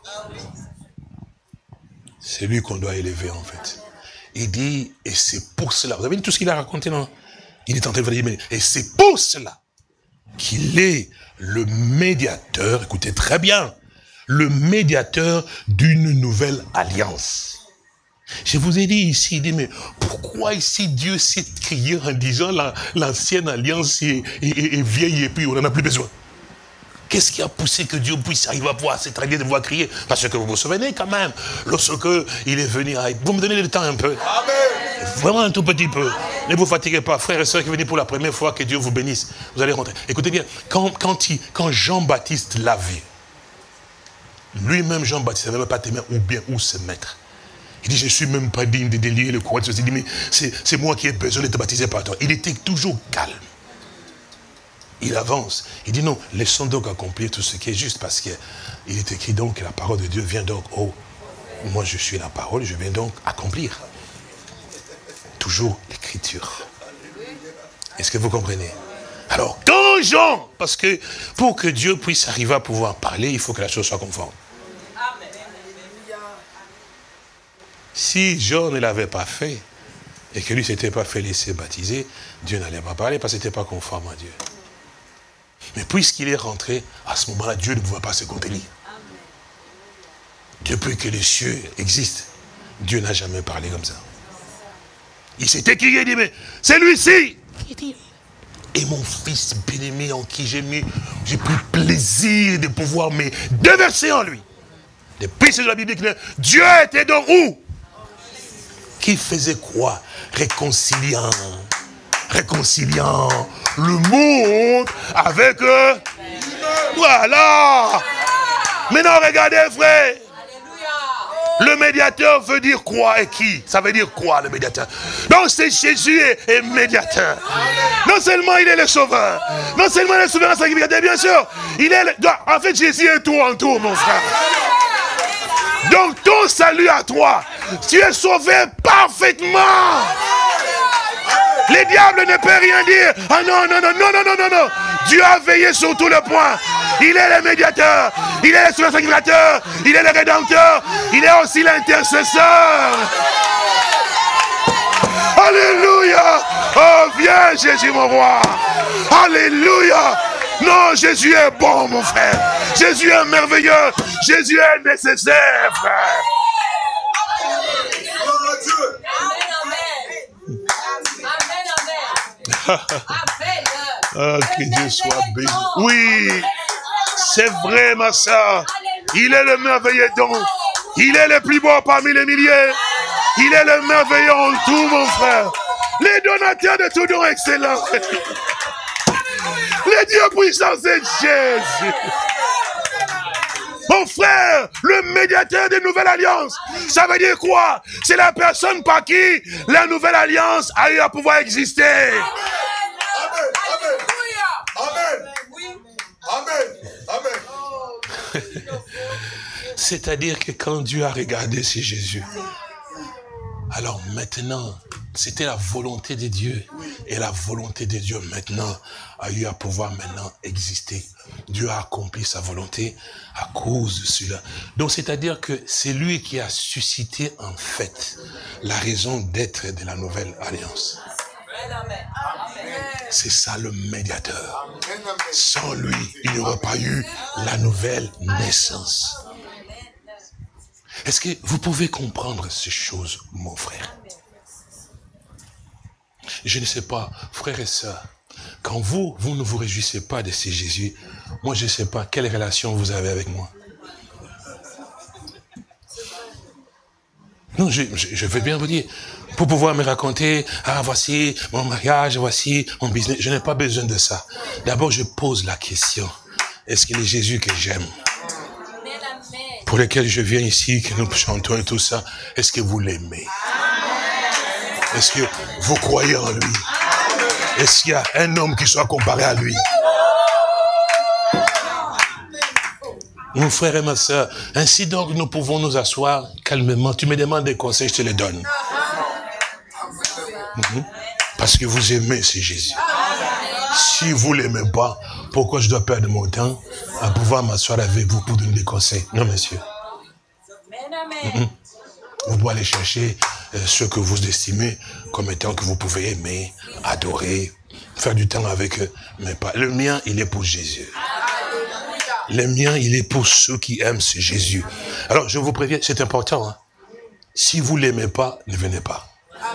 D: C'est lui qu'on doit élever, en fait. Il dit, et c'est pour cela, vous avez vu tout ce qu'il a raconté, non? Il est en train de dire, et c'est pour cela qu'il est le médiateur, écoutez très bien, le médiateur d'une nouvelle alliance. Je vous ai dit ici, il dit, mais pourquoi ici Dieu s'est crié en disant l'ancienne alliance est, est, est vieille et puis on n'en a plus besoin? Qu'est-ce qui a poussé que Dieu puisse arriver à pouvoir s'étrangler de voir crier? Parce que vous vous souvenez quand même, lorsque il est venu à... Vous me donnez le temps un peu. Amen. Vraiment un tout petit peu. Ne vous fatiguez pas, frères et sœurs qui venez pour la première fois, que Dieu vous bénisse. Vous allez rentrer. Écoutez bien, quand, quand, il, quand Jean-Baptiste l'a vu, lui-même Jean-Baptiste ne savait même pas t'aimer ou bien où se mettre. Il dit, je ne suis même pas digne de délier le courant de ceci. Il dit, mais c'est moi qui ai besoin de te baptiser par toi. Il était toujours calme. Il avance. Il dit, non, laissons donc accomplir tout ce qui est juste, parce qu'il est écrit donc que la parole de Dieu vient donc, oh, moi je suis la parole, je viens donc accomplir. Toujours l'écriture. Est-ce que vous comprenez? Alors, quand Jean, parce que pour que Dieu puisse arriver à pouvoir parler, il faut que la chose soit conforme. Si Jean ne l'avait pas fait, et que lui ne s'était pas fait laisser baptiser, Dieu n'allait pas parler parce que ce n'était pas conforme à Dieu. Mais puisqu'il est rentré, à ce moment-là, Dieu ne pouvait pas se contenir. Depuis que les cieux existent, Dieu n'a jamais parlé comme ça. Il s'était crié, il dit, mais c'est lui-ci. Il dit, et mon fils bien-aimé en qui j'ai mis, j'ai pris plaisir de pouvoir me déverser en lui. Depuis c'est la Bible dit que Dieu était donc où? Qui faisait quoi? Réconciliant. Réconciliant le monde avec eux. Voilà. Maintenant regardez frère. Le médiateur veut dire quoi et qui? Ça veut dire quoi le médiateur? Donc c'est Jésus est, est médiateur. Non seulement il est le sauveur, non seulement il est le souverain sacrificateur, bien sûr, il est le... en fait Jésus est tout en tout mon frère. Donc ton salut à toi, tu es sauvé parfaitement. Les diables ne peuvent rien dire. Ah non, non, non, non, non, non, non, non. Dieu a veillé sur tous les points. Il est le médiateur, il est le souverain sacrificateur, il est le rédempteur, il est aussi l'intercesseur. Alléluia. Oh, viens Jésus mon roi. Alléluia. Non, Jésus est bon mon frère. Jésus est merveilleux. Jésus est nécessaire frère. Ah, que Dieu soit béni. Oui, c'est vrai ma soeur. Il est le merveilleux don. Il est le plus beau parmi les milliers. Il est le merveilleux en tout mon frère. Les donateurs de tout don excellent. Les dieux puissants c'est Jésus. Mon frère, le médiateur des nouvelles alliances, ça veut dire quoi? C'est la personne par qui la nouvelle alliance a eu à pouvoir exister.
E: Amen. Amen. Amen. Amen. Amen.
D: C'est-à-dire que quand Dieu a regardé c'est Jésus. Alors maintenant, c'était la volonté de Dieu. Et la volonté de Dieu maintenant a eu à pouvoir maintenant exister. Dieu a accompli sa volonté à cause de cela. Donc c'est-à-dire que c'est lui qui a suscité en fait la raison d'être de la nouvelle alliance. C'est ça le médiateur. Sans lui, il n'y aurait pas eu la nouvelle naissance. Est-ce que vous pouvez comprendre ces choses, mon frère? Je ne sais pas, frères et sœurs, quand vous, vous ne vous réjouissez pas de ces Jésus, moi je ne sais pas quelle relation vous avez avec moi. Non, je, je, je veux bien vous dire, pour pouvoir me raconter, ah voici mon mariage, voici mon business, je n'ai pas besoin de ça. D'abord je pose la question, est-ce qu'il est Jésus que j'aime? Pour lequel je viens ici, que nous chantons et tout ça, est-ce que vous l'aimez? Est-ce que vous croyez en lui? Est-ce qu'il y a un homme qui soit comparé à lui? Mon frère et ma soeur, ainsi donc nous pouvons nous asseoir calmement. Tu me demandes des conseils, je te les donne. Mm-hmm. Parce que vous aimez, c'est Jésus. Si vous ne l'aimez pas, pourquoi je dois perdre mon temps à pouvoir m'asseoir avec vous pour donner des conseils? Non, monsieur. Mm-hmm. Vous pouvez aller chercher euh, ce que vous estimez comme étant que vous pouvez aimer, adorer, faire du temps avec eux. Mais pas. Le mien, il est pour Jésus. Le mien, il est pour ceux qui aiment ce Jésus. Alors, je vous préviens, c'est important. Hein? Si vous ne l'aimez pas, ne venez pas.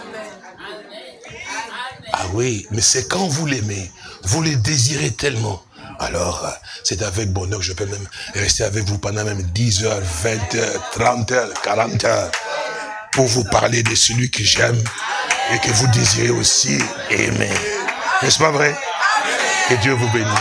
D: Ah oui, mais c'est quand vous l'aimez, vous le désirez tellement. Alors, c'est avec bonheur que je peux même rester avec vous pendant même dix heures, vingt heures, trente heures, quarante heures, pour vous parler de celui que j'aime et que vous désirez aussi aimer. N'est-ce pas vrai? Que Dieu vous bénisse.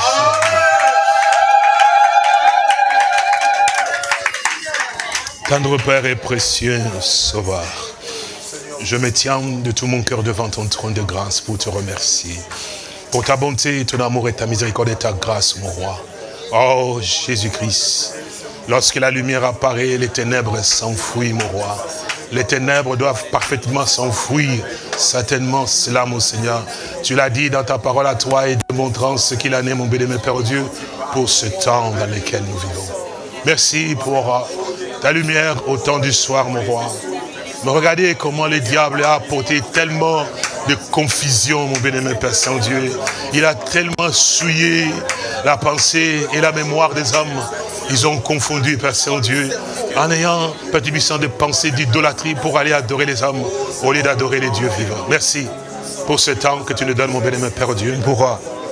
D: Tendre Père et précieux Sauveur, je me tiens de tout mon cœur devant ton trône de grâce pour te remercier. Pour ta bonté, ton amour et ta miséricorde et ta grâce, mon roi. Oh, Jésus-Christ, lorsque la lumière apparaît, les ténèbres s'enfuient, mon roi. Les ténèbres doivent parfaitement s'enfuir. Certainement, cela, mon Seigneur. Tu l'as dit dans ta parole à toi et démontrant ce qu'il en est, mon béni, mon Père Dieu, pour ce temps dans lequel nous vivons. Merci pour ta lumière au temps du soir, mon roi. Mais regardez comment le diable a apporté tellement de confusion, mon bien-aimé Père Saint-Dieu. Il a tellement souillé la pensée et la mémoire des hommes. Ils ont confondu, Père Saint-Dieu, en ayant, Père Tibissant, des pensées d'idolâtrie pour aller adorer les hommes au lieu d'adorer les dieux vivants. Merci pour ce temps que tu nous donnes, mon bien-aimé Père Dieu, pour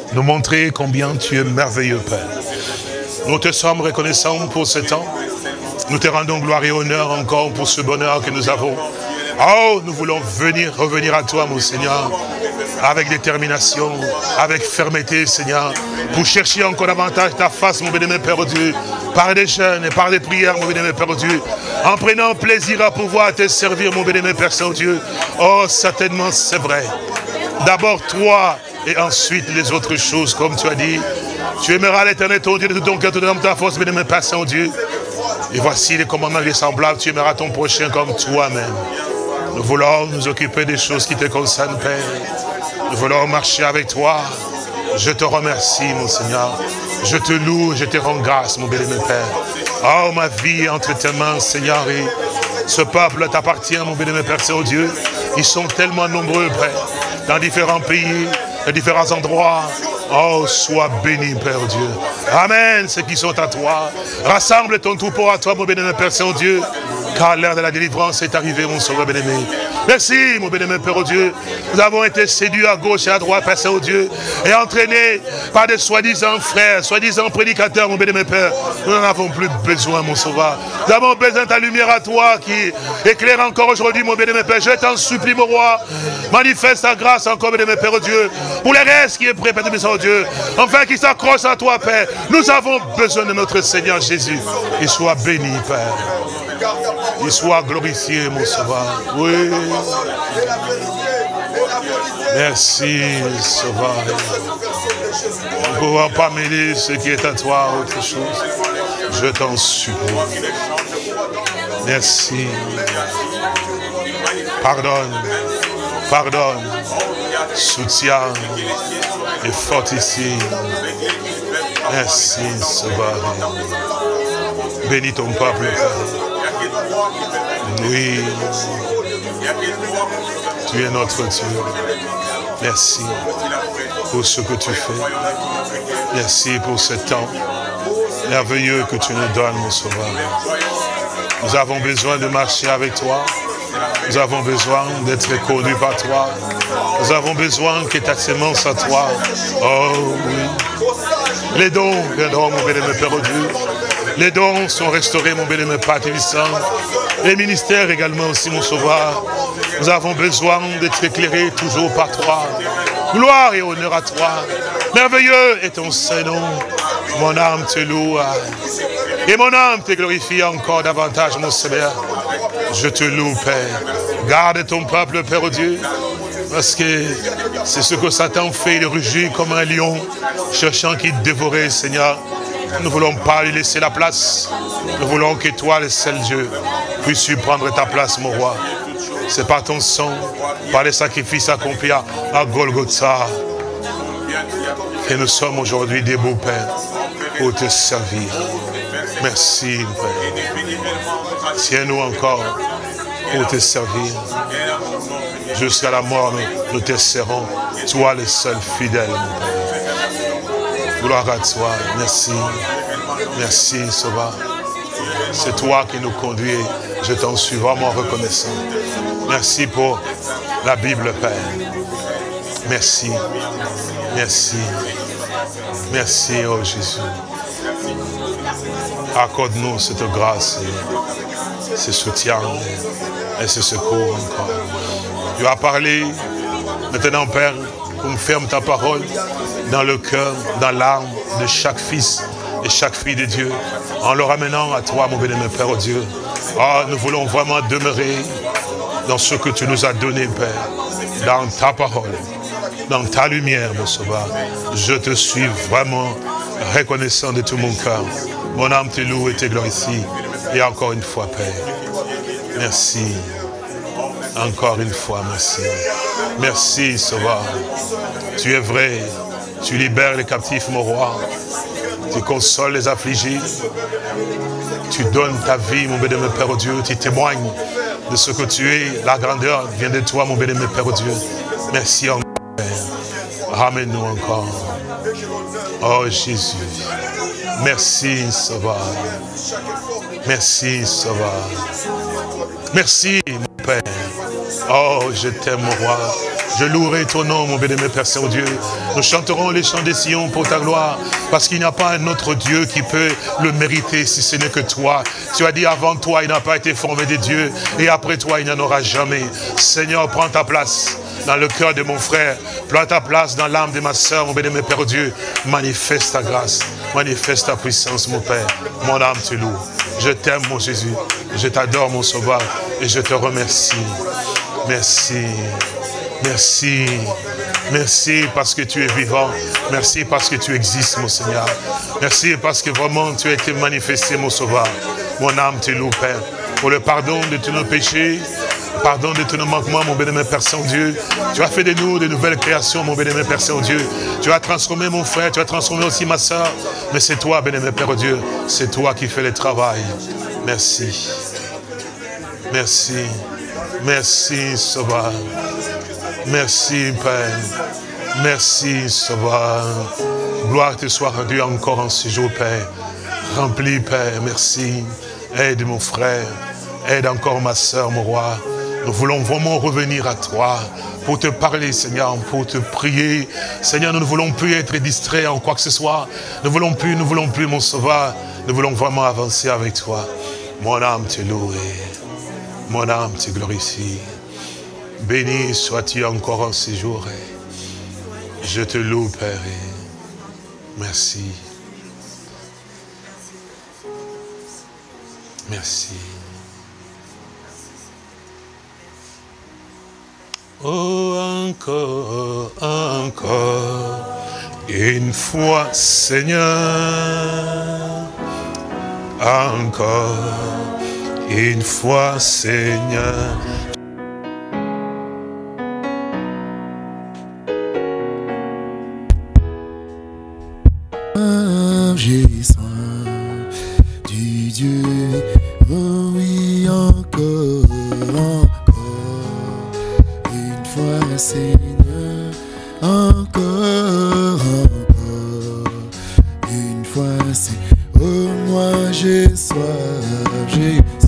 D: nous montrer combien tu es merveilleux, Père. Nous te sommes reconnaissants pour ce temps. Nous te rendons gloire et honneur encore pour ce bonheur que nous avons. Oh, nous voulons venir, revenir à toi, mon Seigneur, avec détermination, avec fermeté, Seigneur, pour chercher encore davantage ta face, mon bénémoine Père Dieu, par des jeûnes et par des prières, mon bénémoine Père Dieu, en prenant plaisir à pouvoir te servir, mon bénémoine Père Saint-Dieu. Oh, certainement, c'est vrai. D'abord toi, et ensuite les autres choses, comme tu as dit. Tu aimeras l'Éternel, ton Dieu, de tout ton cœur, de toute ta force, bénémoine Père Saint-Dieu. Et voici les commandements des semblables, tu aimeras ton prochain comme toi-même. Nous voulons nous occuper des choses qui te concernent, Père. Nous voulons marcher avec toi. Je te remercie, mon Seigneur. Je te loue, je te rends grâce, mon bénémoine Père. Oh, ma vie entre tes mains, Seigneur. Et ce peuple t'appartient, mon bénémoine Père Saint-Dieu. Ils sont tellement nombreux, Père, dans différents pays, dans différents endroits. Oh, sois béni, Père Dieu. Amen, ceux qui sont à toi. Rassemble ton troupeau à toi, mon bénémoine Père Saint-Dieu. Car l'heure de la délivrance est arrivée, mon sauveur bien-aimé. Merci, mon bénémoine Père Dieu. Nous avons été séduits à gauche et à droite, Père Saint-Dieu, et entraînés par des soi-disant frères, soi-disant prédicateurs, mon bénémoine Père. Nous n'en avons plus besoin, mon sauveur. Nous avons besoin de ta lumière à toi qui éclaire encore aujourd'hui, mon bénémoine Père. Je t'en supplie, mon roi. Manifeste ta grâce encore, bénémoine Père Dieu. Pour les restes qui est prêt, Père Saint-Dieu. Enfin, qui s'accroche à toi, Père. Nous avons besoin de notre Seigneur Jésus. Il soit béni, Père. Il soit glorifié, mon sauveur. Oui. Merci, sauveur. Nous ne pouvons pas mêler ce qui est à toi à autre chose. Je t'en supplie. Merci. Pardonne. Pardonne. Soutiens. Et fortifie. Merci, sauveur. Bénis ton peuple, Père. Oui, tu es notre Dieu. Merci pour ce que tu fais. Merci pour ce temps merveilleux que tu nous donnes, mon sauveur. Nous avons besoin de marcher avec toi. Nous avons besoin d'être conduits par toi. Nous avons besoin que ta sémence à toi. Oh oui. Les dons viendront, mon bénémoine Père Dieu. Les dons sont restaurés, mon bénémoine Père Tébissant. Les ministères également aussi, mon sauveur. Nous avons besoin d'être éclairés toujours par toi. Gloire et honneur à toi. Merveilleux est ton Saint-Nom. Mon âme te loue. Et mon âme te glorifie encore davantage, mon Seigneur. Je te loue, Père. Garde ton peuple, Père Dieu. Parce que c'est ce que Satan fait. Il rugit comme un lion, cherchant qui dévorer, Seigneur. Nous ne voulons pas lui laisser la place. Nous voulons que toi, le seul Dieu, puisses prendre ta place, mon roi. C'est par ton sang, par les sacrifices accomplis à Golgotha, que nous sommes aujourd'hui debout, Père, pour te servir. Merci, Père. Tiens-nous encore pour te servir. Jusqu'à la mort, nous, nous te serrons. Toi, le seul fidèle, mon Père. Gloire à toi. Merci. Merci, Sauveur. C'est toi qui nous conduis. Je t'en suis vraiment reconnaissant. Merci pour la Bible, Père. Merci. Merci. Merci, oh Jésus. Accorde-nous cette grâce, et ce soutien et ce secours encore. Tu as parlé. Maintenant, Père, confirme ta parole dans le cœur, dans l'âme de chaque fils et chaque fille de Dieu, en le ramenant à toi, mon bénémoine Père Dieu. Ah, nous voulons vraiment demeurer dans ce que tu nous as donné, Père, dans ta parole, dans ta lumière, mon Sauveur. Je te suis vraiment reconnaissant de tout mon cœur. Mon âme te loue et te glorifie. Et encore une fois, Père, merci. Encore une fois, merci. Merci, Sauveur. Tu es vrai. Tu libères les captifs, mon roi. Tu consoles les affligés. Tu donnes ta vie, mon bénémoine Père Dieu. Tu témoignes de ce que tu es. La grandeur vient de toi, mon bénémoine Père Dieu. Merci encore, Père. Ramène-nous encore. Oh Jésus. Merci, Sauveur. Merci, Sauveur. Merci, mon Père. Oh, je t'aime, mon roi. Je louerai ton nom, mon bien-aimé Père Saint-Dieu. Nous chanterons les chants des Sion pour ta gloire, parce qu'il n'y a pas un autre Dieu qui peut le mériter si ce n'est que toi. Tu as dit avant toi, il n'a pas été formé des dieux, et après toi, il n'y en aura jamais. Seigneur, prends ta place dans le cœur de mon frère, prends ta place dans l'âme de ma soeur, mon bien-aimé Père Dieu. Manifeste ta grâce, manifeste ta puissance, mon Père. Mon âme te loue. Je t'aime, mon Jésus. Je t'adore, mon Sauveur, et je te remercie. Merci. Merci. Merci parce que tu es vivant. Merci parce que tu existes, mon Seigneur. Merci parce que vraiment tu as été manifesté, mon Sauveur. Mon âme te loue, Père, pour le pardon de tous nos péchés, pardon de tous nos manquements, mon bien-aimé Père Saint-Dieu. Tu as fait de nous de nouvelles créations, mon bien-aimé Père Saint-Dieu. Tu as transformé mon frère, tu as transformé aussi ma soeur. Mais c'est toi, bien-aimé Père Dieu, c'est toi qui fais le travail. Merci. Merci. Merci, Sauveur. Merci, Père. Merci, Sauveur. Gloire te soit rendue encore en ce jour, Père. Remplis, Père, merci. Aide mon frère. Aide encore ma soeur, mon roi. Nous voulons vraiment revenir à toi pour te parler, Seigneur, pour te prier. Seigneur, nous ne voulons plus être distraits en quoi que ce soit. Nous ne voulons plus, nous ne voulons plus, mon Sauveur. Nous voulons vraiment avancer avec toi. Mon âme te loue. Mon âme te glorifie. Béni sois-tu encore en ces jours. Je te loue, Père. Merci. Merci. Oh, encore, encore, une fois, Seigneur, encore, une fois, Seigneur.
B: J'ai soin du Dieu, oh oui, encore, encore, une fois, Seigneur, encore, encore, une fois, c'est, oh moi j'ai soif, j'ai